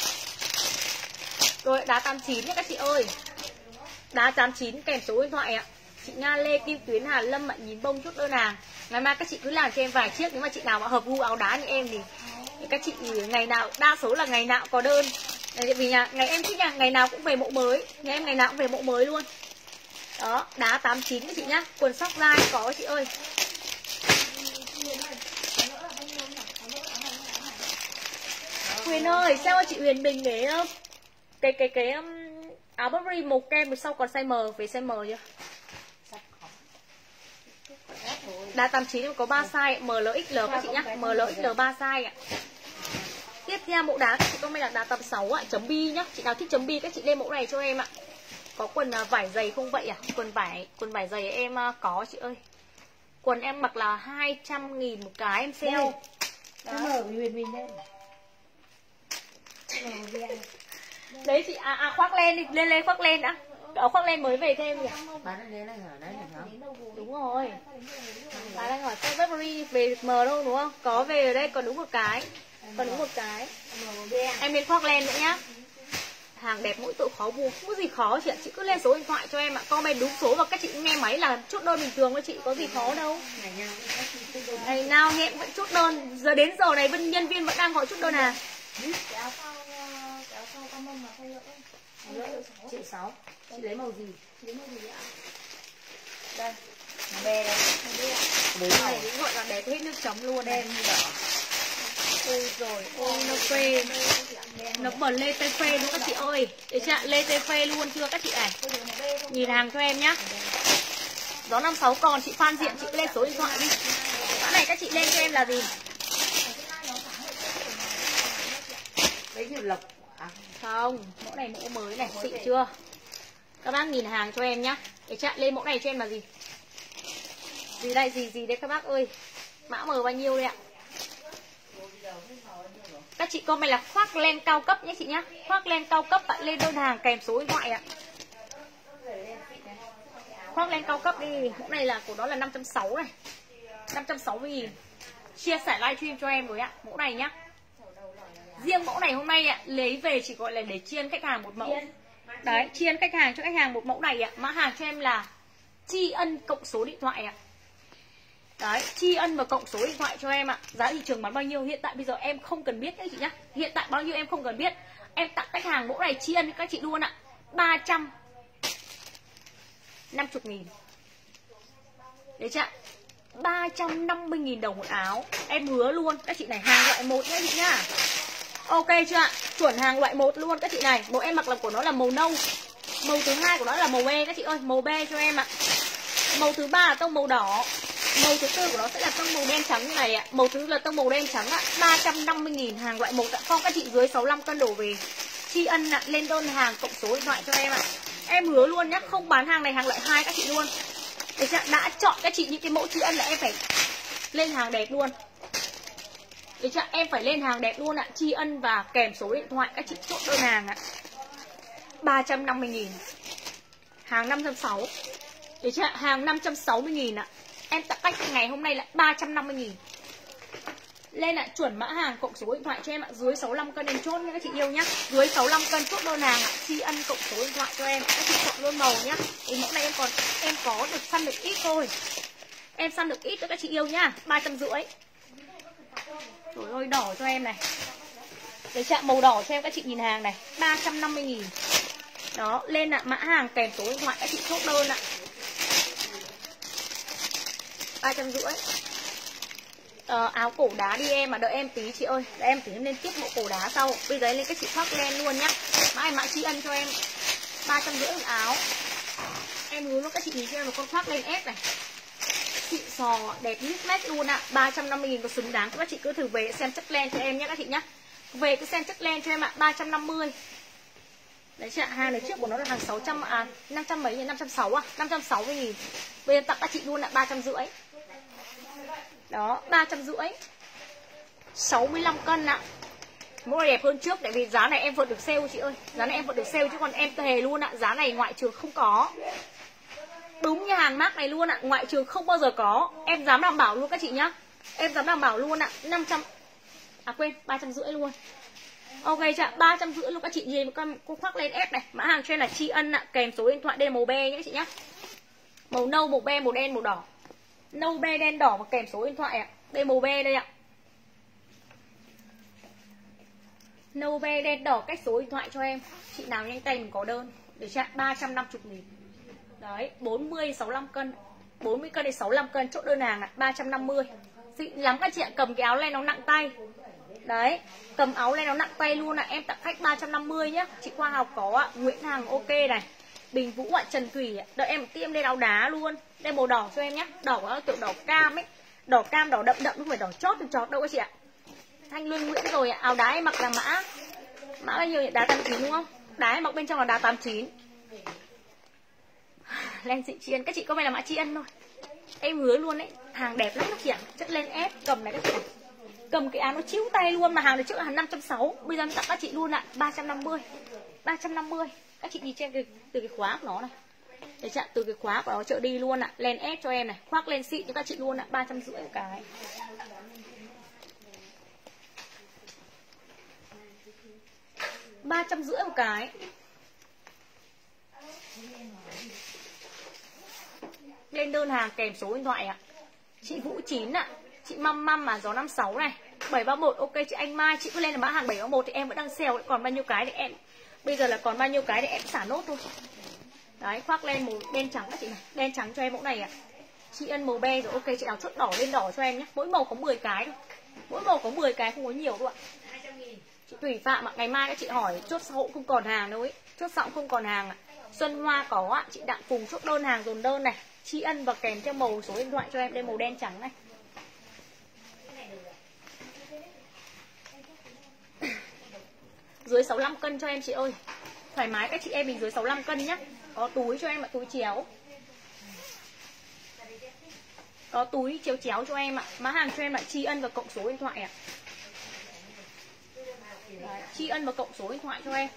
Rồi đá tám chín nhé các chị ơi. Đá tám chín kèm số điện thoại ạ. Chị Nga Lê Kim Tuyến Hà Lâm ạ, nhìn bông chốt đơn hàng. Ngày mai các chị cứ làm cho em vài chiếc, nếu mà chị nào mà hợp gu áo đá như em thì, thì các chị ngày nào đa số là ngày nào có đơn. Tại vì nhà ngày em thích nhà ngày nào cũng về mẫu mới, nhà em ngày nào cũng về mẫu mới luôn. Đó, đá tám chín các chị nhá, quần sóc dai có chị ơi. Huyền ơi, sao chị Huyền mình để cái cái cái um, áo Burberry màu kem sau còn size M, về size M chưa? Đá tám chín có ba size, M L X L các chị nhá, M L X L ba size ạ. Tiếp theo mẫu đá các chị comment là đá tám sáu ạ, chấm bi nhá. Chị nào thích chấm bi các chị lên mẫu này cho em ạ. Có quần vải dày không vậy à? Quần vải, quần vải dày em có chị ơi. Quần em mặc là hai trăm nghìn một cái em sale. Đó mở Huyền mình lên. Đấy chị à, à khoác lên đi, lên lên khoác lên đã. Áo khoác lên mới về thêm kìa. Bán lên đây ở đấy hả? Đúng rồi. Bà đang hỏi sao Burberry về M đâu đúng không? Có về ở đây còn đúng một cái. Còn đúng một cái. Em lên khoác lên nữa nhá. Hàng đẹp mỗi tội khó mua, không có gì khó chị ạ. Chị cứ lên số điện thoại cho em ạ, comment đúng số và các chị nghe máy là chốt đơn bình thường thôi chị, có gì khó đâu. Ngày nào hẹn vẫn chốt đơn, giờ đến giờ này bên nhân viên vẫn đang gọi chốt đơn hàng. Triệu sáu. Chị lấy màu gì? Chị lấy màu gì ạ? Đây. Bè đây. Bốn này cũng gọi là đẹp hết nước chấm luôn. Đen như đỏ. Ôi rồi, ôi nó phê. Nó bẩn lê tê phê luôn các chị ơi. Để chị ạ, lê tê phê luôn chưa các chị này. Nhìn hàng cho em nhá. Gió năm sáu còn, chị Phan Diện chị lên số điện thoại đi. Cái này các chị lên cho em là gì? Đấy như lộc à? Không, mẫu này mẫu mới này, xịn chưa? Các bác nhìn hàng cho em nhá. Để chị lên mẫu này cho em là gì? Gì đây, gì gì đấy các bác ơi. Mã M bao nhiêu đây ạ? Các chị comment là khoác len cao cấp nhé chị nhá. Khoác len cao cấp bạn lên đơn hàng kèm số điện thoại ạ. Khoác len cao cấp đi. Mẫu này là của nó là năm trăm sáu mươi này. năm trăm sáu mươi nghìn. Chia sẻ livestream cho em rồi ạ. Mẫu này nhá. Riêng mẫu này hôm nay ạ, lấy về chỉ gọi là để chiên khách hàng một mẫu. Đấy, chiên khách hàng cho khách hàng một mẫu này ạ. Mã hàng cho em là tri ân cộng số điện thoại ạ. Đấy, tri ân và cộng số điện thoại cho em ạ. Giá thị trường bán bao nhiêu hiện tại bây giờ em không cần biết các chị nhá. Hiện tại bao nhiêu em không cần biết. Em tặng khách hàng mẫu này tri ân các chị luôn ạ. ba trăm năm mươi nghìn. Đấy chưa ạ? ba trăm năm mươi nghìn đồng một áo. Em hứa luôn các chị này, hàng loại một nhá chị nhá. Ok chưa ạ? Chuẩn hàng loại một luôn các chị này. Màu em mặc là của nó là màu nâu. Màu thứ hai của nó là màu be các chị ơi, màu be cho em ạ. Màu thứ ba là tông màu đỏ. Màu thứ tư của nó sẽ là tông màu đen trắng như này ạ. Màu thứ là tông màu đen trắng ạ. ba trăm năm mươi nghìn hàng loại một ạ. Con các chị dưới sáu mươi lăm cân đổ về. Tri ân ạ, lên đơn hàng cộng số điện thoại cho em ạ. Em hứa luôn nhá, không bán hàng này hàng loại hai các chị luôn. Để đã chọn các chị những cái mẫu tri ân là em phải lên hàng đẹp luôn. Được chưa? Em phải lên hàng đẹp luôn ạ. Tri ân và kèm số điện thoại các chị chốt đơn hàng ạ. ba trăm năm mươi nghìn. Hàng năm trăm sáu mươi. Được chưa? Hàng năm trăm sáu mươi nghìn ạ. Em tặng cách ngày hôm nay là ba trăm năm mươi nghìn. Lên ạ, chuẩn mã hàng cộng số điện thoại cho em ạ. Dưới sáu mươi lăm cân em chốt nha các chị yêu nhá. Dưới sáu mươi lăm cân chốt đơn hàng ạ. Tri ân cộng số điện thoại cho em. Các chị chọn luôn màu nhá. Thì mẫu này em còn em có được săn được ít thôi. Em săn được ít cho các chị yêu nhá. ba trăm rưỡi. Trời ơi, đỏ cho em này. Để chạm màu đỏ cho em các chị nhìn hàng này. ba trăm năm mươi nghìn. Đó, lên ạ, mã hàng kèm số điện thoại các chị chốt đơn ạ. ba trăm rưỡi. Ờ, áo cổ đá đi em mà đợi em tí chị ơi. Đợi em tí em lên tiếp bộ cổ đá sau. Bây giờ em lên các chị khoác len luôn nhá. Mã này mã tri ân cho em. ba trăm rưỡi một áo. Em hướng luôn các chị nhìn cho em một con khoác len ép này. Xịn sò đẹp nít nét luôn ạ. ba trăm năm mươi nghìn có xứng đáng. Các chị cứ thử về xem chất len cho em nhé các chị nhá. Về cứ xem chất len cho em ạ. ba trăm năm mươi. Đấy chị ạ, hàng này trước của nó là hàng sáu trăm à năm trăm mấy, năm trăm sáu mươi à, năm trăm sáu mươi nghìn. Bây giờ tặng các chị luôn là ba trăm rưỡi. Đó, ba trăm rưỡi. sáu mươi lăm cân ạ. Mẫu này đẹp hơn trước tại vì giá này em vẫn được sale chị ơi. Giá này em vẫn được sale chứ còn em thề luôn ạ, giá này ngoại trường không có. Đúng như hàng mác này luôn ạ, ngoại trường không bao giờ có. Em dám đảm bảo luôn các chị nhá. Em dám đảm bảo luôn ạ, năm trăm. À quên, ba trăm rưỡi luôn. Ok chị, ba trăm rưỡi luôn các chị nhìn con cô khoác lên ép này. Mã hàng trên là tri ân ạ, kèm số điện thoại đây là màu be nhé các chị nhá. Màu nâu, màu be, màu đen, màu đỏ. Nâu be đen đỏ và kèm số điện thoại ạ. Đây màu be đây ạ. Nâu be đen đỏ cách số điện thoại cho em. Chị nào nhanh tay mình có đơn. Để chị ạ, ba trăm năm mươi nghìn. Đấy, bốn mươi sáu mươi lăm cân. bốn mươi cân đến sáu mươi lăm cân chốt đơn hàng ạ, ba trăm năm mươi. Xịn lắm các chị ạ, cầm cái áo lên nó nặng tay. Đấy, cầm áo lên nó nặng tay luôn ạ. Em tặng khách ba trăm năm mươi nhá. Chị Khoa Học có ạ, Nguyễn Hằng ok này. Bình Vũ ạ, Trần Thủy ạ. Đợi em tiêm lên áo đá luôn. Đây màu đỏ cho em nhé. Đỏ đó, kiểu đỏ cam ấy. Đỏ cam, đỏ đậm đậm, không phải đỏ chót từ chót đâu các chị ạ. Thanh Lương Nguyễn rồi ạ. Áo đá em mặc là mã Mã bao nhiêu nhỉ? Đá tám mươi chín đúng không? Đá em mặc bên trong là đá tám mươi chín. Len xịn tri ân. Các chị có phải là mã tri ân thôi. Em hứa luôn đấy, hàng đẹp lắm các chị ạ. Chất lên ép, cầm này các chị ạ. Cầm cái áo nó chiếu tay luôn. Mà hàng này trước là hàng năm trăm sáu mươi. Bây giờ tặng các chị luôn ạ, ba trăm năm mươi. ba trăm năm mươi. Các chị nhìn trên cái, từ cái khóa của nó này. Đấy chị ạ, từ cái khóa của nó chợ đi luôn ạ. Len ép cho em này, khoác len xịn cho các chị luôn ạ, ba trăm rưỡi một cái. ba trăm rưỡi một cái. Lên đơn hàng kèm số điện thoại ạ. Chị Vũ Chín ạ. Chị Măm Măm mà gió năm sáu này. bảy ba mốt ok chị Anh Mai. Chị cứ lên là mã hàng bảy ba mốt thì em vẫn đang sale. Còn bao nhiêu cái thì em bây giờ là còn bao nhiêu cái thì em xả nốt thôi. Đấy, khoác lên màu đen trắng các chị này. Đen trắng cho em mẫu này ạ. Chị ân màu be rồi ok, chị nào chốt đỏ lên đỏ cho em nhé. Mỗi màu có mười cái thôi. Mỗi màu có mười cái, không có nhiều đâu ạ. Chị Thủy Phạm ạ, ngày mai các chị hỏi chốt sau không còn hàng đâu ấy. Chốt sau không còn hàng ạ. Xuân Hoa có ạ, chị Đặng Phùng chốt đơn hàng dồn đơn này. Tri ân và kèm theo màu số điện thoại cho em. Đây màu đen trắng này. Dưới sáu mươi lăm cân cho em chị ơi. Thoải mái các chị em mình dưới sáu mươi lăm cân nhá. Có túi cho em ạ, túi chéo. Có túi chéo chéo cho em ạ. Mã hàng cho em là tri ân và cộng số điện thoại ạ. Đấy, tri ân và cộng số điện thoại cho em.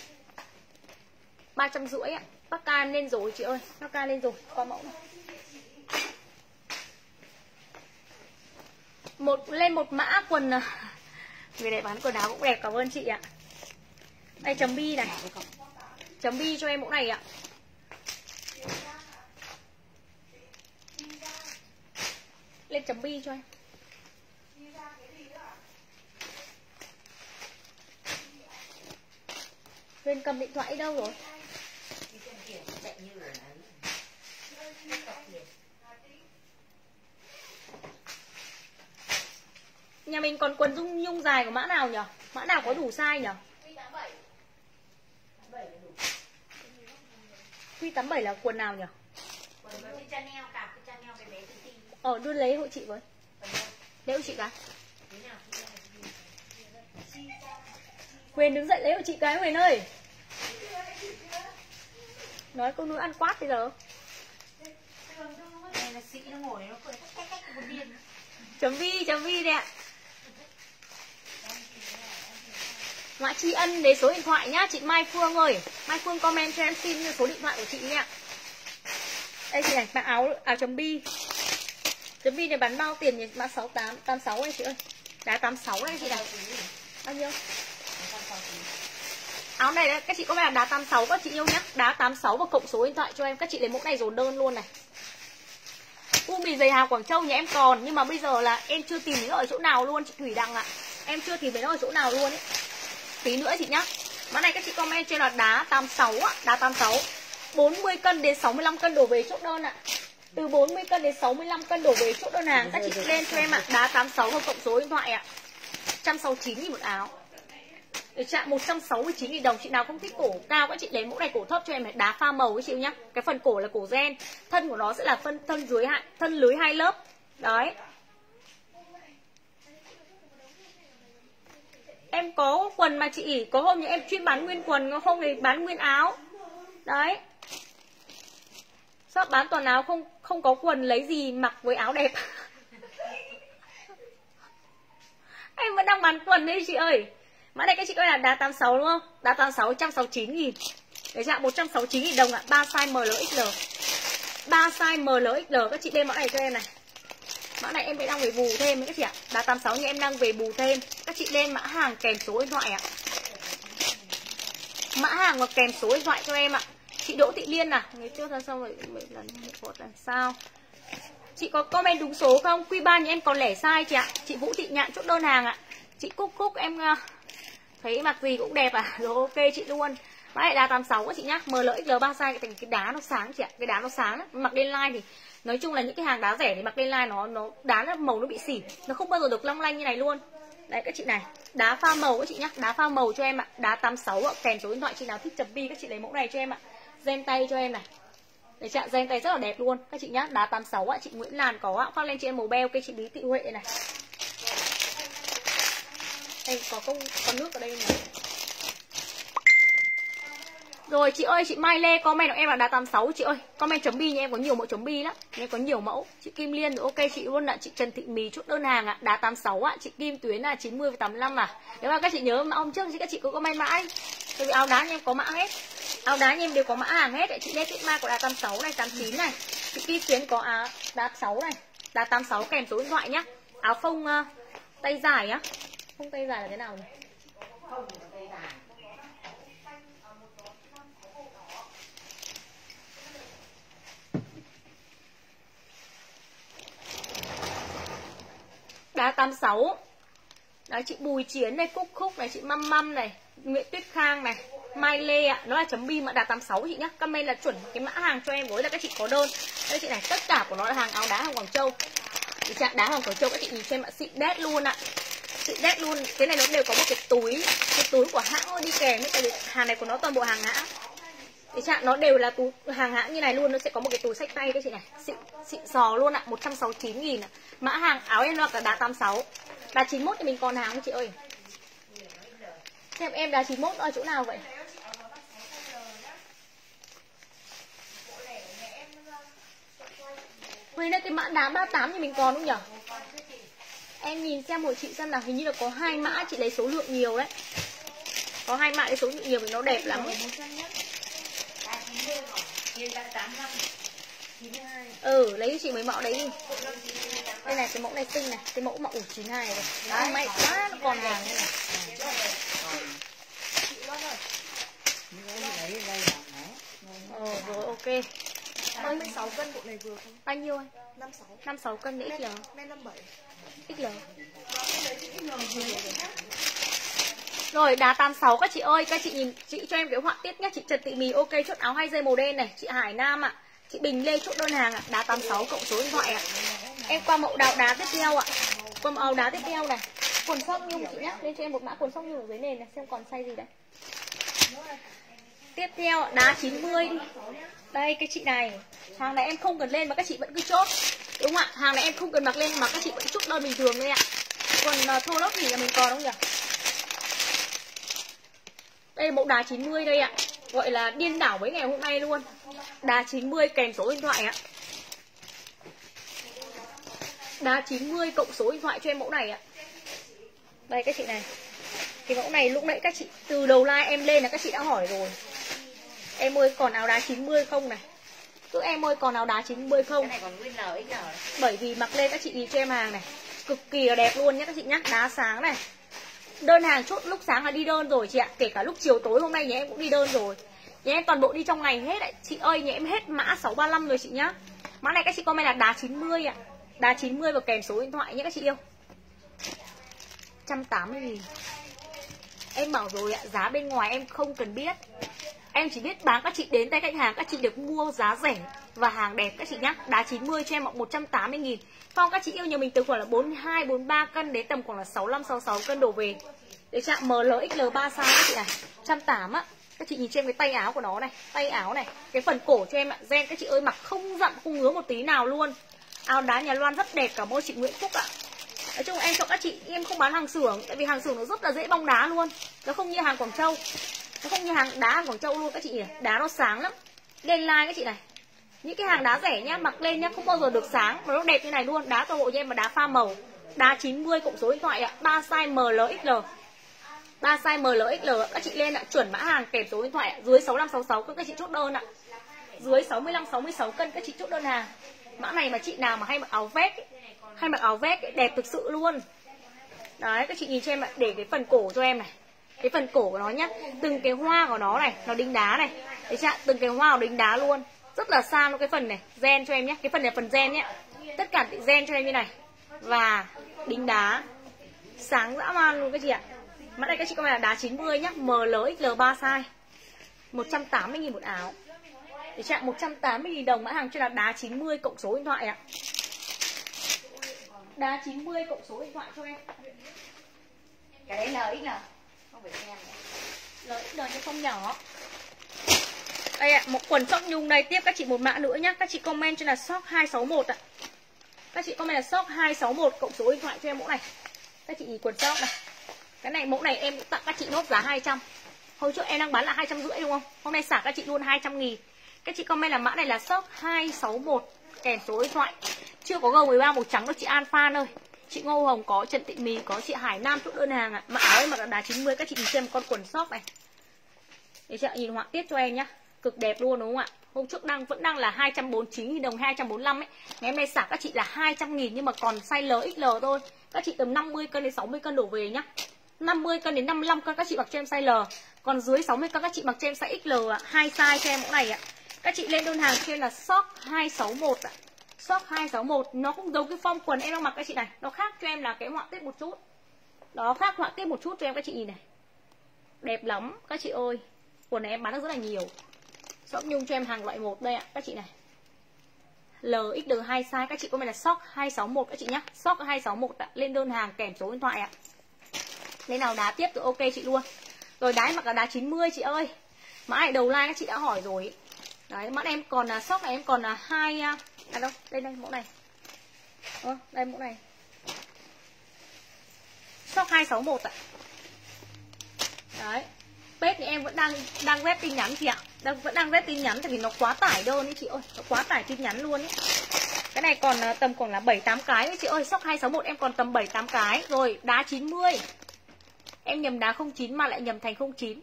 ba trăm rưỡi ạ. Bắc ca lên rồi chị ơi. Bắc ca lên rồi, qua mẫu này. Một lên một mã quần. Người này bán quần áo cũng đẹp, cảm ơn chị ạ. Đây chấm bi này. Chấm bi cho em mẫu này ạ. Lên chấm bi cho em. Huyền cầm điện thoại đâu rồi? Nhà mình còn quần dung nhung dài của mã nào nhỉ? Mã nào có đủ size nhỉ? Quy tám bảy là quần nào nhỉ? Ờ, đưa lấy hộ chị với. Lấy hộ chị cái. Huyền đứng dậy lấy hộ chị cái Huyền ơi. Nói câu nữa ăn quát bây giờ. Này là sĩ nó ngồi nó cười cách cách cách một điên. Chấm vi, chấm vi đây ạ. Mã tri ân đến số điện thoại nhá. Chị Mai Phương ơi, Mai Phương comment cho em xin số điện thoại của chị nha. Đây chị này, mã áo áo chấm bi. Chấm bi này bán bao tiền nhỉ? Mã sáu tám tám sáu đây chị ơi. Đá tám sáu đây chị này. Bao nhiêu? Áo này đấy, các chị có vẻ đá tám sáu các chị yêu nhá. Đá tám sáu và cộng số điện thoại cho em. Các chị lấy mẫu này dồn đơn luôn này. U mì dày Hào Quảng Châu nhà em còn, nhưng mà bây giờ là em chưa tìm thấy nó ở chỗ nào luôn chị Thủy Đăng ạ. À. Em chưa tìm thấy nó ở chỗ nào luôn ấy. Tí nữa chị nhá. Mã này các chị comment trên là đá tám sáu ạ, đá tám sáu. bốn mươi cân đến sáu mươi lăm cân đổ về chốt đơn ạ. À. Từ bốn mươi cân đến sáu mươi lăm cân đổ về chốt đơn hàng các chị lên cho em ạ. À. Đá tám sáu và cộng số điện thoại ạ. À. một trăm sáu mươi chín nghìn một áo. Để chạm một trăm sáu mươi chín nghìn đồng. Chị nào không thích cổ cao các chị lấy mẫu này cổ thấp cho em. Đá pha màu các chị nhá. Cái phần cổ là cổ gen, thân của nó sẽ là phân thân dưới hai, thân lưới hai lớp. Đấy. Em có quần mà chị, có hôm như em chuyên bán nguyên quần, có hôm thì bán nguyên áo. Đấy. Shop bán toàn áo, không không có quần lấy gì mặc với áo đẹp. Em vẫn đang bán quần đấy chị ơi. Mã này các chị coi là đá tám sáu đúng không? Đá tám sáu một trăm sáu mươi chín nghìn. Để chạm một trăm sáu mươi chín nghìn đồng ạ. À. ba size em lờ ích lờ. ba size em lờ ích lờ các chị lên mã này cho em này. Mã này em đang về bù thêm các chị ạ. À. Đá tám sáu nhưng em đang về bù thêm. Các chị lên mã hàng kèm số điện thoại ạ. À. Mã hàng và kèm số điện thoại cho em ạ. À. Chị Đỗ Thị Liên à? Ngày trước ra xong rồi lần một lần sau. Chị có comment đúng số không? Q ba nhà em còn lẻ size chị ạ. À. Chị Vũ Thị Nhạn chốt đơn hàng ạ. À. Chị Cúc Cúc em thấy mặc gì cũng đẹp à. Rồi ok chị luôn. Mã này đá tám sáu các chị nhá. em lờ ích lờ ba size thành cái đá nó sáng chị ạ. Cái đá nó sáng đó. Mặc lên line thì nói chung là những cái hàng đá rẻ thì mặc lên line nó nó đá nó màu nó bị xỉn, nó không bao giờ được long lanh như này luôn. Đấy các chị này, đá pha màu các chị nhá, đá pha màu cho em ạ. Đá tám sáu ạ, kèm số điện thoại chị nào thích chấm bi các chị lấy mẫu này cho em ạ. Gen tay cho em này. Để chị ạ, gen tay rất là đẹp luôn các chị nhá. Đá tám sáu ạ, chị Nguyễn Lan có ạ. Khoác lên chị em màu beo, cái chị Lý Thị Huệ này. Đây có công có nước ở đây này. Rồi chị ơi, chị Mai Lê comment của em là đá tám sáu chị ơi. Comment chấm bi nha, em có nhiều mẫu chấm bi lắm. Em có nhiều mẫu. Chị Kim Liên ok chị luôn ạ. Chị Trần Thị Mì chốt đơn hàng ạ. Đá tám sáu ạ. Chị Kim Tuyến là chín mươi với tám mươi lăm à. Nếu mà các chị nhớ mã hôm trước thì các chị cũng comment mã ấy. Tại vì áo đá nha em có mã hết. Áo đá nha em đều có mã hàng hết. Chị Lê Tuyết Mai có đá tám sáu này, tám chín này. Chị Kim Tuyến có áo đá sáu này, đá tám sáu kèm số điện thoại nhá. Áo phông uh, tay dài á. Phông tay dài là thế nào nhỉ? Không tay dài. Đá tám sáu. Đấy chị Bùi Chiến này, Cúc Khúc này, chị Măm Măm này, Nguyễn Tuyết Khang này, Mai Lê ạ. Nó là chấm bi mà đá tám sáu chị nhá. Comment là chuẩn cái mã hàng cho em với là các chị có đơn. Đây chị này, tất cả của nó là hàng áo đá hàng Quảng Châu. Chị chạm đá hàng Quảng Châu các chị nhìn xem ạ, xịn đét luôn ạ. Xịn đét luôn. Cái này nó đều có một cái túi, cái túi của hãng đi kèm ấy, tại vì hàng này của nó toàn bộ hàng hãng. Chị chạm nó đều là túi hàng hãng như này luôn, nó sẽ có một cái túi xách tay các chị này. Xịn xịn sò luôn ạ, một trăm sáu mươi chín nghìn ạ. Mã hàng áo em là cả đá tám sáu. Đá chín mốt thì mình còn hàng không chị ơi? Xem em đá chín mốt ở chỗ nào vậy? Vì đây cái mã đá ba tám thì mình còn không nhỉ? Em nhìn xem một chị xem là hình như là có hai mã chị lấy số lượng nhiều đấy. Có hai mã lấy số lượng nhiều thì nó đẹp lắm ấy. Ừ, lấy cho chị mấy mẫu đấy đi. Đây này, cái mẫu này xinh này, cái mẫu mà ủ chín hai này. Đấy, may quá nó còn hàng đây này. Ờ, rồi ok. hai mươi sáu cân bộ này vừa không? Bao nhiêu anh? năm sáu. năm sáu cân để ích lờ. Men năm bảy. ích lờ. Rồi đá tám sáu các chị ơi, các chị nhìn chị cho em cái họa tiết nhá, chị Trần Thị Mì ok chốt áo hai dây màu đen này, chị Hải Nam ạ. À. Chị Bình Lê chốt đơn hàng ạ, à. Đá tám sáu cộng số điện thoại ạ. À. Em qua mẫu đào đá tiếp theo ạ. À. Qua mẫu đá tiếp theo này. Quần sóc nhung chị nhá, lên cho em một mã quần sóc nhung ở dưới nền này, xem còn size gì đấy. Tiếp theo đá chín mươi đi. Đây cái chị này, hàng này em không cần lên mà các chị vẫn cứ chốt. Đúng không ạ? Hàng này em không cần mặc lên mà các chị vẫn chốt đơn bình thường đây ạ. Còn uh, thô lốc thì là mình còn không nhỉ? Đây là mẫu đá chín mươi đây ạ. Gọi là điên đảo với ngày hôm nay luôn. Đá chín mươi kèm số điện thoại ạ. Đá chín mươi cộng số điện thoại cho em mẫu này ạ. Đây các chị này. Cái mẫu này lúc nãy các chị từ đầu live em lên là các chị đã hỏi rồi. Em ơi còn áo đá chín mươi không này? Cứ em ơi còn áo đá chín mươi không? Cái này còn nguyên L, ích L. Bởi vì mặc lên các chị nhìn cho em hàng này, cực kỳ là đẹp luôn nhé các chị nhá. Đá sáng này. Đơn hàng chốt lúc sáng là đi đơn rồi chị ạ. Kể cả lúc chiều tối hôm nay nhà em cũng đi đơn rồi. Nhà em toàn bộ đi trong ngày hết đấy. Chị ơi nhà em hết mã sáu ba lăm rồi chị nhá. Mã này các chị comment là đá chín mươi ạ. Đá chín mươi và kèm số điện thoại nhé các chị yêu. một trăm tám mươi nghìn. Em bảo rồi ạ, giá bên ngoài em không cần biết. Em chỉ biết bán các chị đến tay khách hàng, các chị được mua giá rẻ và hàng đẹp các chị nhá. Đá chín mươi cho em một trăm tám mươi nghìn. Phong các chị yêu nhà mình từ khoảng là bốn mươi hai, bốn mươi ba cân đến tầm khoảng là sáu mươi lăm, sáu mươi sáu cân đổ về. Để chạm em lờ ích lờ ba size các chị này. một trăm tám mươi á. Các chị nhìn cho em cái tay áo của nó này, tay áo này, cái phần cổ cho em ạ. Gen các chị ơi mặc không dặm không ngứa một tí nào luôn. Áo đá nhà Loan rất đẹp, cảm ơn chị Nguyễn Phúc ạ. Nói chung em cho các chị, em không bán hàng xưởng, tại vì hàng xưởng nó rất là dễ bong đá luôn. Nó không như hàng Quảng Châu. Nó không như hàng đá hàng Quảng Châu luôn các chị nhỉ. Đá nó sáng lắm. Lên like các chị này. Những cái hàng đá rẻ nhá, mặc lên nhá, không bao giờ được sáng mà nó đẹp như này luôn. Đá toàn bộ cho em mà đá pha màu. Đá chín mươi cộng số điện thoại ạ, ba size em lờ ích lờ. ba size em lờ ích lờ các chị lên ạ, chuẩn mã hàng kèm số điện thoại ạ, dưới sáu mươi lăm, sáu mươi sáu cân các chị chốt đơn ạ. Dưới sáu mươi lăm, sáu mươi sáu cân các chị chốt đơn hàng. Mã này mà chị nào mà hay mặc áo vest ấy, hay mặc áo vest ấy, đẹp thực sự luôn. Đấy các chị nhìn cho em ạ, để cái phần cổ cho em này. Cái phần cổ của nó nhá, từng cái hoa của nó này, nó đính đá này. Đấy chưa? Từng cái hoa nó đính đá luôn. Rất là sang luôn cái phần này, gen cho em nhé. Cái phần này là phần gen nhé. Tất cả gen cho em như này. Và đính đá sáng dã man luôn các chị ạ. Mã này các chị comment là đá chín mươi nhá, em lờ ích lờ ba size. một trăm tám mươi nghìn một áo. Để chạm một trăm tám mươi nghìn đồng mã hàng cho là đá chín mươi cộng số điện thoại ạ. Đá chín mươi cộng số điện thoại cho em. Cái đấy L, ích L. Không phải xem nữa. L, ích lờ chứ không nhỏ. Đây ạ, một quần sóc nhung đây. Tiếp các chị một mã nữa nhá. Các chị comment cho là shop hai sáu một ạ. Các chị comment là shop hai sáu một cộng số điện thoại cho em mẫu này. Các chị nhìn quần shop này. Cái này mẫu này em cũng tặng các chị nốt giá hai trăm. Hồi trước em đang bán là hai trăm rưỡi đúng không? Hôm nay xả các chị luôn hai trăm nghìn. Các chị comment là mã này là shop hai sáu một kèm số điện thoại. Chưa có G mười ba màu trắng đâu chị An Phan ơi. Chị Ngô Hồng có, Trần Tị Mì có, chị Hải Nam chốt đơn hàng ạ. Mã áo em mặc là đá chín mươi, các chị nhìn xem con quần shop này. Để chị nhìn họa tiết cho em nhá. Cực đẹp luôn đúng không ạ? Hôm trước đang vẫn đang là hai trăm bốn mươi chín nghìn đồng, hai trăm bốn mươi lăm ấy. Ngày hôm nay xả các chị là hai trăm nghìn nhưng mà còn size L ích lờ thôi. Các chị tầm năm mươi cân đến sáu mươi cân đổ về nhá. năm mươi cân đến năm mươi lăm cân các chị mặc cho em size L. Còn dưới sáu mươi cân các chị mặc cho em size ích lờ ạ. Hai size cho em mẫu này ạ. Các chị lên đơn hàng cho em là shop hai sáu một ạ. Shop hai sáu một nó cũng giống cái form quần em đang mặc các chị này. Nó khác cho em là cái họa tiết một chút. Đó, khác họa tiết một chút cho em các chị nhìn này. Đẹp lắm các chị ơi. Quần này em bán được rất là nhiều. Shop nhung cho em hàng loại một đây ạ các chị này. L ích lờ hai size các chị comment là shop hai sáu một các chị nhá. Shop hai sáu một ạ. Lên đơn hàng kèm số điện thoại ạ. Lên nào đá tiếp thì ok chị luôn. Rồi đá mặc là đá chín mươi chị ơi. Mã này đầu like các chị đã hỏi rồi. Đấy, mã em còn là shop này em còn là hai à đâu, đây đây mẫu này. Ờ, đây mẫu này. Shop hai sáu một ạ. Đấy. Page thì em vẫn đang đang web tin nhắn chị ạ. Đang vẫn đang web tin nhắn tại vì nó quá tải đơn ấy chị ơi, nó quá tải tin nhắn luôn ấy. Cái này còn tầm khoảng là bảy tám cái ấy chị ơi, shop hai sáu một em còn tầm bảy tám cái. Rồi, đá chín mươi. Em nhầm đá không chín mà lại nhầm thành không chín.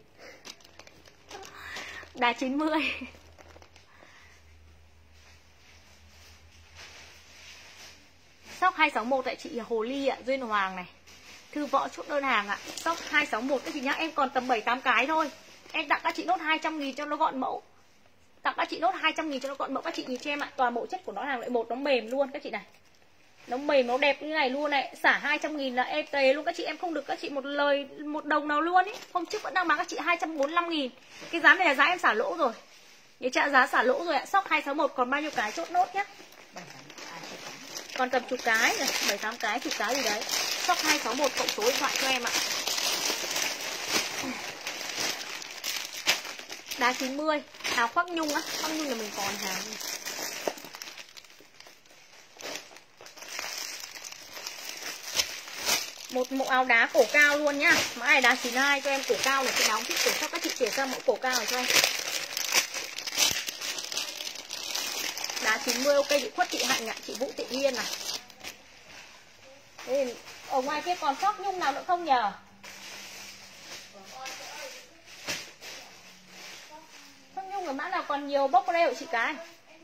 Đá chín mươi. Shop hai sáu một tại chị Hồ Ly ạ, Duyên Hoàng này. Thư Võ chốt đơn hàng ạ. Shop hai sáu một các chị nhá, em còn tầm bảy tám cái thôi. Em tặng các chị nốt hai trăm nghìn cho nó gọn mẫu. Tặng các chị nốt hai trăm nghìn cho nó gọn mẫu các chị nhìn cho em ạ. Toàn bộ chất của nó hàng loại một nó mềm luôn các chị này. Nó mềm nó đẹp như này luôn này. Xả hai trăm nghìn là em tề luôn các chị, em không được các chị một lời một đồng nào luôn ý. Hôm trước vẫn đang bán các chị hai trăm bốn mươi lăm nghìn. Cái giá này là giá em xả lỗ rồi. Để trả giá xả lỗ rồi ạ. Shop hai sáu một còn bao nhiêu cái chốt nốt nhá. Còn tầm chục cái rồi, bảy tám cái, chục cái gì đấy. Shop hai sáu một cộng số điện thoại cho em ạ. Đá chín mươi, áo khoác nhung á, khoác nhung là mình còn hàng. Một mẫu áo đá cổ cao luôn nhá. Mã này đá chín mươi hai cho em cổ cao này, cái áo thích cổ cho các chị chuyển sang mẫu cổ cao này cho em. Đá chín mươi ok chị Khuất chị Hạnh ạ, chị Vũ Thị Yên này. Đây, ở ngoài kia còn shop nhung nào nữa không nhờ? không có mã nào còn nhiều bốc vào đây của chị cái.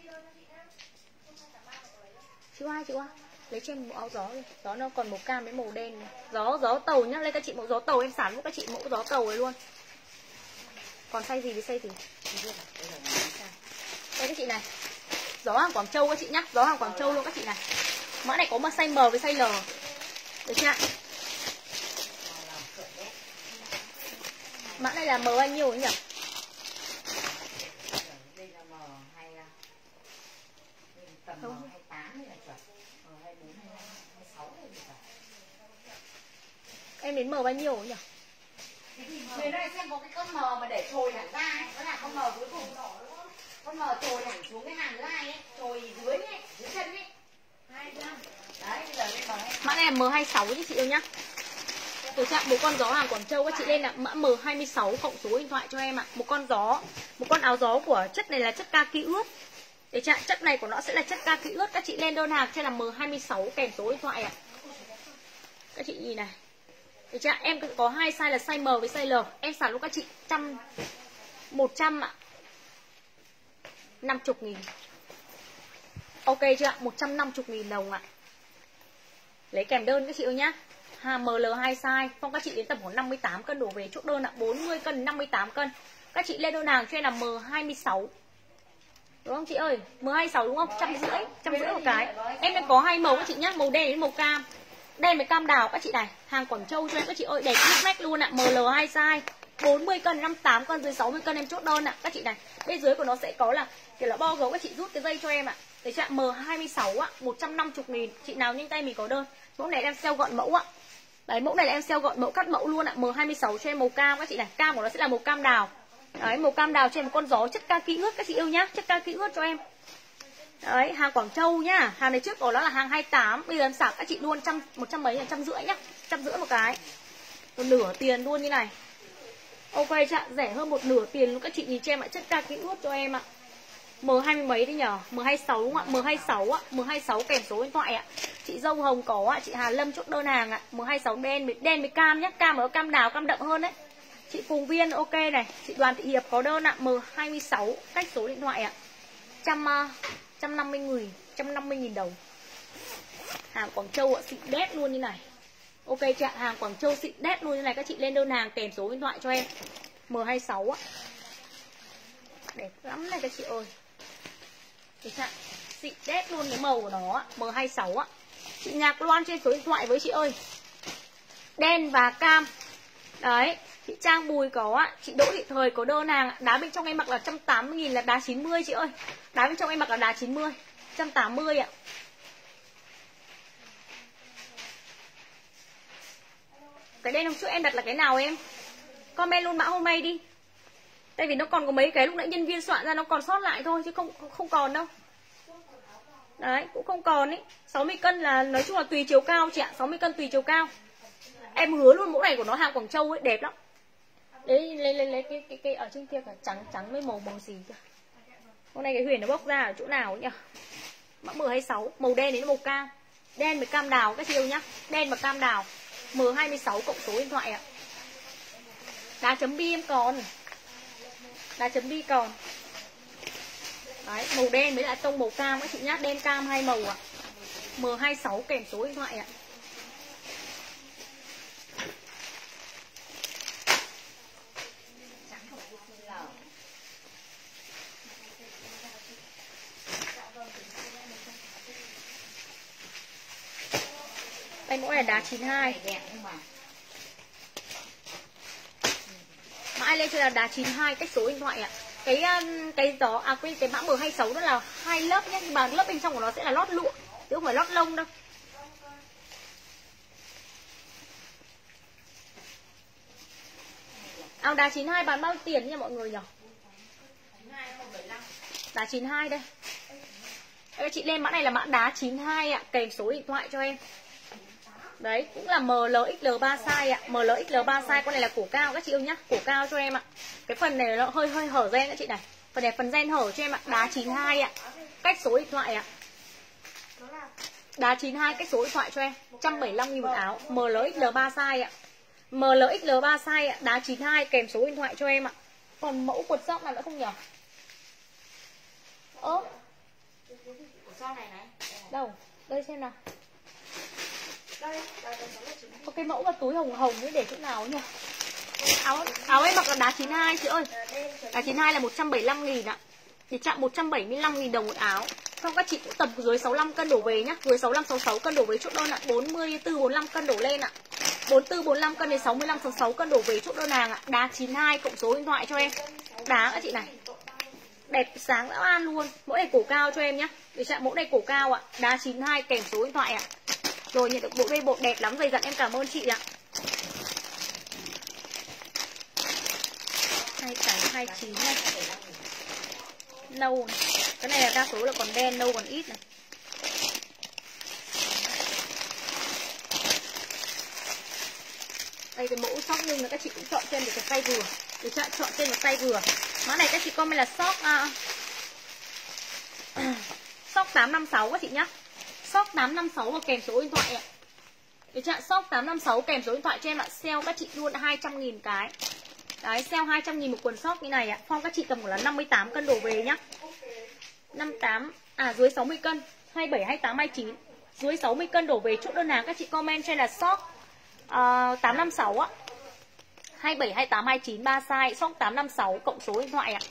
Chị Hoa, chị Hoa lấy cho em mẫu áo gió đi. Gió nó còn màu cam với màu đen này. Gió gió tàu nhá, lấy các chị mẫu gió tàu em sản giúp các chị mẫu gió tàu ấy luôn. Còn size gì với size gì? Đây các chị này. Gió hàng Quảng Châu các chị nhá, gió hàng Quảng Châu luôn các chị này. Mã này có một size M với size L. Được chưa ạ? Mã này là M bao nhiêu nhỉ? Đây là M hai tầm M hai mươi tám này là chuẩn. M hai mươi bốn, hai mươi lăm, hai mươi sáu này là chuẩn. Em đến M bao nhiêu nhỉ? Người đây xem có cái con M mà để trồi hẳn ra ấy, nó là con M cuối cùng. Con M trồi hẳn xuống cái hàng thứ hai ấy, trồi dưới ấy, dưới chân ấy. hai mươi lăm. Đấy, bây giờ lên M hai mươi sáu. Mã này là M hai mươi sáu chứ chị yêu nhá. Từ trạng một con gió hàng Quảng Châu các chị lên là mã M hai mươi sáu cộng số điện thoại cho em ạ. Một con gió, một con áo gió của chất này là chất kaki ướt. Để trạng chất này của nó sẽ là chất kaki ướt, các chị lên đơn hàng trên là M hai mươi sáu kèm số điện thoại ạ. Các chị nhìn này. Để trạng em có hai size là size M với size L. Em sản luôn các chị trăm một trăm ạ. năm mươi nghìn. Ok chưa ạ? một trăm năm mươi nghìn đồng ạ. Lấy kèm đơn các chị ơi nhá. Ha, M L hai size, phong các chị đến tầm khoảng năm mươi tám cân đổ về chốt đơn ạ, bốn mươi cân, năm mươi tám cân. Các chị lên đơn hàng cho em là M hai mươi sáu. Đúng không chị ơi? M hai mươi sáu đúng không? Trăm rưỡi, trăm rưỡi một cái. Em đang có hai màu các chị nhá, màu đen đến màu cam. Đen với cam đào các chị này, hàng Quảng Châu cho em các chị ơi, đẹp nhức nách luôn ạ, M L hai size, bốn mươi cân, năm mươi tám cân, dưới sáu mươi cân em chốt đơn ạ, các chị này. Bên dưới của nó sẽ có là kiểu là bo gấu, các chị rút cái dây cho em ạ. Để cho M hai mươi sáu ạ, một trăm năm mươi nghìn. Chị nào nhanh tay mình có đơn. Mẫu này em sale gọn mẫu ạ. Đấy, mẫu này là em sale gọn mẫu, cắt mẫu luôn ạ. M hai mươi sáu cho em màu cam các chị này. Cam của nó sẽ là màu cam đào. Đấy, màu cam đào cho em một con gió chất kaki ướt các chị yêu nhá. Chất kaki ướt cho em. Đấy, hàng Quảng Châu nhá. Hàng này trước của nó là hàng hai mươi tám. Bây giờ em xả các chị luôn trăm, một trăm mấy là trăm rưỡi nhá. Trăm rưỡi một cái. Một nửa tiền luôn như này. Ok chị ạ, rẻ hơn một nửa tiền luôn các chị nhìn cho em ạ. Chất kaki ướt cho em ạ. M hai mươi mấy đi nhờ, M hai mươi sáu đúng không ạ? M hai mươi sáu ạ, M hai mươi sáu kèm số điện thoại ạ. Chị Dâu Hồng có ạ, chị Hà Lâm chốt đơn hàng ạ. M hai mươi sáu đen với đen với cam nhé, cam ở cam đào, cam đậm hơn đấy. Chị Phùng Viên ok này, chị Đoàn Thị Hiệp có đơn ạ, M hai mươi sáu cách số điện thoại ạ. Trăm trăm năm mươi nghìn, trăm năm mươi nghìn đồng. Hàng Quảng Châu ạ, xịn đét luôn như này. Ok chị ạ, hàng Quảng Châu xịn đét luôn như này, các chị lên đơn hàng kèm số điện thoại cho em. M hai mươi sáu ạ. Đẹp lắm này các chị ơi. Được chưa? Xịn đét luôn cái màu của nó M hai mươi sáu ạ. Chị Nhạc Loan trên số điện thoại với chị ơi. Đen và cam. Đấy, chị Trang Bùi có ạ, chị Đỗ Thị Thời có đơn hàng. Đá bên trong em mặc là một trăm tám mươi nghìn là đá chín mươi chị ơi. Đá bên trong em mặc là đá chín mươi, một trăm tám mươi ạ. Cái đen hôm trước em đặt là cái nào em? Comment luôn mã hôm nay đi. Tại vì nó còn có mấy cái lúc nãy nhân viên soạn ra nó còn sót lại thôi chứ không không còn đâu. Đấy, cũng không còn ý. sáu mươi cân là nói chung là tùy chiều cao chị ạ, sáu mươi cân tùy chiều cao. Em hứa luôn mẫu này của nó hàng Quảng Châu ấy, đẹp lắm. Đấy, lấy lấy lấy cái cái cái ở trên kia cả trắng trắng với màu màu gì cơ. Hôm nay cái Huyền nó bốc ra ở chỗ nào ấy nhỉ? Mã M hai mươi sáu, màu đen đến màu cam. Đen với cam đào các chị yêu nhá. Đen và cam đào. M hai mươi sáu cộng số điện thoại ạ. Đá chấm bi em còn. Đá chấm bi còn. Đấy, màu đen với lại tông màu cam các chị nhá, đen cam hai màu ạ. M hai mươi sáu kèm số điện thoại ạ. Đây mẫu này đá chín mươi hai. Mã ai lên cho là đá chín mươi hai cách số điện thoại ạ. Cái cái gió à quên cái mã M hai mươi sáu đó là hai lớp nhé, nhưng mà lớp bên trong của nó sẽ là lót lụa chứ không phải lót lông đâu. Áo đá chín mươi hai bán bao nhiêu tiền nha mọi người nhỉ? Đá chín mươi hai đây. Các chị lên mã này là mã đá chín mươi hai ạ, kèm số điện thoại cho em. Đấy, cũng là M L X L ba size ạ. M L X L ba size, con này là cổ cao các chị yêu nhá, cổ cao cho em ạ. Cái phần này nó hơi hơi hở ren các chị này. Phần này phần ren hở cho em ạ, đá chín mươi hai ạ. Cách số điện thoại ạ. Đá chín mươi hai cách số điện thoại cho em, một trăm bảy mươi lăm nghìn một áo, M L X L ba size ạ. M L X L ba size ạ, đá chín mươi hai kèm số điện thoại cho em ạ. Còn mẫu quần sóc nào nữa không nhỉ? Ơ, Sau này này. đâu? Đây xem nào. Đây, đây, đây, đó là chín. Có cái mẫu mà túi hồng hồng ấy để chỗ nào nhỉ? Áo áo em mặc là đá chín mươi hai chị ơi. Đá chín mươi hai là một trăm bảy mươi lăm nghìn ạ. Thì chạm một trăm bảy mươi lăm nghìn đồng một áo. Xong các chị cũng tầm dưới sáu mươi lăm cân đổ về nhá. Dưới sáu mươi lăm sáu mươi sáu cân đổ về chốt đơn ạ. bốn mươi tư bốn mươi lăm cân đổ lên ạ. bốn mươi tư bốn mươi lăm cân đến sáu mươi lăm sáu mươi sáu cân đổ về chốt đơn hàng ạ. Đá chín mươi hai cộng số điện thoại cho em. Đá các chị này. Đẹp sáng dã man luôn. Mẫu này cổ cao cho em nhá. Để chạm mẫu này cổ cao ạ. Đá chín mươi hai kèm số điện thoại ạ. Rồi nhận được bộ dây bột đẹp lắm, dày dặn, em cảm ơn chị ạ. Hai tám hai chín này. Nâu này. Cái này là đa số là còn đen, nâu còn ít này. Đây cái mẫu sóc nhưng là các chị cũng chọn trên được cái tay vừa. Để chọn chọn trên một tay vừa. Mã này các chị comment là sóc uh, sóc tám năm sáu các chị nhá. Sóc tám năm sáu và kèm số điện thoại ạ. Để chặn sóc tám năm sáu kèm số điện thoại cho em ạ. Sale các chị luôn hai trăm nghìn cái. Đấy, sale hai trăm nghìn một quần sóc như này ạ. Phong các chị tầm là năm mươi tám cân đổ về nhá. năm mươi tám, à dưới sáu mươi cân. hai mươi bảy, hai mươi tám, hai mươi chín. Dưới sáu mươi cân đổ về chốt đơn hàng các chị comment cho em là sóc uh, tám năm sáu ạ. hai mươi bảy, hai mươi tám, hai mươi chín, ba size, sóc tám năm sáu cộng số điện thoại ạ.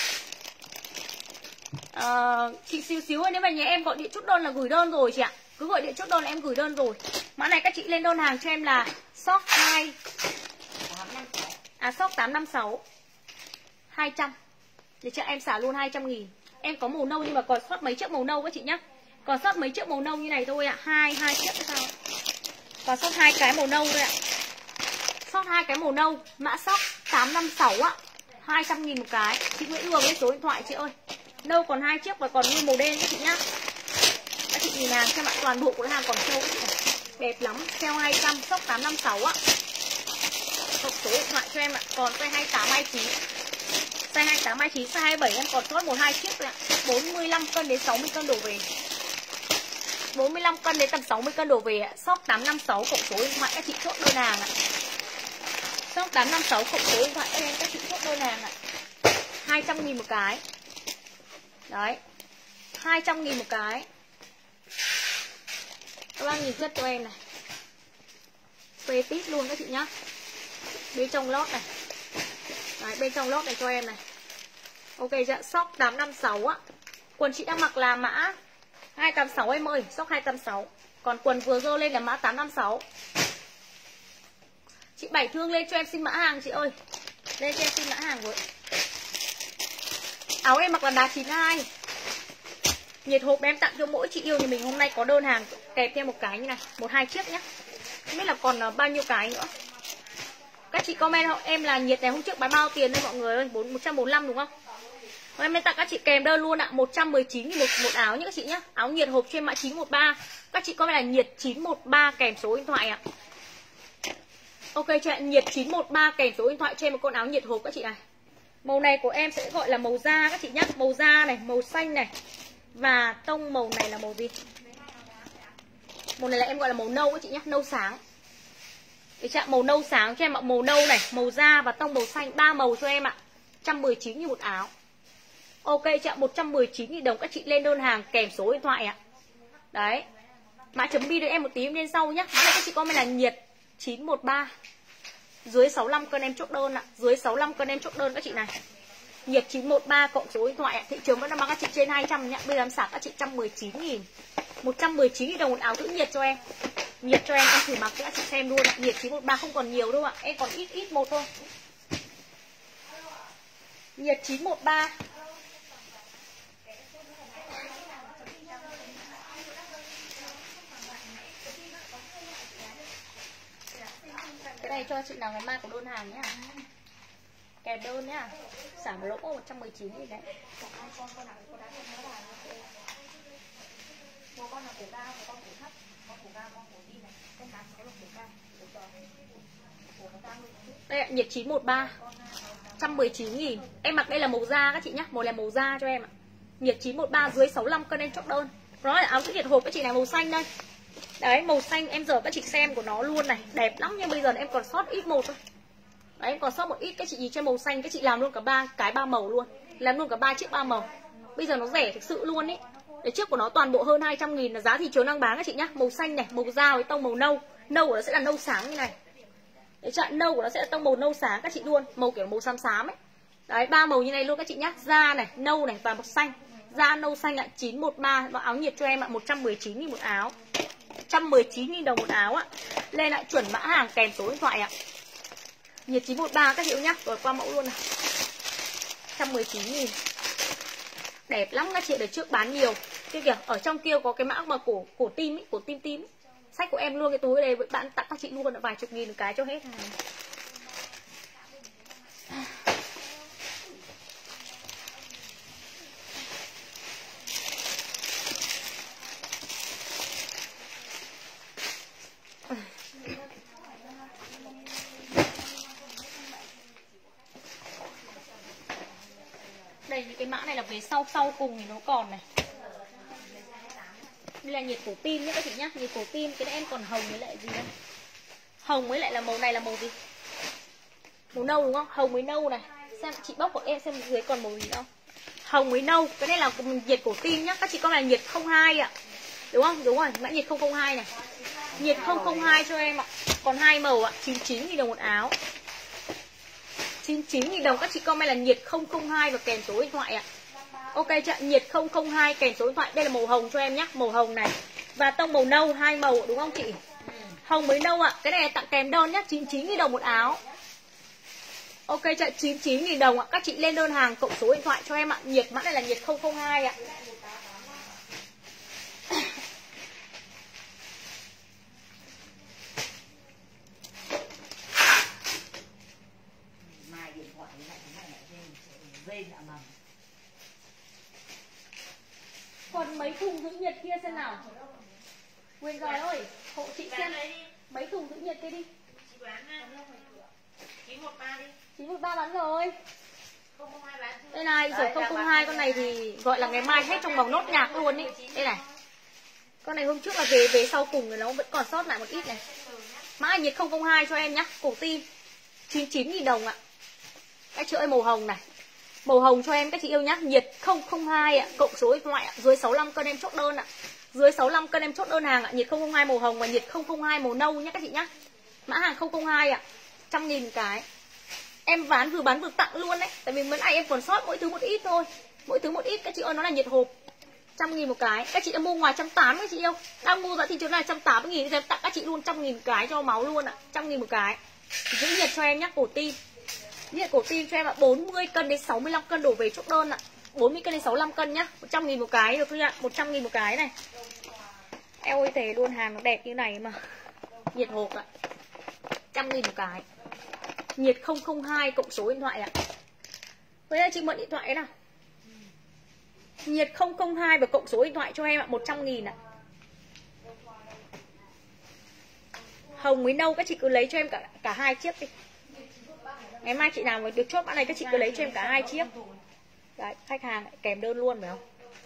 Uh, chị xíu xíu nếu mà nhà em gọi điện chốt đơn là gửi đơn rồi chị ạ. Cứ gọi điện chốt đơn là em gửi đơn rồi. Mã này các chị lên đơn hàng cho em là sóc hai à sóc tám năm sáu hai trăm. Để cho em xả luôn hai trăm nghìn. Em có màu nâu nhưng mà còn sót mấy chiếc màu nâu các chị nhá. Còn sót mấy chiếc màu nâu như này thôi ạ. Hai hai chiếc hay sao? Còn sót hai cái màu nâu thôi ạ. Sót hai cái màu nâu, mã sóc tám năm sáu ạ. hai trăm nghìn một cái. Chị Nguyễn Hường lên số điện thoại chị ơi. Nâu còn hai chiếc và còn như màu đen các chị nhá. Các chị nhìn hàng xem ạ, toàn bộ của hàng còn trâu. Đẹp lắm, sale hai trăm, sóc tám năm sáu ạ. Cộng số điện thoại cho em ạ. Còn size hai mươi tám, hai mươi chín. Size hai mươi tám, hai mươi chín, size hai mươi bảy em còn sót một hai chiếc rồi ạ. bốn mươi lăm cân đến sáu mươi cân đổ về. bốn mươi lăm cân đến tầm sáu mươi cân đổ về ạ. Sóc tám năm sáu cộng số điện thoại các chị chốt đơn hàng ạ. Sóc tám năm sáu cộng số điện thoại em các chị chốt đơn hàng ạ. hai trăm nghìn một cái. Đấy. hai trăm nghìn một cái. Các bác nhìn chất cho em này. Phê tít luôn các chị nhá. Bên trong lót này. Đấy, bên trong lót này cho em này. Ok chưa? Sóc tám năm sáu á. Quần chị đang mặc là mã hai tám sáu em ơi, sóc hai tám sáu. Còn quần vừa dơ lên là mã tám năm sáu. Chị Bảy Thương lên cho em xin mã hàng chị ơi. Lên cho em xin mã hàng với. Áo em mặc là đá chín mươi hai. Nhiệt hộp em tặng cho mỗi chị yêu nhà mình hôm nay có đơn hàng kèm thêm một cái như này, một hai chiếc nhá. Không biết là còn bao nhiêu cái nữa. Các chị comment hộ em là nhiệt này hôm trước bán bao tiền đây mọi người ơi, một trăm bốn mươi lăm đúng không? Hôm em tặng các chị kèm đơn luôn ạ, một trăm mười chín nghìn một, một áo nhá các chị nhá. Áo nhiệt hộp trên mã chín một ba. Các chị comment là nhiệt chín một ba kèm số điện thoại ạ. Ok cho em nhiệt chín một ba kèm số điện thoại cho em một con áo nhiệt hộp các chị này. Màu này của em sẽ gọi là màu da các chị nhá, màu da này, màu xanh này. Và tông màu này là màu gì? Màu này là em gọi là màu nâu các chị nhá, nâu sáng. Để chạm màu nâu sáng cho em ạ, màu nâu này, màu da và tông màu xanh, ba màu cho em ạ. một trăm mười chín nghìn một áo. Ok chạm một trăm mười chín nghìn đồng các chị lên đơn hàng kèm số điện thoại ạ. Đấy. Mã chấm bi được em một tí em lên sau nhá. Mã này các chị comment là nhiệt chín một ba. Dưới sáu mươi lăm cân em chốt đơn ạ. Dưới sáu mươi lăm cân em chốt đơn các chị này. Nhiệt chín một ba cộng số điện thoại ạ. Thị trường vẫn đang bán các chị trên hai trăm nhá. Bây giờ em xả các chị một trăm mười chín nghìn. một trăm mười chín nghìn đồng một áo giữ nhiệt cho em. Nhiệt cho em, em thử mặc cho các chị xem luôn ạ. Nhiệt chín một ba không còn nhiều đâu ạ. Em còn ít ít một thôi. Nhiệt chín một ba. Cái này cho chị nào ngày mai có đơn hàng nhá. Kèm đơn nhá. Xả một lỗ một trăm mười chín nghìn đấy. Một con là cổ cao, một con cổ thấp. Con cổ cao, con cổ đi này. Con cá có lục cổ cao, cổ tròn. Cổ nó cao hơn chút. Đây ạ, nhiệt chín một ba. một trăm mười chín nghìn. Em mặc đây là màu da các chị nhá. Màu này màu da cho em ạ. Nhiệt chín một ba dưới sáu mươi lăm cân em chốt đơn. Đó là áo giữ nhiệt hộp các chị này màu xanh đây. Đấy, màu xanh em giờ các chị xem của nó luôn này. Đẹp lắm nhưng bây giờ em còn sót ít một thôi. Đấy, em còn sót một ít. Các chị nhìn trên màu xanh các chị làm luôn cả ba cái ba màu luôn. Làm luôn cả ba chiếc ba màu. Bây giờ nó rẻ thực sự luôn ý. Để trước của nó toàn bộ hơn hai trăm nghìn là giá thị trường đang bán các chị nhá. Màu xanh này, màu da với tông màu nâu. Nâu của nó sẽ là nâu sáng như này. Đấy, chọn nâu của nó sẽ là tông màu nâu sáng các chị luôn, màu kiểu màu xám xám ấy. Đấy, ba màu như này luôn các chị nhá. Da này, nâu này và màu xanh. Da nâu xanh ạ, chín một ba. Và áo nhiệt cho em ạ, một trăm mười chín nghìn một áo. một trăm mười chín nghìn đồng một áo ạ. Lên lại chuẩn mã hàng kèm số điện thoại ạ. Nhiệt chín một ba các chị nhá. Rồi qua mẫu luôn này. một trăm mười chín nghìn. Đẹp lắm các chị, để trước bán nhiều. Kia kìa, ở trong kia có cái mã mà cổ cổ tim ấy, cổ tim tim ấy. Sách của em luôn cái túi đây, bạn tặng các chị luôn vài chục nghìn một cái cho hết hàng. Đây những cái mã này là về sau sau cùng thì nó còn này. Đây là nhiệt cổ tim nhé các chị nhá, nhiệt cổ tim. Cái này em còn hồng với lại gì đây? Hồng với lại là màu này là màu gì? Màu nâu đúng không? Hồng với nâu này. Xem chị bóc của em xem dưới còn màu gì đâu. Hồng với nâu, cái này là nhiệt cổ tim nhá. Các chị con này nhiệt không hai ạ. Đúng không? Đúng rồi, mã nhiệt không không hai này. Nhiệt không không hai cho em ạ. Còn hai màu ạ, chín mươi chín nghìn đồng một áo. chín mươi chín nghìn đồng các chị comment là nhiệt không không hai và kèm số điện thoại ạ. Ok chị, nhiệt không không hai kèm số điện thoại. Đây là màu hồng cho em nhé, màu hồng này. Và tông màu nâu, hai màu đúng không chị? Hồng với nâu ạ, cái này tặng kèm đơn nhé, chín mươi chín nghìn đồng một áo. Ok chị, chín mươi chín nghìn đồng ạ. Các chị lên đơn hàng cộng số điện thoại cho em ạ. Nhiệt mã này là nhiệt không không hai ạ. Còn mấy thùng giữ nhiệt kia xem nào. Nguyên rồi ơi, hộ chị xem mấy thùng giữ nhiệt kia đi. Chị bán chín một ba đi. chín một ba bán rồi. Đây này, rồi không không hai con này thì gọi là ngày mai hết trong vòng nốt nhạc luôn ý. Đây này. Con này hôm trước là về về sau cùng rồi nó vẫn còn sót lại một ít này. Mã nhiệt không không hai cho em nhá, cổ tim. chín mươi chín nghìn đồng ạ. Các chị ơi, màu hồng này. Màu hồng cho em các chị yêu nhá, nhiệt không không hai ạ, cộng số điện thoại ạ, dưới sáu mươi lăm cân em chốt đơn ạ. Dưới sáu mươi lăm cân em chốt đơn hàng ạ, nhiệt không không hai màu hồng và nhiệt không không hai màu nâu nhá các chị nhá. Mã hàng không không hai ạ, một trăm nghìn cái. Em bán vừa bán vừa tặng luôn đấy, tại vì bữa nay em còn sót mỗi thứ một ít thôi. Mỗi thứ một ít các chị ơi, nó là nhiệt hộp. một trăm nghìn một cái. Các chị đã mua ngoài một trăm tám mươi các chị yêu. Đang mua giá thị trường này một trăm tám mươi nghìn thì em tặng các chị luôn một trăm nghìn cái cho máu luôn ạ, một trăm nghìn một cái. Giữ nhiệt cho em nhá, cổ tim. Nhiệt cổ tim cho em ạ, bốn mươi cân đến sáu mươi lăm cân đổ về chốt đơn ạ. bốn mươi cân đến sáu mươi lăm cân nhá, một trăm nghìn một cái được không ạ? một trăm nghìn một cái này. Eo ơi thề luôn, hàng nó đẹp như này mà. Nhiệt hộp ạ. một trăm nghìn một cái. Nhiệt không không hai cộng số điện thoại ạ. Với đây chị mượn điện thoại nào. Nhiệt không không hai và cộng số điện thoại cho em ạ, một trăm nghìn ạ. Hồng với nâu các chị cứ lấy cho em cả cả hai chiếc đi. Ngày mai chị nào mới được chốt mã này các chị cứ lấy cho em cả hai chiếc. Đấy, khách hàng lại kèm đơn luôn phải không?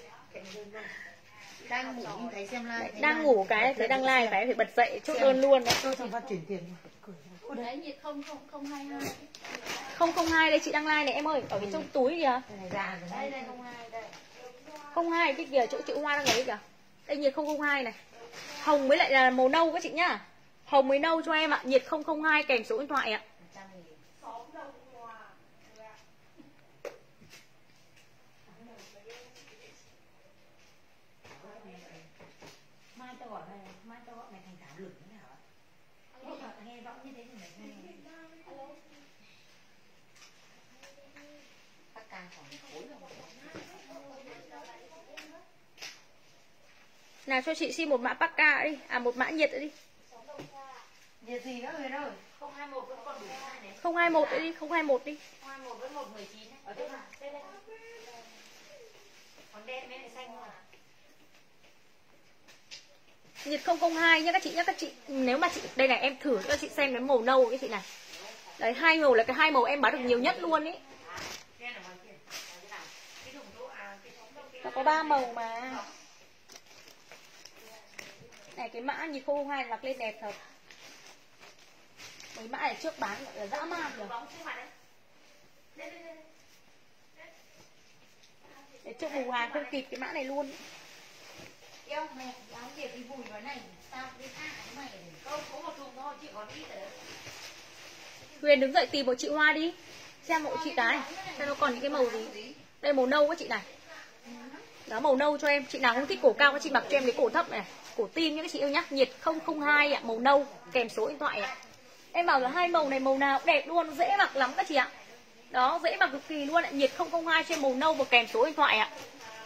Đang ngủ thấy xem like. Đấy, đang ngủ cái thấy đang like cái phải bật dậy chốt đơn luôn đấy. Tôi thằng Văn chuyển tiền. Đấy nhiệt không không không hai hai. không không hai đây chị đang like này em ơi, ở cái trong túi kìa. Đây đây không hai đây. không hai cái kìa, chỗ chữ hoa đang lấy kìa. Đây nhiệt không không hai này. Hồng với lại là màu nâu các chị nhá. Hồng với nâu cho em ạ, nhiệt không không hai kèm số điện thoại ạ. Mai tao gọi này, mai tao gọi mày thành thảo lửng thế nào ạ? Nghe rõ như thế thì mày nghe. Alo. Các ca còn khối rồi. Nào cho chị xin một mã Pacca đi, à một mã nhiệt đi. Nhiệt gì nữa rồi đâu? không hai mốt vẫn còn đủ hai này. không hai mốt đi, không hai mốt đi. không hai mốt vẫn một mười chín đấy. Ở đây mà, đây đây. Còn đen với lại xanh thôi à? Nhiệt không không hai nhá các chị nhá, các chị nếu mà chị đây này em thử cho chị xem cái màu nâu cái chị này. Đấy, hai màu là cái hai màu em bán được nhiều nhất luôn ý. Nó có ba màu mà. Này cái mã nhiệt không không hai mặc lên đẹp thật. Mấy mã này trước bán gọi là dã man rồi. để cho bù hàng không kịp cái mã này luôn. Yêu mẹ áo Việt đi vùi vào này, tao đi tha mày câu có một thùng thôi, chị còn ít rồi. Huyền đứng dậy tìm một chị Hoa đi, xem hộ chị cái xem nó còn những cái màu gì. Đây màu nâu các chị này, đó màu nâu cho em. Chị nào không thích cổ cao các chị mặc cho em cái cổ thấp này, cổ tim nhá các chị yêu nhá. Nhiệt không không hai ạ, màu nâu kèm số điện thoại ạ. Em bảo là hai màu này màu nào cũng đẹp luôn, dễ mặc lắm các chị ạ. Đó, dễ mặc cực kỳ luôn ạ. Nhiệt không không hai cho em màu nâu và kèm số điện thoại ạ.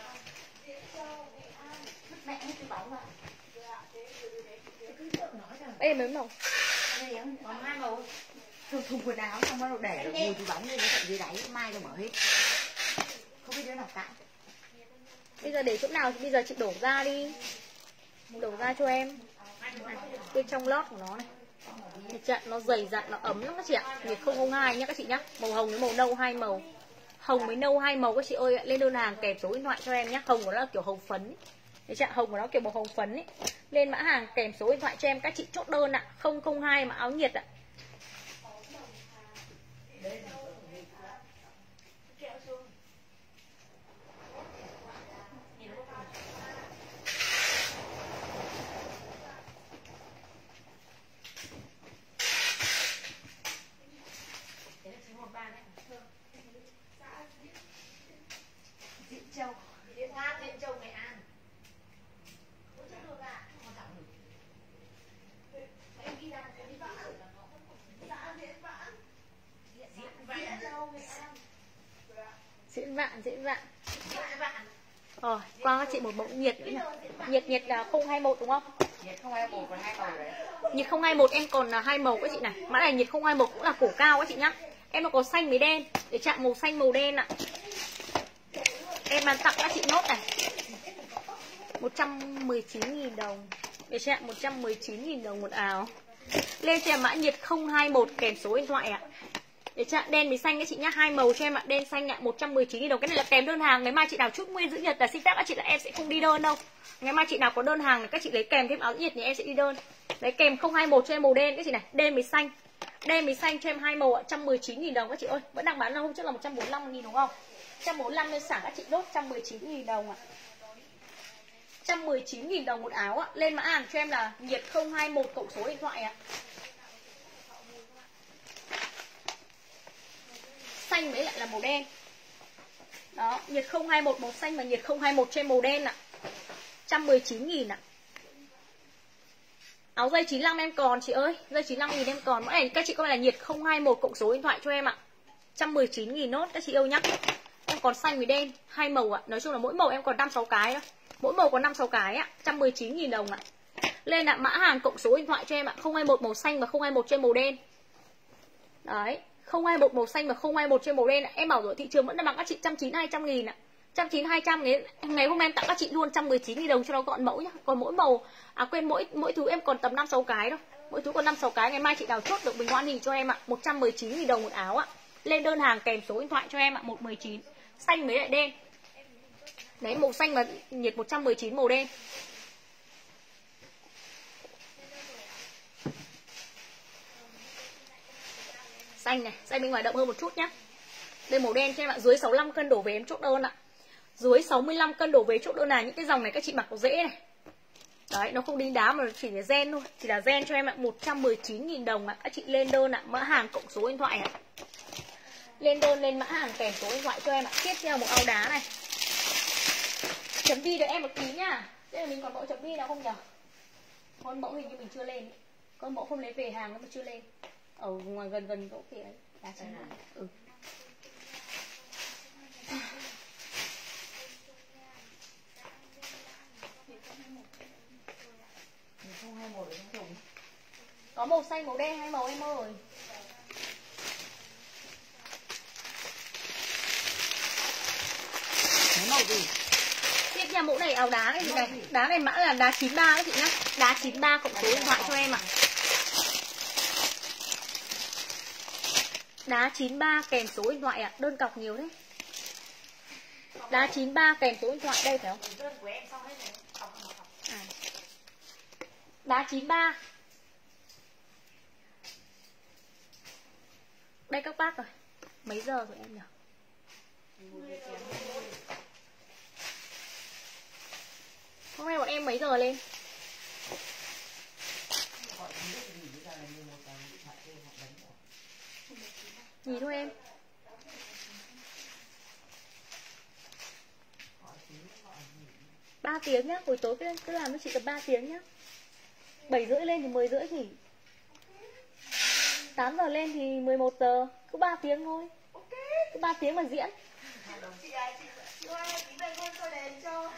Đây mấy màu? Còn hai màu. Thùng thùng quần áo xong bắt đầu để được mùi túi bóng lên tận dưới đáy, mai rồi mở hết. Không biết đứa nào cãi. Bây giờ để chỗ nào thì bây giờ chị đổ ra đi. Đổ ra cho em. Bên trong lót của nó này. Nhiệt trận nó dày dặn, nó ấm lắm các chị ạ. Nhiệt không không hai nhá các chị nhá. Màu hồng với màu nâu hai màu. Hồng với nâu hai màu các chị ơi, lên đơn hàng kèm số điện thoại cho em nhá. Hồng của nó là kiểu hồng phấn. Đấy chị ạ, hồng của nó kiểu màu hồng phấn ấy. Lên mã hàng kèm số điện thoại cho em các chị chốt đơn ạ. không không hai mà áo nhiệt ạ. Diễn Châu, Diễn Nga, Diễn Châu, Nghệ An. Diễn vạn, diễn vạn. Rồi, qua các chị một mẫu nhiệt nữa này. Nhiệt nhiệt là không hai mốt đúng không? Nhiệt không hai mốt còn hai màu đấy. Nhiệt không hai mốt em còn là hai màu các chị này. Mã này nhiệt không hai mốt cũng là cổ cao các chị nhá. Em nó có xanh với đen, để chạm màu xanh màu đen ạ. Em bán tặng các chị nốt này. một trăm mười chín nghìn đồng. Để chạm một trăm mười chín nghìn đồng một áo. Lên cho em mã nhiệt không hai mốt kèm số điện thoại ạ. Để chạm đen với xanh các chị nhá, hai màu cho em ạ, đen xanh ạ, một trăm mười chín nghìn đồng. Cái này là kèm đơn hàng, ngày mai chị nào chúc nguyên giữ nhật là xin phép các chị là em sẽ không đi đơn đâu. Ngày mai chị nào có đơn hàng thì các chị lấy kèm thêm áo nhiệt thì em sẽ đi đơn. Đấy kèm không hai mốt cho em màu đen các chị này, đen với xanh. Đen với xanh cho em hai màu ạ, một trăm mười chín nghìn đồng các chị ơi. Vẫn đang bán là hôm trước là một trăm bốn mươi lăm nghìn đúng không? một trăm bốn mươi lăm nên xả các chị đốt một trăm mười chín nghìn đồng ạ. một trăm mười chín nghìn đồng một áo ạ. Lên mã hàng cho em là nhiệt không hai mốt cộng số điện thoại ạ. Xanh với lại là màu đen. Đó, nhiệt không hai mốt màu xanh và nhiệt không hai mốt trên màu đen ạ. một trăm mười chín nghìn ạ. Áo dây chín mươi lăm em còn chị ơi, dây chín mươi lăm nghìn em còn. Mã này các chị có phải là nhiệt không hai mốt cộng số điện thoại cho em ạ. một trăm mười chín nghìn nốt các chị yêu nhá. Em còn xanh với đen, hai màu ạ. Nói chung là mỗi màu em còn năm sáu cái thôi. Mỗi màu còn năm sáu cái ạ, một trăm mười chín nghìn đồng ạ. Lên ạ, mã hàng cộng số điện thoại cho em ạ, không hai mốt màu xanh và không hai mốt trên màu đen. Đấy, không hai mốt màu xanh và không hai mốt trên màu đen ạ. Em bảo rồi thị trường vẫn đang bằng các chị một trăm chín mươi hai trăm nghìn ạ. một trăm chín mươi hai trăm ngày, ngày hôm nay em tặng các chị luôn một trăm mười chín nghìn đồng cho nó gọn mẫu nhá. Còn mỗi màu à quên mỗi mỗi thứ em còn tầm năm sáu cái thôi. Mỗi thứ còn năm sáu cái, ngày mai chị nào chốt được bình hoan hình cho em ạ, một trăm mười chín nghìn đồng một áo ạ. Lên đơn hàng kèm số điện thoại cho em ạ, một một chín, xanh với lại đen. Đấy màu xanh và nhiệt một trăm mười chín màu đen. Xanh này, xanh bên ngoài đậm hơn một chút nhá. Đây màu đen cho em ạ, dưới sáu mươi lăm cân đổ về em chốt đơn ạ. Dưới sáu mươi lăm cân đổ về chốt đơn là những cái dòng này các chị mặc có dễ này. Đấy, nó không đính đá mà chỉ là gen thôi. Chỉ là gen cho em ạ, một trăm mười chín nghìn đồng ạ. Các chị lên đơn ạ, mã hàng cộng số điện thoại ạ. Lên đơn lên mã hàng kèm số điện thoại cho em ạ. Tiếp theo một áo đá này. Chấm đi cho em một tí nhá. Đây là mình còn mẫu chấm đi nào không nhỉ? Con mẫu hình như mình chưa lên. Con mẫu không lấy về hàng nó mà chưa lên. Ở ngoài gần gần chỗ kia đấy. Đá chấm đi. Ừ. không hai mốt ở trong thùng. Có màu xanh màu đen hai màu em ơi. Cái màu gì? Tiếp theo mẫu này áo đá này chị này. Đá này mã là đá chín mươi ba các chị nhá. Đá chín mươi ba cộng số điện thoại cho em ạ. Đá chín mươi ba kèm số điện thoại ạ. Đơn cọc nhiều đấy. Đá chín mươi ba kèm số điện thoại đây phải không? À. Đá chín mươi ba. Đây các bác rồi. Mấy giờ rồi em nhỉ? em mấy giờ lên? Nhìn thôi em. ba tiếng nhá, buổi tối cứ, cứ làm với chị tầm ba tiếng nhá. bảy rưỡi lên thì mười rưỡi nghỉ. tám giờ lên thì mười một giờ, cứ ba tiếng thôi. Cứ ba tiếng mà diễn. Chị ơi, chị, chị ơi, tí này con tôi đèn cho.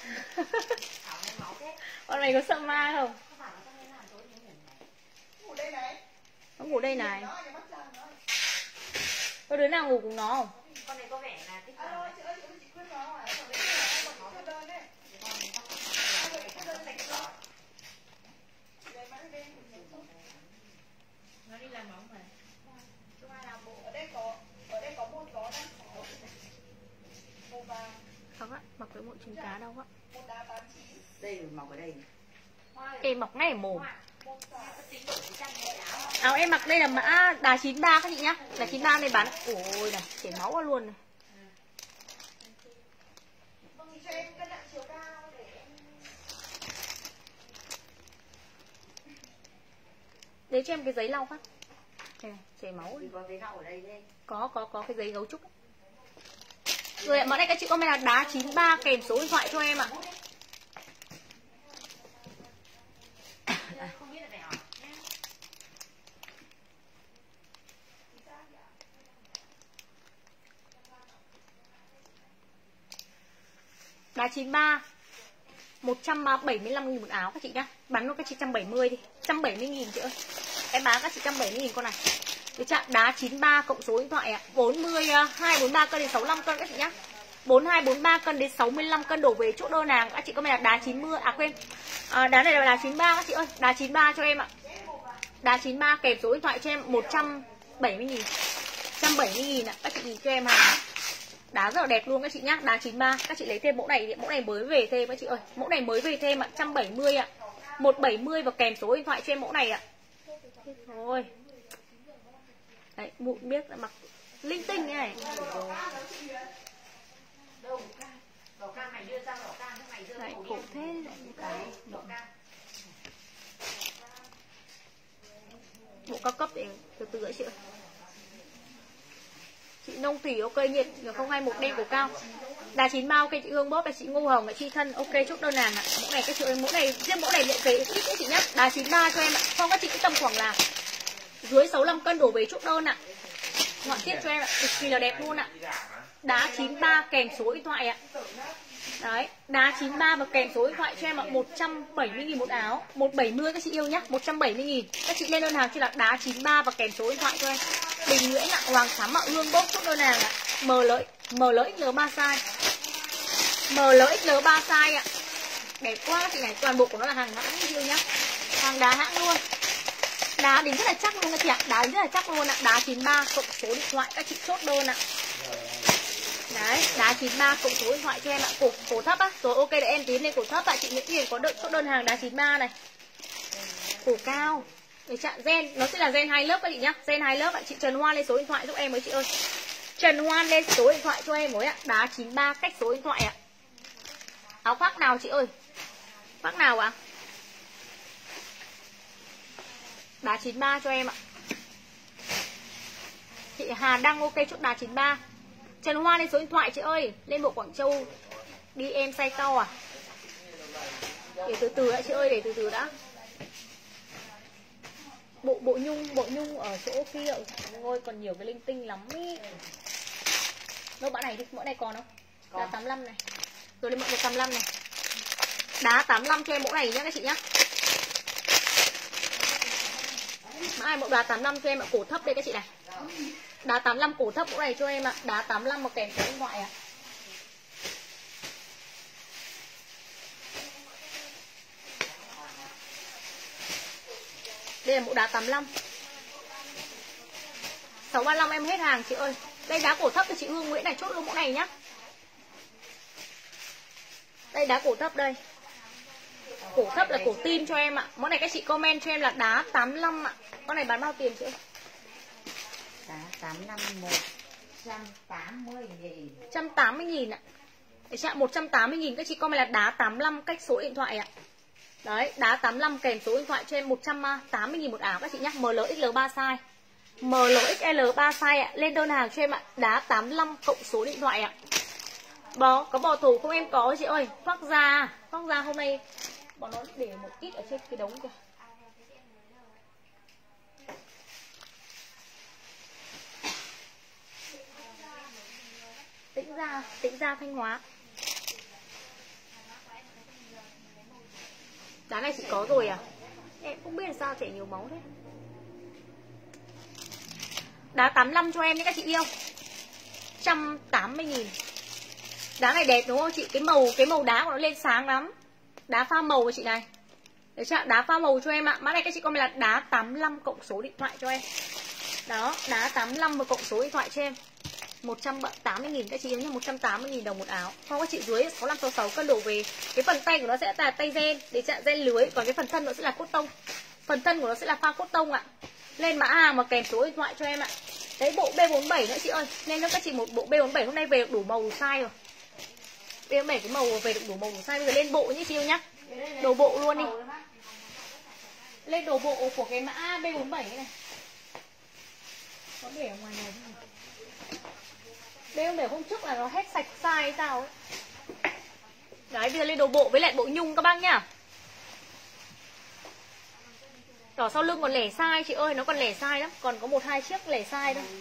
Con này có sợ ma không? Ngủ đây này. Nó ngủ đây này. Nó, nhà bắt chàng nó. Có đứa nào ngủ cùng nó không? Con này có vẻ là thích. Alo, chị ơi, chị ơi, chị quyết nó à? Ở đấy là em còn có đơn đấy. Nó đi làm móng mà. Ở đây có, ở đây có một có đang có. Màu vàng, Không á, mặc với bộ trứng cá đâu á. một đá tám chín. Đây là mọc ở đây. Em mặc ngay ở mồm. Một xà. Áo em mặc đây là mã đá chín ba các chị nhá. Đá chín ba này bán. Ôi này, chảy máu ra luôn này. Vâng, cho em cân nặng chiều cao để em... Đấy cho em cái giấy lau phát. Đây này, chảy máu. Thì có giấy lau ở đây đây. Có, có, có cái giấy gấu trúc. Rồi ạ, món này các chị comment là đá chín ba kèm số điện thoại cho em ạ. Không biết là phải hỏi nhé. Đá chín ba một trăm bảy mươi lăm nghìn một áo các chị nhá. Bán nó các chị một trăm bảy mươi đi. một trăm bảy mươi nghìn chị ơi. Em bán các chị một trăm bảy mươi nghìn con này. Cái chạm đá chín ba cộng số điện thoại ạ. bốn mươi hai bốn ba cân đến sáu mươi lăm cân các chị nhá. bốn hai bốn ba cân đến sáu mươi lăm cân đổ về chỗ đơn hàng. Các chị comment là đá chín mươi. À quên. À, đá này là đá chín ba các chị ơi. Đá chín ba cho em ạ. Đá chín ba kèm số điện thoại cho em một trăm bảy mươi nghìn. một trăm bảy mươi nghìn ạ. Các chị nhìn cho em hàng. Đá rất là đẹp luôn các chị nhá. Đá chín ba. Các chị lấy thêm mẫu này. Mẫu này mới về thêm các chị ơi. Mẫu này mới về thêm ạ. một trăm bảy mươi ạ. một trăm bảy mươi và kèm số điện thoại cho em mẫu này ạ. Thôi. Đấy, mụn biết là mặc linh tinh như này. Đâu cam. Đỏ cam mày đưa ra đỏ cam thế mày đưa. Đấy, khổ thế này. Cái đỏ cam. Bộ cao cấp thì từ từ ấy chị ơi. Chị Nông Thủy ok nhiệt không hai một đen cổ cao. Đá chín ba ok chị Hương Bóp là chị Ngô Hồng là chị Thân ok chốt đơn hàng ạ. Mẫu này các chị ơi, mẫu này riêng mẫu này nhận về ít đấy chị nhá. Đá chín ba cho em ạ. Không các chị cứ tầm khoảng là dưới sáu mươi lăm cân đổ về chốt đơn ạ. Ngọn tiết cho em ạ, cực kỳ là đẹp luôn ạ. Đá chín ba kèm số điện thoại ạ. Đấy, đá chín ba và kèm số điện thoại cho em ạ, một trăm bảy mươi nghìn một áo. một trăm bảy mươi các chị yêu nhá, một trăm bảy mươi nghìn. Các chị lên đơn hàng cho là đá chín ba và kèm số điện thoại cho em. Bình Nguyễn ạ, Hoàng Thắm ạ, Hương Bốc chốt đơn hàng ạ. M lợi, M lợi X L ba size. M lợi X L ba size ạ. Đẹp quá các chị này, toàn bộ của nó là hàng hãng yêu nhá. Hàng đá hãng luôn. Đá đính rất là chắc luôn các chị ạ, đá đính rất là chắc luôn ạ. Đá chín ba cộng số điện thoại các chị chốt đơn ạ. Đấy, đá chín ba cộng số điện thoại cho em ạ. Cổ cổ thấp á. Rồi ok để em tiến lên cổ thấp ạ. Chị Nguyễn Hiền có đợi chốt đơn hàng đá chín ba này. Cổ cao. Để chạm gen, nó sẽ là gen hai lớp các chị nhá. Gen hai lớp ạ. Chị Trần Hoa lên số điện thoại giúp em với chị ơi. Trần Hoa lên số điện thoại cho em với ạ. Đá chín ba cách số điện thoại ạ. Áo khoác nào chị ơi? Khoác nào ạ? Đá chín ba cho em ạ. Chị Hà Đăng ok chốt đá chín ba. Trần Hoa lên số điện thoại chị ơi. Lên bộ Quảng Châu. Đi em say cau à? Để từ từ đã chị ơi, để từ từ đã. Bộ bộ nhung, bộ nhung ở chỗ kia. Ôi còn nhiều cái linh tinh lắm ý. Đâu bạn này đi, mẫu này còn không? Còn. Đá tám mươi lăm này. Rồi lên mẫu một tám mươi lăm này. Đá tám mươi lăm cho em mẫu này nhá các chị nhá. Mã này mẫu đá tám mươi lăm cho em ạ, cổ thấp đây các chị này. Đá tám mươi lăm cổ thấp mẫu này cho em ạ, đá tám mươi lăm một kèm số điện thoại ạ. Đây là mẫu đá tám mươi lăm. sáu ba lăm em hết hàng chị ơi. Đây đá cổ thấp thì chị Hương Nguyễn này chốt luôn mẫu này nhá. Đây đá cổ thấp đây. Cổ thấp là cổ tim cho em ạ. Món này các chị comment cho em là đá tám mươi lăm ạ. Con này bán bao tiền chị ơi? Đá tám mươi lăm một trăm tám mươi nghìn. một trăm tám mươi nghìn ạ. Để chạm một trăm tám mươi nghìn các chị comment là đá tám mươi lăm cách số điện thoại ạ. Đấy, đá tám mươi lăm kèm số điện thoại cho em một trăm tám mươi nghìn một áo các chị nhá. em lờ ích lờ ba size. em lờ ích lờ ba size ạ. Lên đơn hàng cho em ạ. Đá tám mươi lăm cộng số điện thoại ạ. Bó, có bò thủ không em có chị ơi. Khoác da, khoác da hôm nay bọn nó để một ít ở trên cái đống kìa. Tĩnh ra, tĩnh ra Thanh Hóa. Đá này chị có rồi à? Em không biết là sao chảy nhiều máu thế. Đá tám mươi lăm cho em nhé các chị yêu. một trăm tám mươi nghìn. Đá này đẹp đúng không chị? Cái màu cái màu đá của nó lên sáng lắm. Đá pha màu của chị này. Đấy chưa? Đá pha màu cho em ạ. Mã này các chị comment là đá tám mươi lăm cộng số điện thoại cho em. Đó, đá tám mươi lăm và cộng số điện thoại cho em. một trăm tám mươi nghìn các chị yêu nhé, một trăm tám mươi nghìn đồng một áo. Không các chị dưới sáu mươi lăm sáu mươi sáu cân đổ về. Cái phần tay của nó sẽ là tay ren để chặn ren lưới, còn cái phần thân nó sẽ là cốt tông. Phần thân của nó sẽ là pha cốt tông ạ. Lên mã hàng mà kèm số điện thoại cho em ạ. Đấy, bộ B bốn mươi bảy nữa chị ơi. Lên cho các chị một bộ B bốn mươi bảy hôm nay về được đủ màu đủ size rồi. B bốn mươi bảy cái màu về được đủ màu đủ size. Bây giờ lên bộ nhé chị yêu nhá. Đồ bộ luôn đi. Lên đồ bộ của cái mã B bốn mươi bảy này. Có để ở ngoài này không? Đây không, để hôm trước là nó hết sạch size hay sao ấy. Đấy, bây giờ lên đồ bộ với lại bộ nhung các bác nhá. Đỏ sau lưng còn lẻ size chị ơi, nó còn lẻ size lắm. Còn có một hai chiếc lẻ size đâu.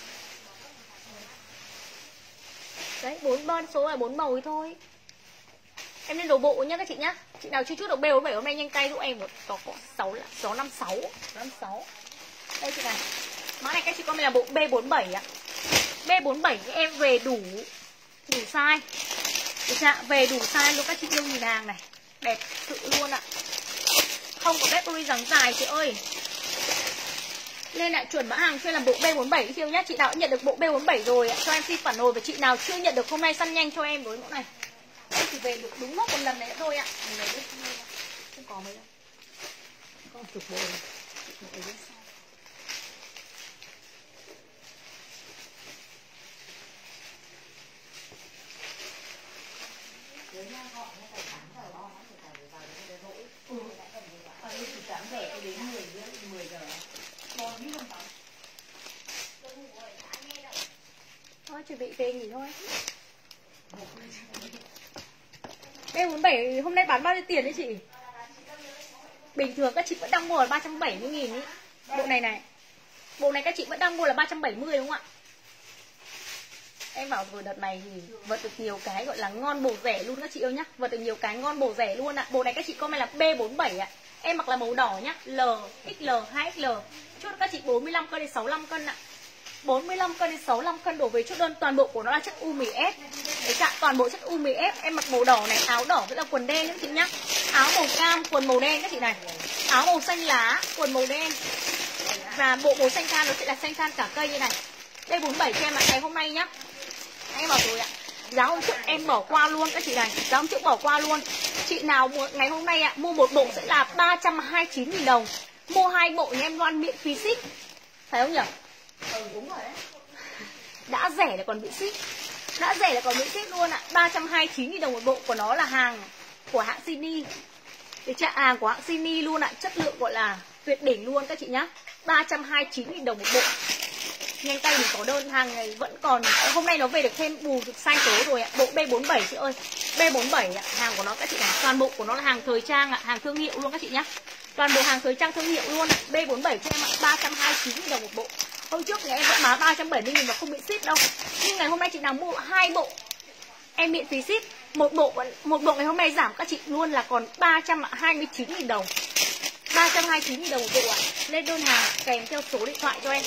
Đấy, bốn bên số là bốn màu thôi. Em lên đồ bộ nhá các chị nhá. Chị nào chưa chút được B bốn mươi bảy hôm nay nhanh tay giúp em. Có có sáu sáu năm sáu năm sáu. Đây chị này. Mã này các chị comment là bộ B bốn mươi bảy ạ. B bốn mươi bảy em về đủ đủ size. Được chưa? Về đủ size luôn các chị yêu nhìn hàng này. Đẹp sự luôn ạ. Không có Burberry dáng dài chị ơi. Lên lại chuẩn mã hàng cho em làm bộ B bốn mươi bảy chị yêu nhá. Chị nào đã nhận được bộ B bốn mươi bảy rồi cho em xin phản hồi, và chị nào chưa nhận được hôm nay săn nhanh cho em với mẫu này. Em chỉ về được đúng mốc một lần này nữa thôi ạ. Không có mấy đâu. Có một chục bộ này. Thôi chuẩn bị về nghỉ thôi. B bốn mươi bảy hôm nay bán bao nhiêu tiền đấy chị? Bình thường các chị vẫn đang mua là ba trăm bảy mươi nghìn ý. Bộ này này. Bộ này các chị vẫn đang mua là ba trăm bảy mươi đúng không ạ? Em bảo rồi đợt này thì vật được nhiều cái gọi là ngon bổ rẻ luôn các chị ơi nhá. Vật được nhiều cái ngon bổ rẻ luôn ạ. Bộ này các chị comment là B bốn mươi bảy ạ. Em mặc là màu đỏ nhá. L, ích lờ, hai ích lờ. Chốt các chị bốn mươi lăm cân đến sáu mươi lăm cân ạ. bốn mươi lăm cân đến sáu mươi lăm cân đổ về chốt đơn. Toàn bộ của nó là chất U mười ép. Đấy chạ, toàn bộ chất U mười ép. Em mặc màu đỏ này, áo đỏ với là quần đen các chị nhá. Áo màu cam, quần màu đen các chị này. Áo màu xanh lá, quần màu đen. Và bộ màu xanh than nó sẽ là xanh than cả cây như này. Đây bốn mươi bảy cho em ạ, ngày hôm nay nhá. Em bảo rồi ạ. Giá hôm trước em bỏ qua luôn các chị này. Giá hôm trước bỏ qua luôn. Chị nào ngày hôm nay ạ, mua một bộ sẽ là ba trăm hai mươi chín nghìn đồng. Mua hai bộ nhà em Loan miễn phí ship. Phải không nhỉ? Ừ đúng rồi đấy. Đã rẻ là còn miễn ship. Đã rẻ là còn miễn ship luôn ạ. ba trăm hai mươi chín nghìn đồng một bộ, của nó là hàng của hãng Sini. Để trả hàng của hãng Sini luôn ạ. Chất lượng gọi là tuyệt đỉnh luôn các chị nhá. ba trăm hai mươi chín nghìn đồng một bộ. Nhanh tay mình có đơn, hàng này vẫn còn. Hôm nay nó về được thêm bù được sai số rồi ạ. Bộ B bốn mươi bảy chị ơi. B bốn mươi bảy ạ, hàng của nó các chị này. Toàn bộ của nó là hàng thời trang ạ, hàng thương hiệu luôn các chị nhá. Toàn bộ hàng thời trang thương hiệu luôn ạ. B bốn mươi bảy cho em ạ, ba trăm hai mươi chín nghìn đồng một bộ. Hôm trước nhà em vẫn bán ba trăm bảy mươi nghìn và không miễn ship đâu. Nhưng ngày hôm nay chị nào mua hai bộ em miễn phí ship. Một bộ một bộ ngày hôm nay giảm các chị luôn là còn ba trăm hai mươi chín nghìn đồng. ba trăm hai mươi chín nghìn đồng một bộ ạ. Lên đơn hàng kèm theo số điện thoại cho em.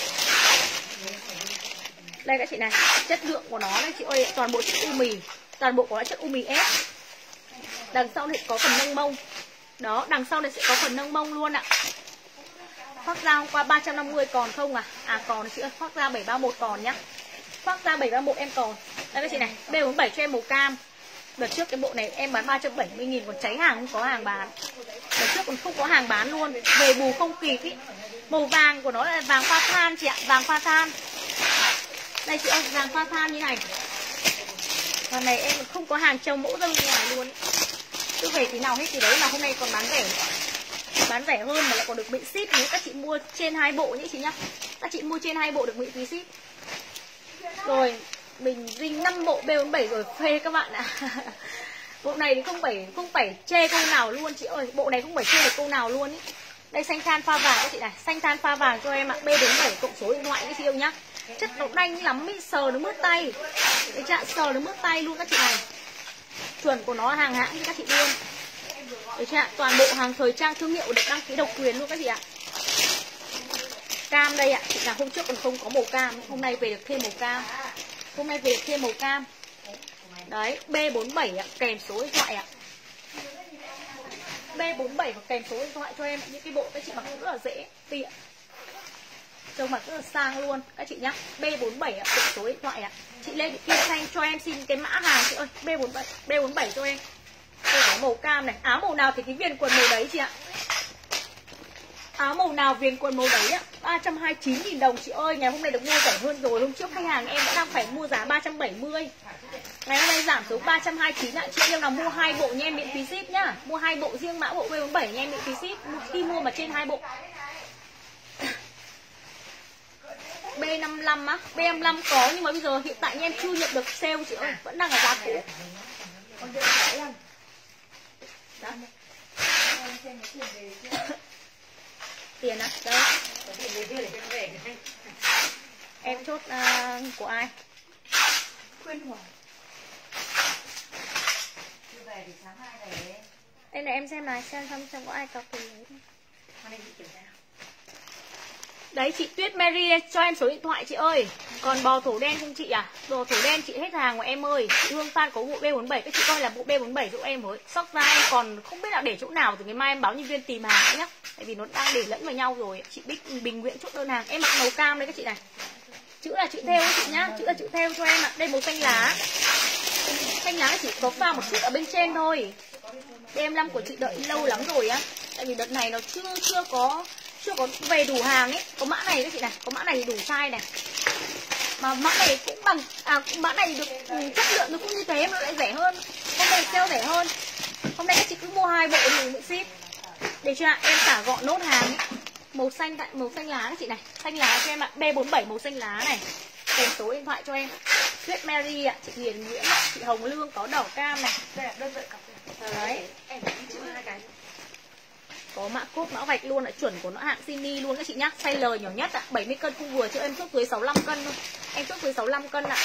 Đây các chị này, chất lượng của nó đây chị ơi, toàn bộ chất u mì, toàn bộ có chất u mì ép. Đằng sau này có phần nâng mông. Đó, đằng sau này sẽ có phần nâng mông luôn ạ. Khoác da hôm qua ba trăm năm mươi còn không à? À còn chị ơi, khoác da bảy ba mốt còn nhá. Khoác da bảy ba mốt em còn. Đây các chị này, B bốn mươi bảy cho em màu cam. Đợt trước cái bộ này em bán ba trăm bảy mươi nghìn, còn cháy hàng không có hàng bán. Đợt trước còn không có hàng bán luôn, về bù không kịp ý. Màu vàng của nó là vàng pha than chị ạ, vàng pha than. Đây chị ơi, vàng pha than như này. Còn này em không có hàng treo mẫu ra ngoài luôn ý. Cứ về tí nào hết tí đấy, mà hôm nay còn bán rẻ, bán rẻ hơn mà lại còn được miễn ship. Nếu các chị mua trên hai bộ nhé chị nhá, các chị mua trên hai bộ được miễn phí ship. Rồi mình dinh năm bộ B bốn mươi bảy rồi, phê các bạn ạ. Bộ này thì không phải không phải chê câu nào luôn chị ơi, bộ này không phải chê được câu nào luôn ý. Đây xanh than pha vàng các chị này, xanh than pha vàng cho em ạ, B bốn mươi bảy cộng số điện thoại các chị yêu nhá. Chất nó đanh lắm ý, sờ nó mướt tay. Cái chạ sờ nó mướt tay luôn các chị này. Chuẩn của nó hàng hãng như các chị luôn. Đấy chạ, toàn bộ hàng thời trang thương hiệu được đăng ký độc quyền luôn các chị ạ. Cam đây ạ, chị nào hôm trước còn không có màu cam, hôm nay về được thêm màu cam. Hôm nay về được thêm màu cam. Đấy, B bốn mươi bảy ạ, kèm số điện thoại ạ. B bốn mươi bảy và kèm số điện thoại cho em. Những cái bộ các chị mặc cũng rất là dễ, tiện, trông mặc rất là sang luôn các chị nhá. B bốn mươi bảy ạ, kèm số điện thoại ạ. Chị lên Kim Thanh cho em xin cái mã hàng chị ơi, B bốn mươi bảy, B bốn mươi bảy cho em. Đây là màu cam này, áo màu nào thì cái viền quần màu đấy chị ạ. Áo màu nào viền quần màu đấy á, ba trăm hai mươi chín nghìn đồng chị ơi. Ngày hôm nay được mua rẻ hơn rồi. Hôm trước khách hàng em đã đang phải mua giá ba trăm bảy mươi. Ngày hôm nay giảm xuống ba trăm hai mươi chín ạ. Chị em nào mua hai bộ nha em miễn phí ship nhá. Mua hai bộ riêng mã bộ B bốn mươi bảy nha em miễn phí ship. Khi mua mà trên hai bộ. B năm mươi lăm á, B năm mươi lăm có nhưng mà bây giờ hiện tại nha em chưa nhận được sale chị ơi, vẫn đang ở giá cũ. Tiền á, đấy. Em chốt uh, của ai? Khuyên Hoàng. Đây này em xem này, xem xem xem có ai cọc tiền đấy. Đấy chị Tuyết Mary cho em số điện thoại chị ơi. Còn bò thổ đen không chị à? Bò thổ đen chị hết hàng của em ơi. Chị Hương Phan có bộ B bốn mươi bảy, các chị coi là bộ B bốn mươi bảy giúp em với. Sóc ra em còn không biết là để chỗ nào, từ ngày mai em báo nhân viên tìm hàng nhá. Tại vì nó đang để lẫn vào nhau rồi. Chị Bích Bình Nguyễn chốt đơn hàng. Em mặc màu cam đấy các chị này. Chữ là chữ theo chị nhá, chữ là chữ theo cho em ạ. Đây màu xanh lá. Xanh lá chỉ có pha một chút ở bên trên thôi. B năm mươi lăm của chị đợi lâu lắm rồi á. Tại vì đợt này nó chưa chưa có chưa có về đủ hàng ấy. Có mã này các chị này, có mã này thì đủ size này. Mà mã này cũng bằng à mã này được chất lượng nó cũng như thế mà nó lại rẻ hơn. Hôm nay sale rẻ hơn. Hôm nay các chị cứ mua hai bộ thì miễn ship. Để cho em cả gọn nốt hàng ấy. Màu xanh tại màu xanh lá các chị này, xanh lá cho em ạ, B bốn mươi bảy màu xanh lá này. Kèm số điện thoại cho em. Tuyết Mary ạ, chị Hiền Nguyễn ạ, chị Hồng Lương có đỏ cam này. Đây là đơn vị cặp. Đấy. Em phải chữ hai cái. Có mã cốt mã vạch luôn ạ, chuẩn của nó hạng Sini luôn các chị nhá. Size L nhỏ nhất ạ, bảy mươi cân không vừa chứ em chốt dưới sáu mươi lăm cân thôi. Em chốt dưới sáu mươi lăm cân ạ.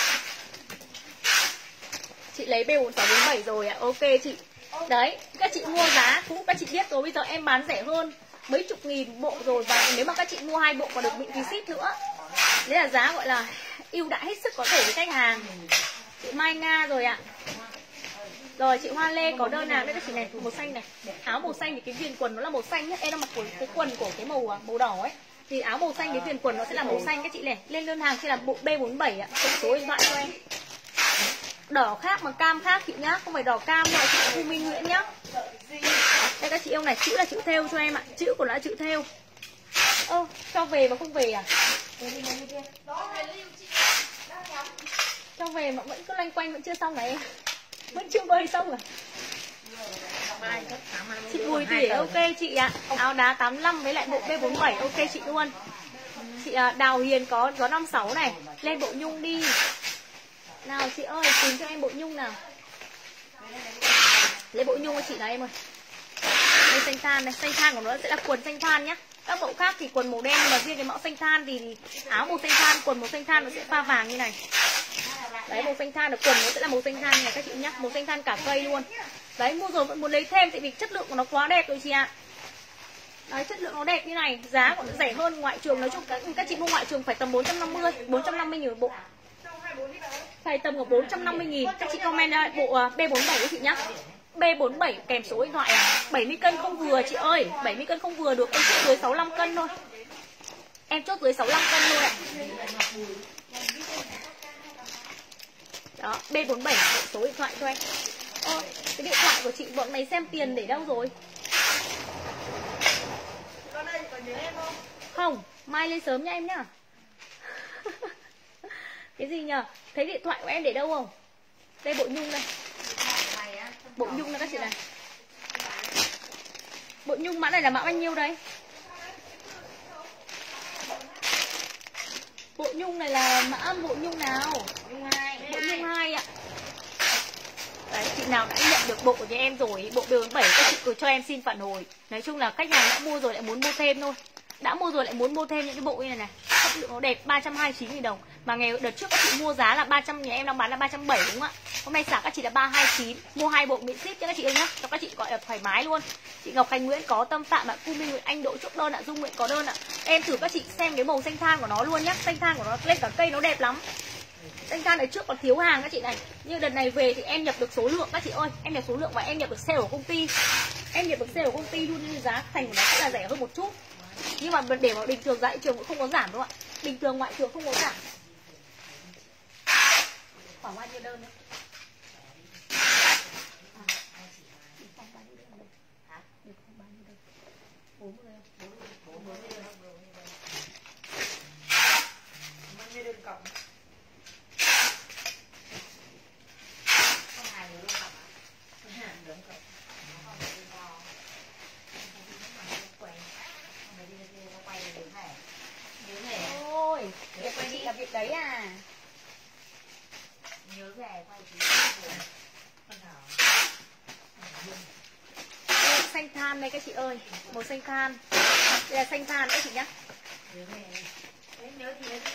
Chị lấy B bốn sáu bốn bảy rồi ạ. Ok chị. Đấy, các chị mua giá cũ các chị biết rồi, bây giờ em bán rẻ hơn mấy chục nghìn bộ rồi, và nếu mà các chị mua hai bộ còn được miễn phí ship nữa. Đấy là giá gọi là ưu đãi hết sức có thể với khách hàng. Chị Mai Nga rồi ạ. Rồi chị Hoa Lê có đơn hàng đây các chị này, màu xanh này. Áo màu xanh thì cái viền quần nó là màu xanh nhá. Em đang mặc của cái quần của cái màu màu đỏ ấy. Thì áo màu xanh cái viền quần nó sẽ là màu xanh các chị này. Lên đơn hàng sẽ là bộ B bốn mươi bảy ạ. Số điện thoại cho em. Đỏ khác mà cam khác chị nhá, không phải đỏ cam đâu chị Thu Minh Nguyễn nhá. Đây các chị yêu này, chữ là chữ theo cho em ạ, chữ của nó là chữ theo. Ơ, cho về mà không về à? Cho về mà vẫn cứ loanh quanh vẫn chưa xong này em. Vẫn chưa bơi xong à? Chị Bùi Thủy ok chị ạ. Áo đá tám mươi lăm với lại bộ B bốn mươi bảy ok chị luôn. Chị Đào Hiền có gió năm mươi sáu này, lên bộ nhung đi. Nào chị ơi, tìm cho em bộ nhung nào. Lấy bộ nhung cho chị nào em ơi. Đây xanh than này, xanh than của nó sẽ là quần xanh than nhá. Các bộ khác thì quần màu đen, nhưng mà riêng cái mẫu xanh than thì áo màu xanh than, quần màu xanh than nó sẽ pha vàng như này. Đấy, màu xanh than là quần nó sẽ là màu xanh than này các chị nhá, màu xanh than cả cây luôn. Đấy, mua rồi vẫn muốn lấy thêm tại vì chất lượng của nó quá đẹp rồi chị ạ. Đấy, chất lượng nó đẹp như này, giá của nó rẻ hơn ngoại trường, nói chung các, các chị mua ngoại trường phải tầm bốn trăm năm mươi, bốn trăm năm mươi nghìn một bộ. Phải tầm của bốn trăm năm mươi nghìn. Các chị comment bộ B bốn mươi bảy của chị nhá. B bốn mươi bảy kèm số điện thoại à. bảy mươi cân không vừa chị ơi, bảy mươi cân không vừa được, em chốt dưới sáu mươi lăm cân thôi. Em chốt dưới sáu mươi lăm cân thôi ạ. Đó, B bốn mươi bảy số điện thoại cho em. Ô, cái điện thoại của chị bọn mày xem tiền để đâu rồi? Không, mai lên sớm nha em nhá. Cái gì nhờ? Thấy điện thoại của em để đâu không? Đây bộ nhung đây. Bộ nhung này các chị này. Bộ nhung mã này là mã bao nhiêu đây? Bộ nhung này là mã bộ nhung nào? Nhung hai. Bộ nhung hai ạ. Đấy, chị nào đã nhận được bộ của nhà em rồi, bộ B bốn bảy các chị cứ cho em xin phản hồi. Nói chung là khách hàng đã mua rồi lại muốn mua thêm thôi. Đã mua rồi lại muốn mua thêm những cái bộ như này này. Chất lượng nó đẹp, ba trăm hai mươi chín nghìn đồng. Mà ngày đợt trước các chị mua giá là ba trăm, nhà em đang bán là ba trăm bảy mươi đúng không ạ? Hôm nay xả các chị là ba trăm hai mươi chín. Mua hai bộ miễn ship cho các chị ơi nhá. Cho các chị gọi là thoải mái luôn. Chị Ngọc Khánh Nguyễn có, Tâm Phạm ạ, Cu Minh Nguyễn Anh Đỗ chốt đơn ạ, Dung Nguyễn có đơn ạ. Em thử các chị xem cái màu xanh than của nó luôn nhá. Xanh than của nó lên cả cây nó đẹp lắm. Xanh than này trước còn thiếu hàng các chị này. Nhưng đợt này về thì em nhập được số lượng các chị ơi. Em nhập số lượng và em nhập được sale của công ty. Em nhập được sale của công ty luôn nên giá thành của nó sẽ là rẻ hơn một chút. Nhưng mà để mà bình thường giá thị trường cũng không có giảm đâu ạ. Bình thường ngoại trường không có giảm. Khoảng bao nhiêu đơn đấy? bốn mươi đơn. bốn mươi đơn. Bao nhiêu đơn cộng? Không hai người đơn cộng ạ? Đơn cộng. Ôi, việc của chị là việc đấy à? Nhớ về quay tí con đỏ. Đây, xanh than đây các chị ơi. Màu xanh than. Đây là xanh than các chị nhá. Nhớ về. Đấy, nhớ thì nhớ đi.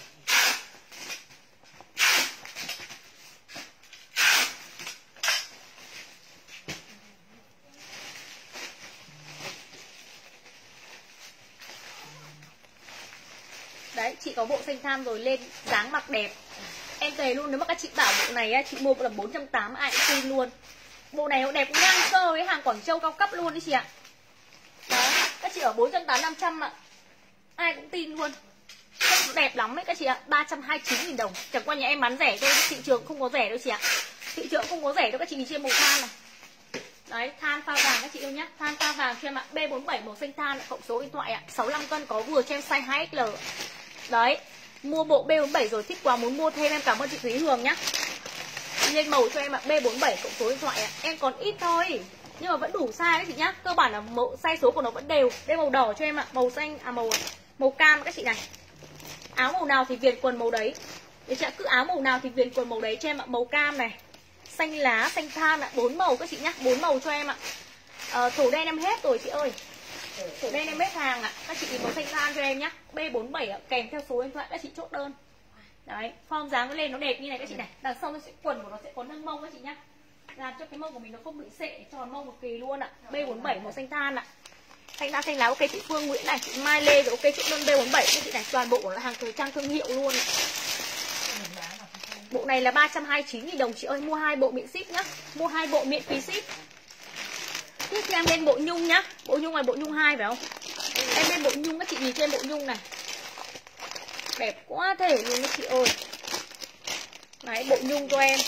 Đấy, chị có bộ xanh than rồi lên dáng mặc đẹp. Em thề luôn, nếu mà các chị bảo bộ này á, chị mua bộ là bốn trăm tám mươi ai cũng tin luôn. Bộ này nó đẹp ngang cơ với hàng Quảng Châu cao cấp luôn đấy chị ạ. Đó, các chị ở bốn trăm tám mươi, năm trăm ạ. Ai cũng tin luôn. Nó đẹp lắm đấy các chị ạ, ba trăm hai mươi chín nghìn đồng. Chẳng qua nhà em bán rẻ thôi, thị trường không có rẻ đâu chị ạ. Thị trường không có rẻ đâu các chị, nhìn trên màu than này. Đấy, than pha vàng các chị yêu nhá. Than pha vàng cho em ạ, B bốn mươi bảy màu xanh than, cộng số điện thoại ạ, sáu mươi lăm cân có vừa cho em size hai X L. Đấy, mua bộ B bốn mươi bảy rồi thích quá muốn mua thêm, em cảm ơn chị Thúy Hường nhá. Lên màu cho em ạ, B bốn mươi bảy cộng số điện thoại ạ. Em còn ít thôi, nhưng mà vẫn đủ size đấy chị nhá. Cơ bản là mẫu size số của nó vẫn đều. Đây màu đỏ cho em ạ, màu xanh à màu màu cam các chị này. Áo màu nào thì viền quần màu đấy. Để chị ạ, cứ áo màu nào thì viền quần màu đấy cho em ạ, màu cam này, xanh lá, xanh than ạ, bốn màu các chị nhá, bốn màu cho em ạ. À, thổ đen em hết rồi chị ơi. Thổ đen em hết hàng ạ. Các chị tìm màu xanh than cho em nhá. B bốn mươi bảy ạ, kèm theo số điện thoại các chị chốt đơn. Đấy, form dáng nó lên nó đẹp như này các chị này. Đằng sau nó sẽ quần của nó sẽ có nâng mông các chị nhá. Làm cho cái mông của mình nó không bị sệ, tròn mông một kỳ luôn ạ. B bốn mươi bảy màu xanh than ạ. Xanh lá xanh lá ok chị Phương Nguyễn này, chị Mai Lê rồi ok chốt đơn B bốn mươi bảy các chị này, toàn bộ là hàng thời trang thương hiệu luôn ạ. Bộ này là ba trăm hai mươi chín nghìn đồng chị ơi, mua hai bộ miễn ship nhá. Mua hai bộ miễn phí ship. Tiếp theo em lên bộ nhung nhá. Bộ nhung là bộ nhung hai phải không? Em lên bộ nhung các chị nhìn trên bộ nhung này. Đẹp quá thể luôn các chị ơi. Đấy, bộ nhung cho em.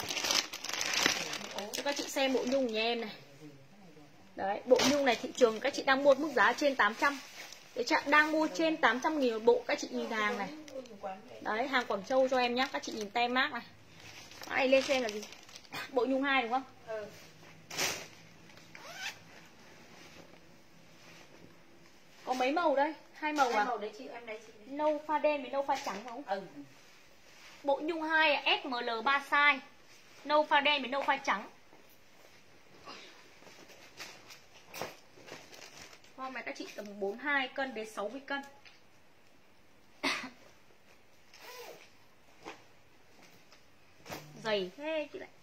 Cho các chị xem bộ nhung nhà em này. Đấy, bộ nhung này thị trường các chị đang mua mức giá trên tám trăm. Cái chị đang mua trên tám trăm nghìn một bộ, các chị nhìn hàng này. Đấy, hàng Quảng Châu cho em nhá, các chị nhìn tem mác này. Này lên xem là gì? Bộ nhung hai đúng không? Ừ. Có mấy màu đây? Hai màu à? Hai màu đấy chị, em đấy chị. Nâu pha đen với nâu pha trắng không? Ừ. Bộ nhung hai S M L ba size. Nâu pha đen với nâu pha trắng. Hôm nay các chị tầm bốn mươi hai cân đến sáu mươi cân. Dày thế chị lại.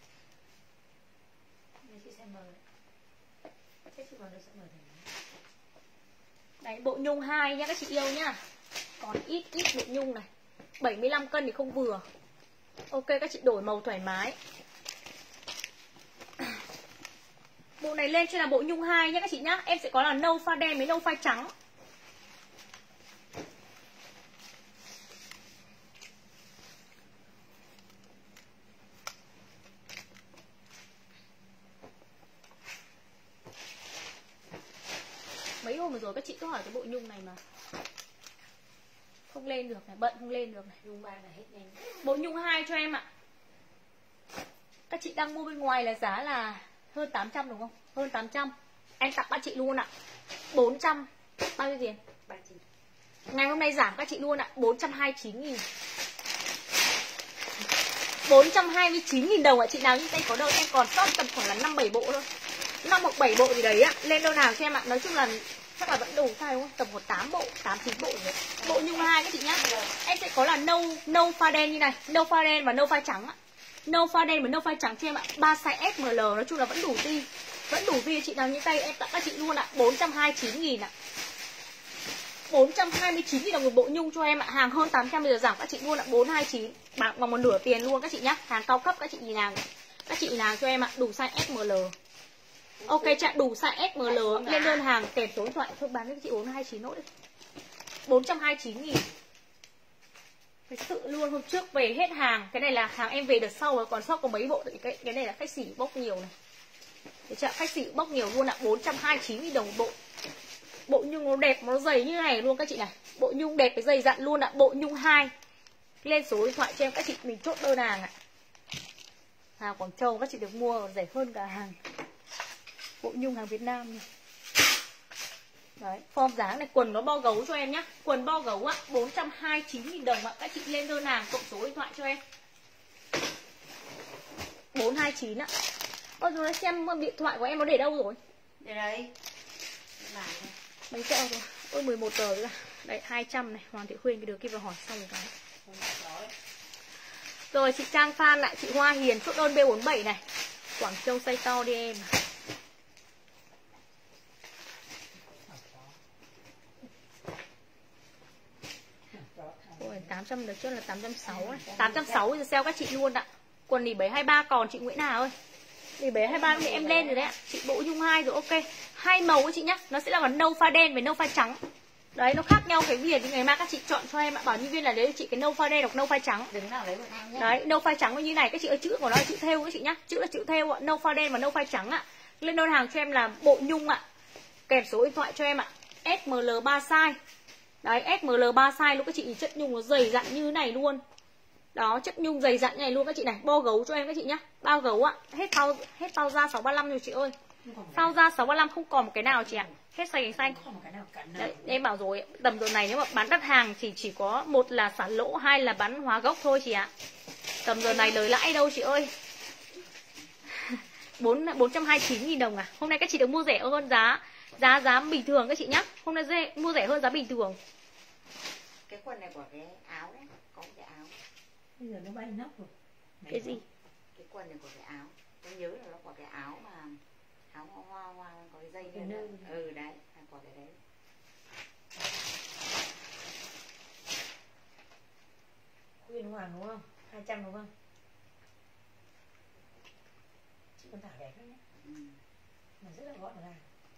Chị sẽ mời. Thế chị vào được sẽ mời thầy. Đấy, bộ nhung hai nhá các chị yêu nhá. Còn ít ít bộ nhung này. bảy mươi lăm cân thì không vừa. Ok các chị đổi màu thoải mái. Bộ này lên cho là bộ nhung hai nhá các chị nhá. Em sẽ có là nâu pha đen với nâu pha trắng. Mấy hôm vừa rồi các chị cứ hỏi cái bộ nhung này mà không lên được này, bận không lên được này. Nhung ba là hết nhanh. Bộ nhung hai cho em ạ. Các chị đang mua bên ngoài là giá là hơn tám trăm đúng không? Hơn tám trăm. em tặng các chị luôn ạ. Bốn trăm bao nhiêu tiền? Ngày hôm nay giảm các chị luôn ạ, bốn trăm hai mươi chín nghìn. bốn trăm hai mươi chín nghìn đồng ạ. Chị nào như tay có đơn em còn sót tầm khoảng là năm bảy bộ thôi, năm hoặc bảy bộ gì đấy ạ. Lên đơn hàng cho em ạ. Nói chung là chắc là vẫn đủ sai đúng không? Tầm khoảng tám bộ, tám chín bộ rồi. Bộ nhung hai các chị nhá. Em sẽ có là nâu nâu pha đen như này, nâu pha đen và nâu pha trắng ạ. Nâu pha đen và nâu pha trắng cho em ạ. ba size ét em lờ, nói chung là vẫn đủ ti. Vẫn đủ ti. Chị nào như tay em tặng các chị luôn ạ, bốn trăm hai mươi chín nghìn ạ. bốn trăm hai mươi chín nghìn đồng một bộ nhung cho em ạ. Hàng hơn tám trăm bây giờ giảm các chị luôn ạ, bốn trăm hai mươi chín. Bằng bằng một nửa tiền luôn các chị nhá. Hàng cao cấp các chị nhìn hàng. Các chị nhìn hàng cho em ạ, đủ size ét em lờ. Ok chị, đủ size ét em lờ. Lên đơn hàng kèm số điện thoại thôi, bán cho chị bốn trăm hai mươi chín nốt đi. bốn trăm hai mươi chín nghìn. Thật sự luôn, hôm trước về hết hàng. Cái này là hàng em về đợt sau rồi, còn sót có mấy bộ. Cái, cái này là khách sỉ bốc nhiều này. Đấy chị, khách sỉ bốc nhiều luôn ạ, bốn trăm hai mươi chín nghìn đồng một bộ. Bộ nhung nó đẹp, nó dày như này luôn các chị này. Bộ nhung đẹp, cái dày dặn luôn ạ. Bộ nhung hai. Lên số điện thoại cho em các chị, mình chốt đơn hàng ạ. Hàng Quảng Châu các chị được mua rẻ hơn cả hàng bộ nhung hàng Việt Nam này. Đấy, form dáng này, quần nó bo gấu cho em nhá. Quần bo gấu ạ, bốn trăm hai mươi chín nghìn đồng ạ. Các chị lên đơn hàng cộng số điện thoại cho em. bốn trăm hai mươi chín ạ. Ôi rồi xem điện thoại của em nó để đâu rồi? Để đây. Bánh kẹo rồi. Ôi mười một giờ rồi. Đấy hai trăm này, Hoàng Thị Khuyên cái đứa kia vào hỏi xong rồi cái. Rồi chị Trang Phan lại, chị Hoa Hiền chốt đơn B bốn mươi bảy này. Quảng Châu size to đi em. Ôi tám trăm được trước là tám trăm sáu mươi này. tám trăm sáu mươi giờ sale các chị luôn ạ. Quần nỉ bảy hai ba còn chị Nguyễn Hà ơi. Nỉ bảy hai ba thì em lên rồi đấy ạ. Chị bộ nhung hai rồi, ok. Hai màu các chị nhá. Nó sẽ là còn nâu pha đen với nâu pha trắng. Đấy, nó khác nhau cái viền. Ngày mai các chị chọn cho em ạ. Bảo nhân viên là đấy chị cái nâu pha đen hoặc nâu pha trắng. Đừng nào lấy một hàng nhé. Đấy, nâu pha trắng như này. Các chị ơi, chữ của nó là chữ thêu các chị nhá. Chữ là chữ thêu ạ. Nâu pha đen và nâu pha trắng ạ. Lên đơn hàng cho em là bộ nhung ạ. Kèm số điện thoại cho em ạ. ét em lờ ba size. Đấy, ét em lờ ba size luôn các chị. Chất nhung nó dày dặn như này luôn. Đó, chất nhung dày dặn như này luôn các chị này. Bo gấu cho em các chị nhá. Bao gấu ạ. Hết bao hết bao da sáu ba lăm rồi chị ơi. Bao da sáu ba lăm không còn một cái nào chị ạ. Hết xanh xanh. Đấy, em bảo rồi, tầm giờ này nếu mà bán đắt hàng thì chỉ có một là xả lỗ, hai là bán hóa gốc thôi chị ạ. Tầm giờ này lời lãi đâu chị ơi. bốn trăm hai mươi chín nghìn đồng à. Hôm nay các chị được mua rẻ hơn giá giá giá bình thường các chị nhá. Hôm nay dê, mua rẻ hơn giá bình thường. Cái quần này của cái áo đấy, có cái áo. Bây giờ nó bay nóc rồi. Cái gì? Cái quần này của cái áo. Tôi nhớ là nó của cái áo mà áo hoa hoa, hoa có cái dây nữa. Ừ đấy, của cái đấy. Khuyên Hoàng đúng không? hai trăm đúng không? Chị con Thảo đẹp lắm nhé. Ừ. Mà rất là gọn gàng.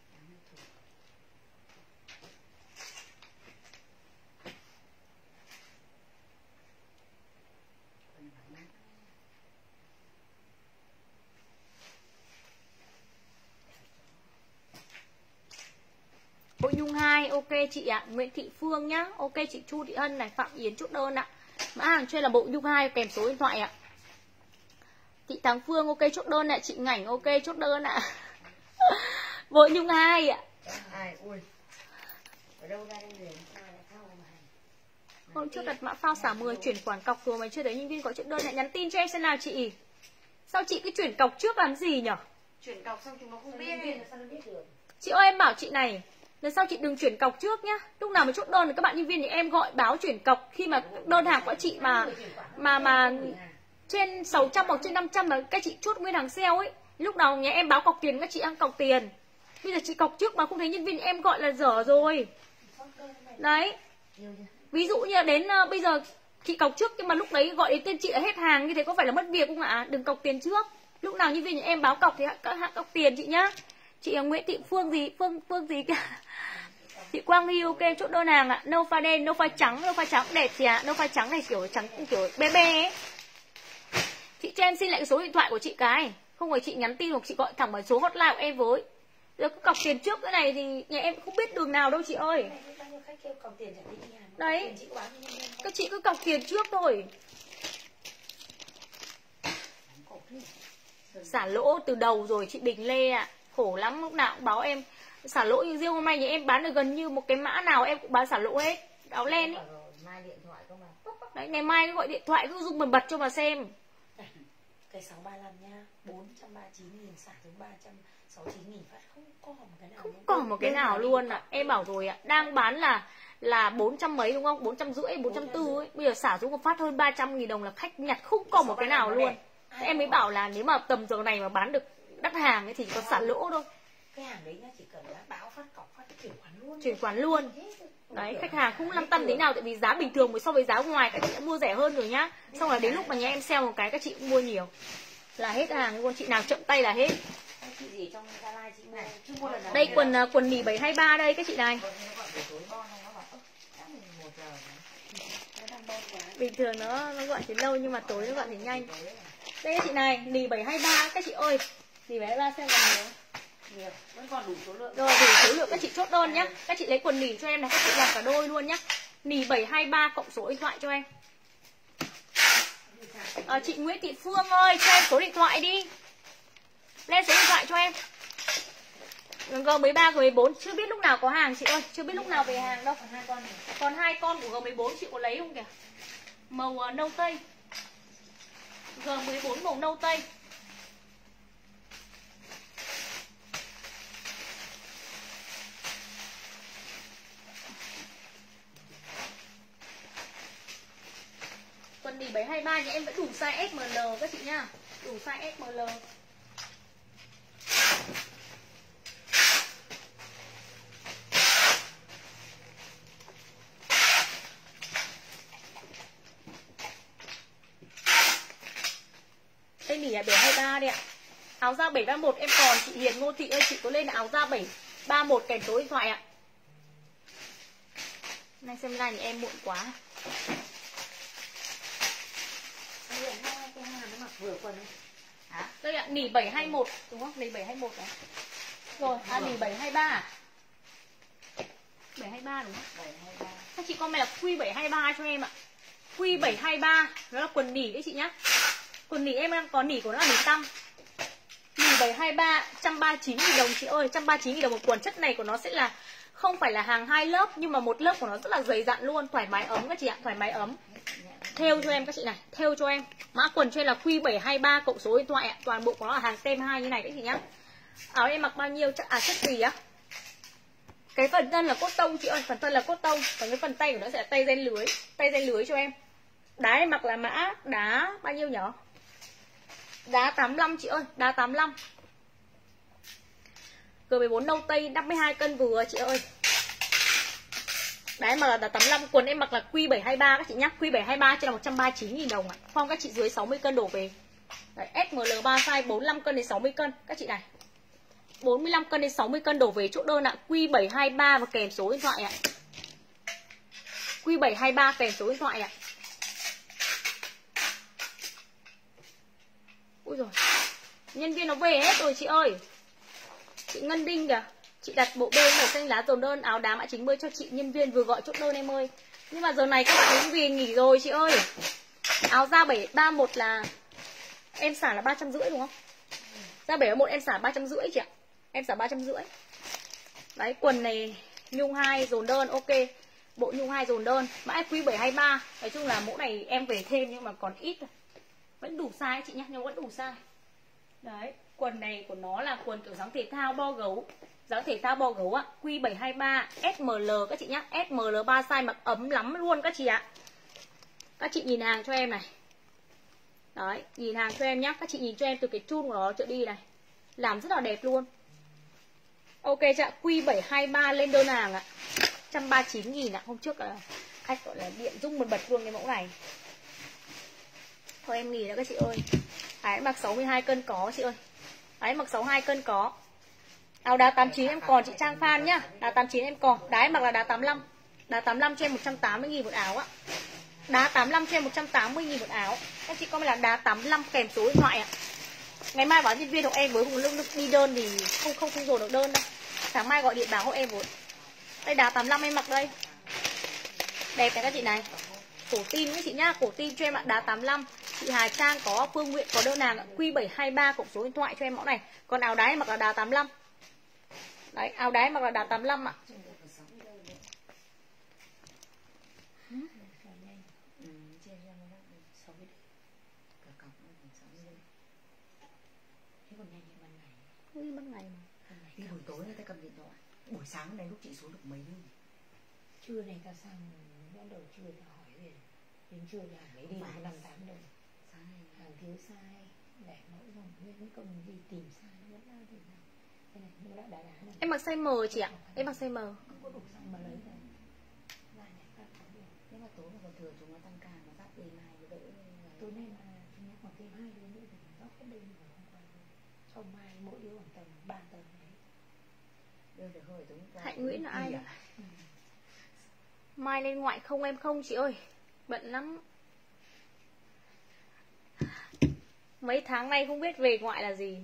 Bộ nhung hai, ok chị ạ. Nguyễn Thị Phương nhá. Ok chị Chu Thị Hân này, Phạm Yến chốt đơn ạ. Mã hàng trên là bộ nhung hai kèm số điện thoại ạ. Chị Thắng Phương ok chốt đơn ạ. Chị Ngảnh ok chốt đơn ạ. Bộ nhung hai ạ. Ai ui. Ở đâu ra đây rồi? Hôm trước đặt mã phao xả mười chuyển khoản cọc rồi mà chưa thấy nhân viên có chốt đơn lại nhắn tin cho em xem nào chị. Sao chị cứ chuyển cọc trước làm gì nhở? Chuyển cọc xong chúng nó không biết. Sao nó biết được? Chị ơi em bảo chị này, lần sau chị đừng chuyển cọc trước nhá. Lúc nào mà chốt đơn thì các bạn nhân viên thì em gọi báo chuyển cọc khi mà đơn hàng của chị mà mà mà trên sáu trăm hoặc trên năm trăm mà các chị chốt nguyên hàng sale ấy. Lúc nào nhà em báo cọc tiền các chị ăn cọc tiền. Bây giờ chị cọc trước mà không thấy nhân viên thì em gọi là dở rồi. Đấy. Ví dụ như là đến uh, bây giờ chị cọc trước nhưng mà lúc đấy gọi đến tên chị là hết hàng như thế có phải là mất việc không ạ? Đừng cọc tiền trước. Lúc nào nhân viên nhà em báo cọc thì các hãng cọc tiền chị nhá. Chị là Nguyễn Thị Phương gì Phương Phương gì cả. Chị Quang Huy ok chốt đơn hàng ạ. Nâu pha đen, nâu pha trắng, nâu pha trắng đẹp chị ạ. À. Nâu pha trắng này kiểu trắng kiểu bé bé ấy. Chị cho em xin lại cái số điện thoại của chị cái. Không phải chị nhắn tin hoặc chị gọi thẳng vào số hotline của em với. Giờ cứ cọc tiền trước cái này thì nhà em không biết đường nào đâu chị ơi. Đấy. Các chị cứ cọc tiền trước thôi. Xả lỗ từ đầu rồi chị Bình Lê ạ. À. Khổ lắm, lúc nào cũng báo em xả lỗ. Nhưng riêng hôm nay thì em bán được gần như một cái mã nào em cũng bán xả lỗ hết. Áo len ấy. Mai điện thoại cơ mà. Đấy, ngày mai cứ gọi điện thoại cứ dùng mình bật cho mà xem. Cái sáu ba lăm nha, bốn trăm ba mươi chín nghìn xả xuống ba trăm sáu mươi chín nghìn phát, không còn một cái nào. Không còn một cái nào luôn ạ. À. Em bảo rồi ạ, à, đang bán là là bốn trăm mấy đúng không? bốn trăm rưỡi, bốn trăm tư ấy. Bây giờ xả xuống một phát hơn ba trăm nghìn đồng là khách nhặt không còn một cái nào luôn. Em mới bảo là nếu mà tầm giờ này mà bán được đắt hàng ấy thì chỉ có xả lỗ thôi. Cái hàng đấy nhá, chỉ cần là báo phát cọc phát chuyển khoản luôn. Chuyển khoản luôn. Đấy, khách hàng không lăn tăn tí nào, tại vì giá bình thường mới so với giá ngoài các chị đã mua rẻ hơn rồi nhá. Xong là đến lúc mà nhà em sale một cái các chị cũng mua nhiều. Là hết hàng luôn, chị nào chậm tay là hết. Chị gì trong Gia Lai chị này, chứ mua lần nào. Đây quần quần nỉ bảy hai ba đây các chị này. Bình thường nó nó gọi thì lâu nhưng mà tối nó gọi thì nhanh. Đây các chị này, nỉ bảy hai ba các chị ơi. Nỉ bảy hai ba xem còn nhiều. Nhiều, vẫn còn đủ số lượng. Rồi đủ số lượng các chị chốt đơn nhá. Các chị lấy quần nỉ cho em này, các chị làm cả đôi luôn nhá. Nỉ bảy hai ba cộng số điện thoại cho em. À, chị Nguyễn Thị Phương ơi, cho em số điện thoại đi. Lên số điện thoại cho em. G mười ba, G mười bốn chưa biết lúc nào có hàng chị ơi, chưa biết lúc nào về hàng đâu. Còn hai con này. Còn hai con của G mười bốn chị có lấy không kìa? Màu uh, nâu tây. G mười bốn màu nâu tây. Quần nỉ bảy hai ba thì em vẫn đủ size ét em lờ các chị nhá. Đủ size ét em lờ. Đây nỉ là bảy hai ba đây ạ. Áo da bảy ba mốt em còn, chị Hiền Ngô Thị ơi, chị có lên áo da bảy ba mốt kèm số điện thoại ạ. Nay xem live thì em muộn quá. Vừa quần hả? Đây ạ, nỉ bảy hai mốt đúng không? Nỉ bảy hai mốt đấy. Rồi, à nỉ bảy hai ba à? bảy hai ba đúng không? bảy hai ba. Các chị comment là Q bảy hai ba cho em ạ. Q bảy hai ba, nó là quần nỉ đấy chị nhá. Quần nỉ em đang có nỉ của nó là nỉ tăm. Nỉ bảy hai ba, một trăm ba mươi chín nghìn đồng chị ơi, một trăm ba mươi chín nghìn đồng một quần. Chất này của nó sẽ là không phải là hàng hai lớp nhưng mà một lớp của nó rất là dày dặn luôn, thoải mái ấm các chị ạ, thoải mái ấm. Thêu cho em các chị này, thêu cho em. Mã quần trên là Q bảy hai ba cộng số điện thoại ạ. Toàn bộ của nó là hàng tem hai như này các chị nhá. Áo em mặc bao nhiêu chắc à chất gì á? Cái phần thân là cốt tông chị ơi, phần thân là cốt tông, còn cái phần tay của nó sẽ là tay ren lưới, tay ren lưới cho em. Đá em mặc là mã đá bao nhiêu nhở? Đá tám mươi lăm chị ơi, đá tám mươi lăm. G mười bốn nâu tây năm mươi hai cân vừa chị ơi. Đấy, mà là tám mươi lăm, quần em mặc là Q bảy hai ba các chị nhá. Q bảy hai ba trên là một trăm ba mươi chín nghìn đồng ạ. À. Phong các chị dưới sáu mươi cân đổ về. Đấy, ét em lờ ba size bốn mươi lăm cân đến sáu mươi cân các chị này. bốn mươi lăm cân đến sáu mươi cân đổ về chỗ đơn ạ. À. Q bảy hai ba và kèm số điện thoại ạ. À. Q bảy hai ba kèm số điện thoại ạ. À. Ui rồi. Nhân viên nó về hết rồi chị ơi. Chị Ngân Đinh kìa. Chị đặt bộ bê màu xanh lá dồn đơn áo đá mã chín mươi cho chị, nhân viên vừa gọi chốt đơn em ơi. Nhưng mà giờ này các bạn cũng về nghỉ rồi chị ơi. Áo da bảy ba mốt là em xả là ba trăm rưỡi đúng không? Da bảy ba mốt em xả ba trăm rưỡi chị ạ. Em xả ba trăm rưỡi. Đấy, quần này nhung hai dồn đơn, ok. Bộ nhung hai dồn đơn, mã Q bảy hai ba. Nói chung là mẫu này em về thêm nhưng mà còn ít thôi. Vẫn đủ size chị nhá, nhưng vẫn đủ size. Đấy, quần này của nó là quần kiểu dáng thể thao bo gấu. Dáng thể thao bo gấu ạ, Q bảy hai ba ét em lờ các chị nhá, ét em lờ ba size mặc ấm lắm luôn các chị ạ. Các chị nhìn hàng cho em này. Đấy, nhìn hàng cho em nhá, các chị nhìn cho em từ cái chun của nó trở đi này. Làm rất là đẹp luôn. Ok chị ạ, Q bảy hai ba lên đơn hàng ạ. một trăm ba mươi chín nghìn ạ, hôm trước là khách gọi là điện rung một bật luôn cái mẫu này. Thôi em nghỉ nữa các chị ơi. Đấy, mặc sáu mươi hai cân có chị ơi. Đấy, mặc sáu mươi hai cân có. Áo đá tám mươi chín em còn chị Trang Phan nhá. Đá tám mươi chín em còn. Đá em mặc là đá tám mươi lăm. Đá tám mươi lăm cho em một trăm tám mươi nghìn một áo ạ. Đá tám mươi lăm cho em một trăm tám mươi nghìn một áo. Các chị comment là đá tám mươi lăm kèm số điện thoại ạ. Ngày mai báo nhân viên của em với cùng lúc đi đơn thì không không không dồn được đơn đâu. Sáng mai gọi điện báo hộ em với. Đây đá tám mươi lăm em mặc đây. Đẹp này các chị này. Cổ tin các chị nhá, cổ tin cho em ạ, đá tám mươi lăm. Chị Hà Trang có, Phương Nguyện có đơn hàng Q bảy hai ba cộng số điện thoại cho em mẫu này. Còn áo đá em mặc là đá tám mươi lăm. Đấy, áo đáy mặc là đá tám mươi lăm ạ. Không đi ban ngày mà. Đi buổi tối người ta cầm điện thoại. Buổi sáng này lúc chị xuống được mấy đêm? Trưa này ta sang bắt đầu trưa ta hỏi về. Đến trưa nhà mới đi có năm tám đồng. Hàng thiếu sai để mẫu dòng nguyên công đi tìm sai vẫn là thì nào. Đây này, nhưng đã đá đá này. Em mặc size M chị ạ. Em mặc size M. Không có đủ xăng mà lấy rồi. Lại này phát có được. Nếu mà tối mà còn thừa chúng nó tăng ca nó phát về mai đỡ. Tối nay mà chúng nó còn thêm hai đứa nữa thì nó rót hết đây mà không qua được. Sau mai mỗi đứa khoảng tầm ba tầng đấy. Đưa được hơi tối qua. Hạnh Nguyễn là ai đấy? Ừ. Mai lên ngoại không em không chị ơi. Bận lắm. Mấy tháng nay không biết về ngoại là gì.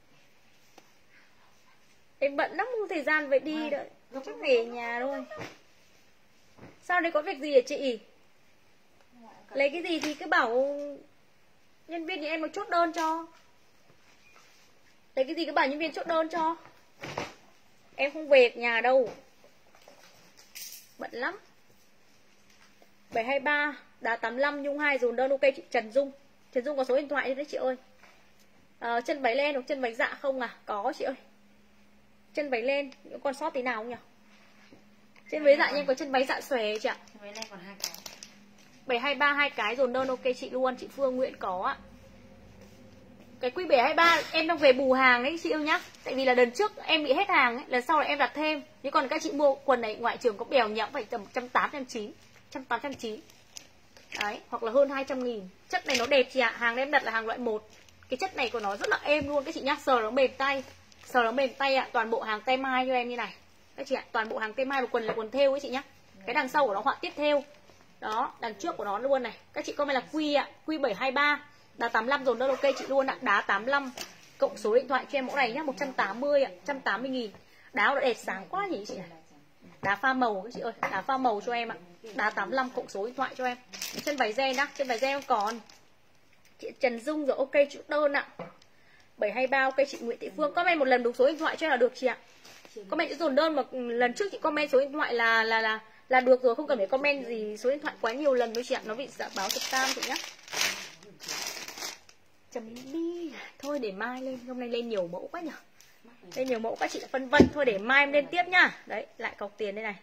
Em bận lắm, không thời gian về đi đợi. Chắc về nhà thôi. Sao đây có việc gì hả chị? Lấy cái gì thì cứ bảo nhân viên nhà em nó chốt đơn cho. Lấy cái gì cứ bảo nhân viên chốt đơn cho. Em không về nhà đâu. Bận lắm. bảy hai ba đá tám mươi lăm nhung hai dồn đơn ok chị Trần Dung. Trần Dung có số điện thoại đấy chị ơi. À, chân váy len hoặc chân váy dạ không à? Có chị ơi. Chân váy len còn sót tí nào không nhỉ? Trên váy dạ nhưng có chân váy dạ xòe chị ạ. Chân váy len còn hai cái. bảy hai ba hai cái dồn đơn ok chị luôn. Chị Phương Nguyễn có ạ. Cái quy bảy hai ba em đang về bù hàng đấy chị yêu nhá. Tại vì là lần trước em bị hết hàng ấy, lần sau là em đặt thêm. Nhưng còn các chị mua quần này ngoại trường có bèo nhõng phải tầm một trăm tám mươi, một trăm chín mươi. một trăm tám mươi, một trăm chín mươi. Đấy, hoặc là hơn hai trăm nghìn. Chất này nó đẹp chị ạ. Hàng em đặt là hàng loại một. Cái chất này của nó rất là êm luôn các chị nhá. Sờ nó mềm tay. Sờ nó mềm tay ạ. Toàn bộ hàng tay mai cho em như này. Các chị ạ, toàn bộ hàng tay mai và quần là quần thêu ấy chị nhá. Cái đằng sau của nó họa tiết thêu. Đó, đằng trước của nó luôn này. Các chị comment là Quy ạ, Quy bảy hai ba. Đá tám mươi lăm dồn đơn ok chị luôn ạ. Đá tám mươi lăm cộng số điện thoại cho em mẫu này nhá, một trăm tám mươi ạ, một trăm tám mươi nghìn. Đá nó đẹp sáng quá nhỉ chị ạ. Đá pha màu các chị ơi, đá pha màu cho em ạ. Đá tám mươi lăm cộng số điện thoại cho em. Chân váy ren đó, chân váy ren còn. Chị Trần Dung rồi ok chữ đơn ạ. bảy hai ba ok chị Nguyễn Thị Phương. Comment một lần đúng số điện thoại cho em là được chị ạ. Comment chữ dồn đơn mà lần trước chị comment số điện thoại là là là là được rồi, không cần phải comment gì số điện thoại quá nhiều lần đâu chị ạ, nó bị dạ báo spam chị nhá. Chấm bi. Thôi để mai lên, hôm nay lên nhiều mẫu quá nhỉ. Lên nhiều mẫu các chị đã phân vân, thôi để mai em lên tiếp nhá. Đấy, lại cọc tiền đây này.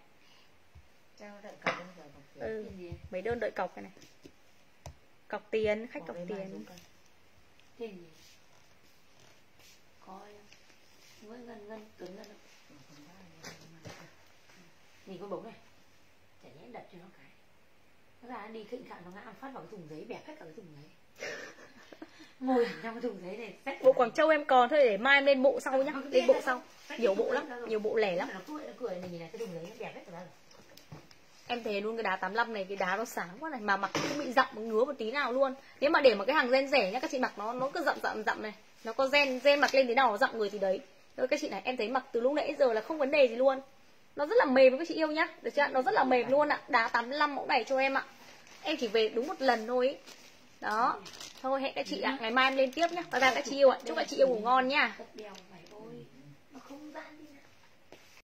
Ừ, mấy đơn đợi cọc này này. Cọc tiền, khách cọc tiền. Tiền gì? Coi Nguyễn Ngân Ngân, Tuấn Ngân. Nhìn con bóng này. Chả nhẽ đặt cho nó cái. Nó ra đi khịnh khạng nó ngã phát vào cái thùng giấy, bẹp hết cả cái thùng giấy. Ngồi trong cái thùng giấy này. Bộ Quảng Châu em còn, thôi để mai em lên bộ sau nhá. Lên bộ sau. Nhiều bộ lắm, nhiều bộ lẻ lắm. Nó cười, nó cười này, nhìn này, cái thùng giấy nó bẹp hết cả ra. Em thấy luôn cái đá tám mươi lăm này, cái đá nó sáng quá này. Mà mặc không bị dặm, ngứa một tí nào luôn. Nếu mà để mà cái hàng ren rẻ nhá, các chị mặc nó nó cứ dặm dặm dặm này. Nó có ren, ren mặc lên tí nào nó dặm người thì đấy. Rồi các chị này, em thấy mặc từ lúc nãy giờ là không vấn đề gì luôn. Nó rất là mềm các chị yêu nhá. Được chưa? Nó rất là mềm luôn ạ. Đá tám mươi lăm mẫu này cho em ạ. Em chỉ về đúng một lần thôi ý. Đó. Thôi hẹn các chị ạ. Ngày mai em lên tiếp nhá. Bye bye các chị yêu ạ. Chúc các chị yêu ngủ ngon nhá.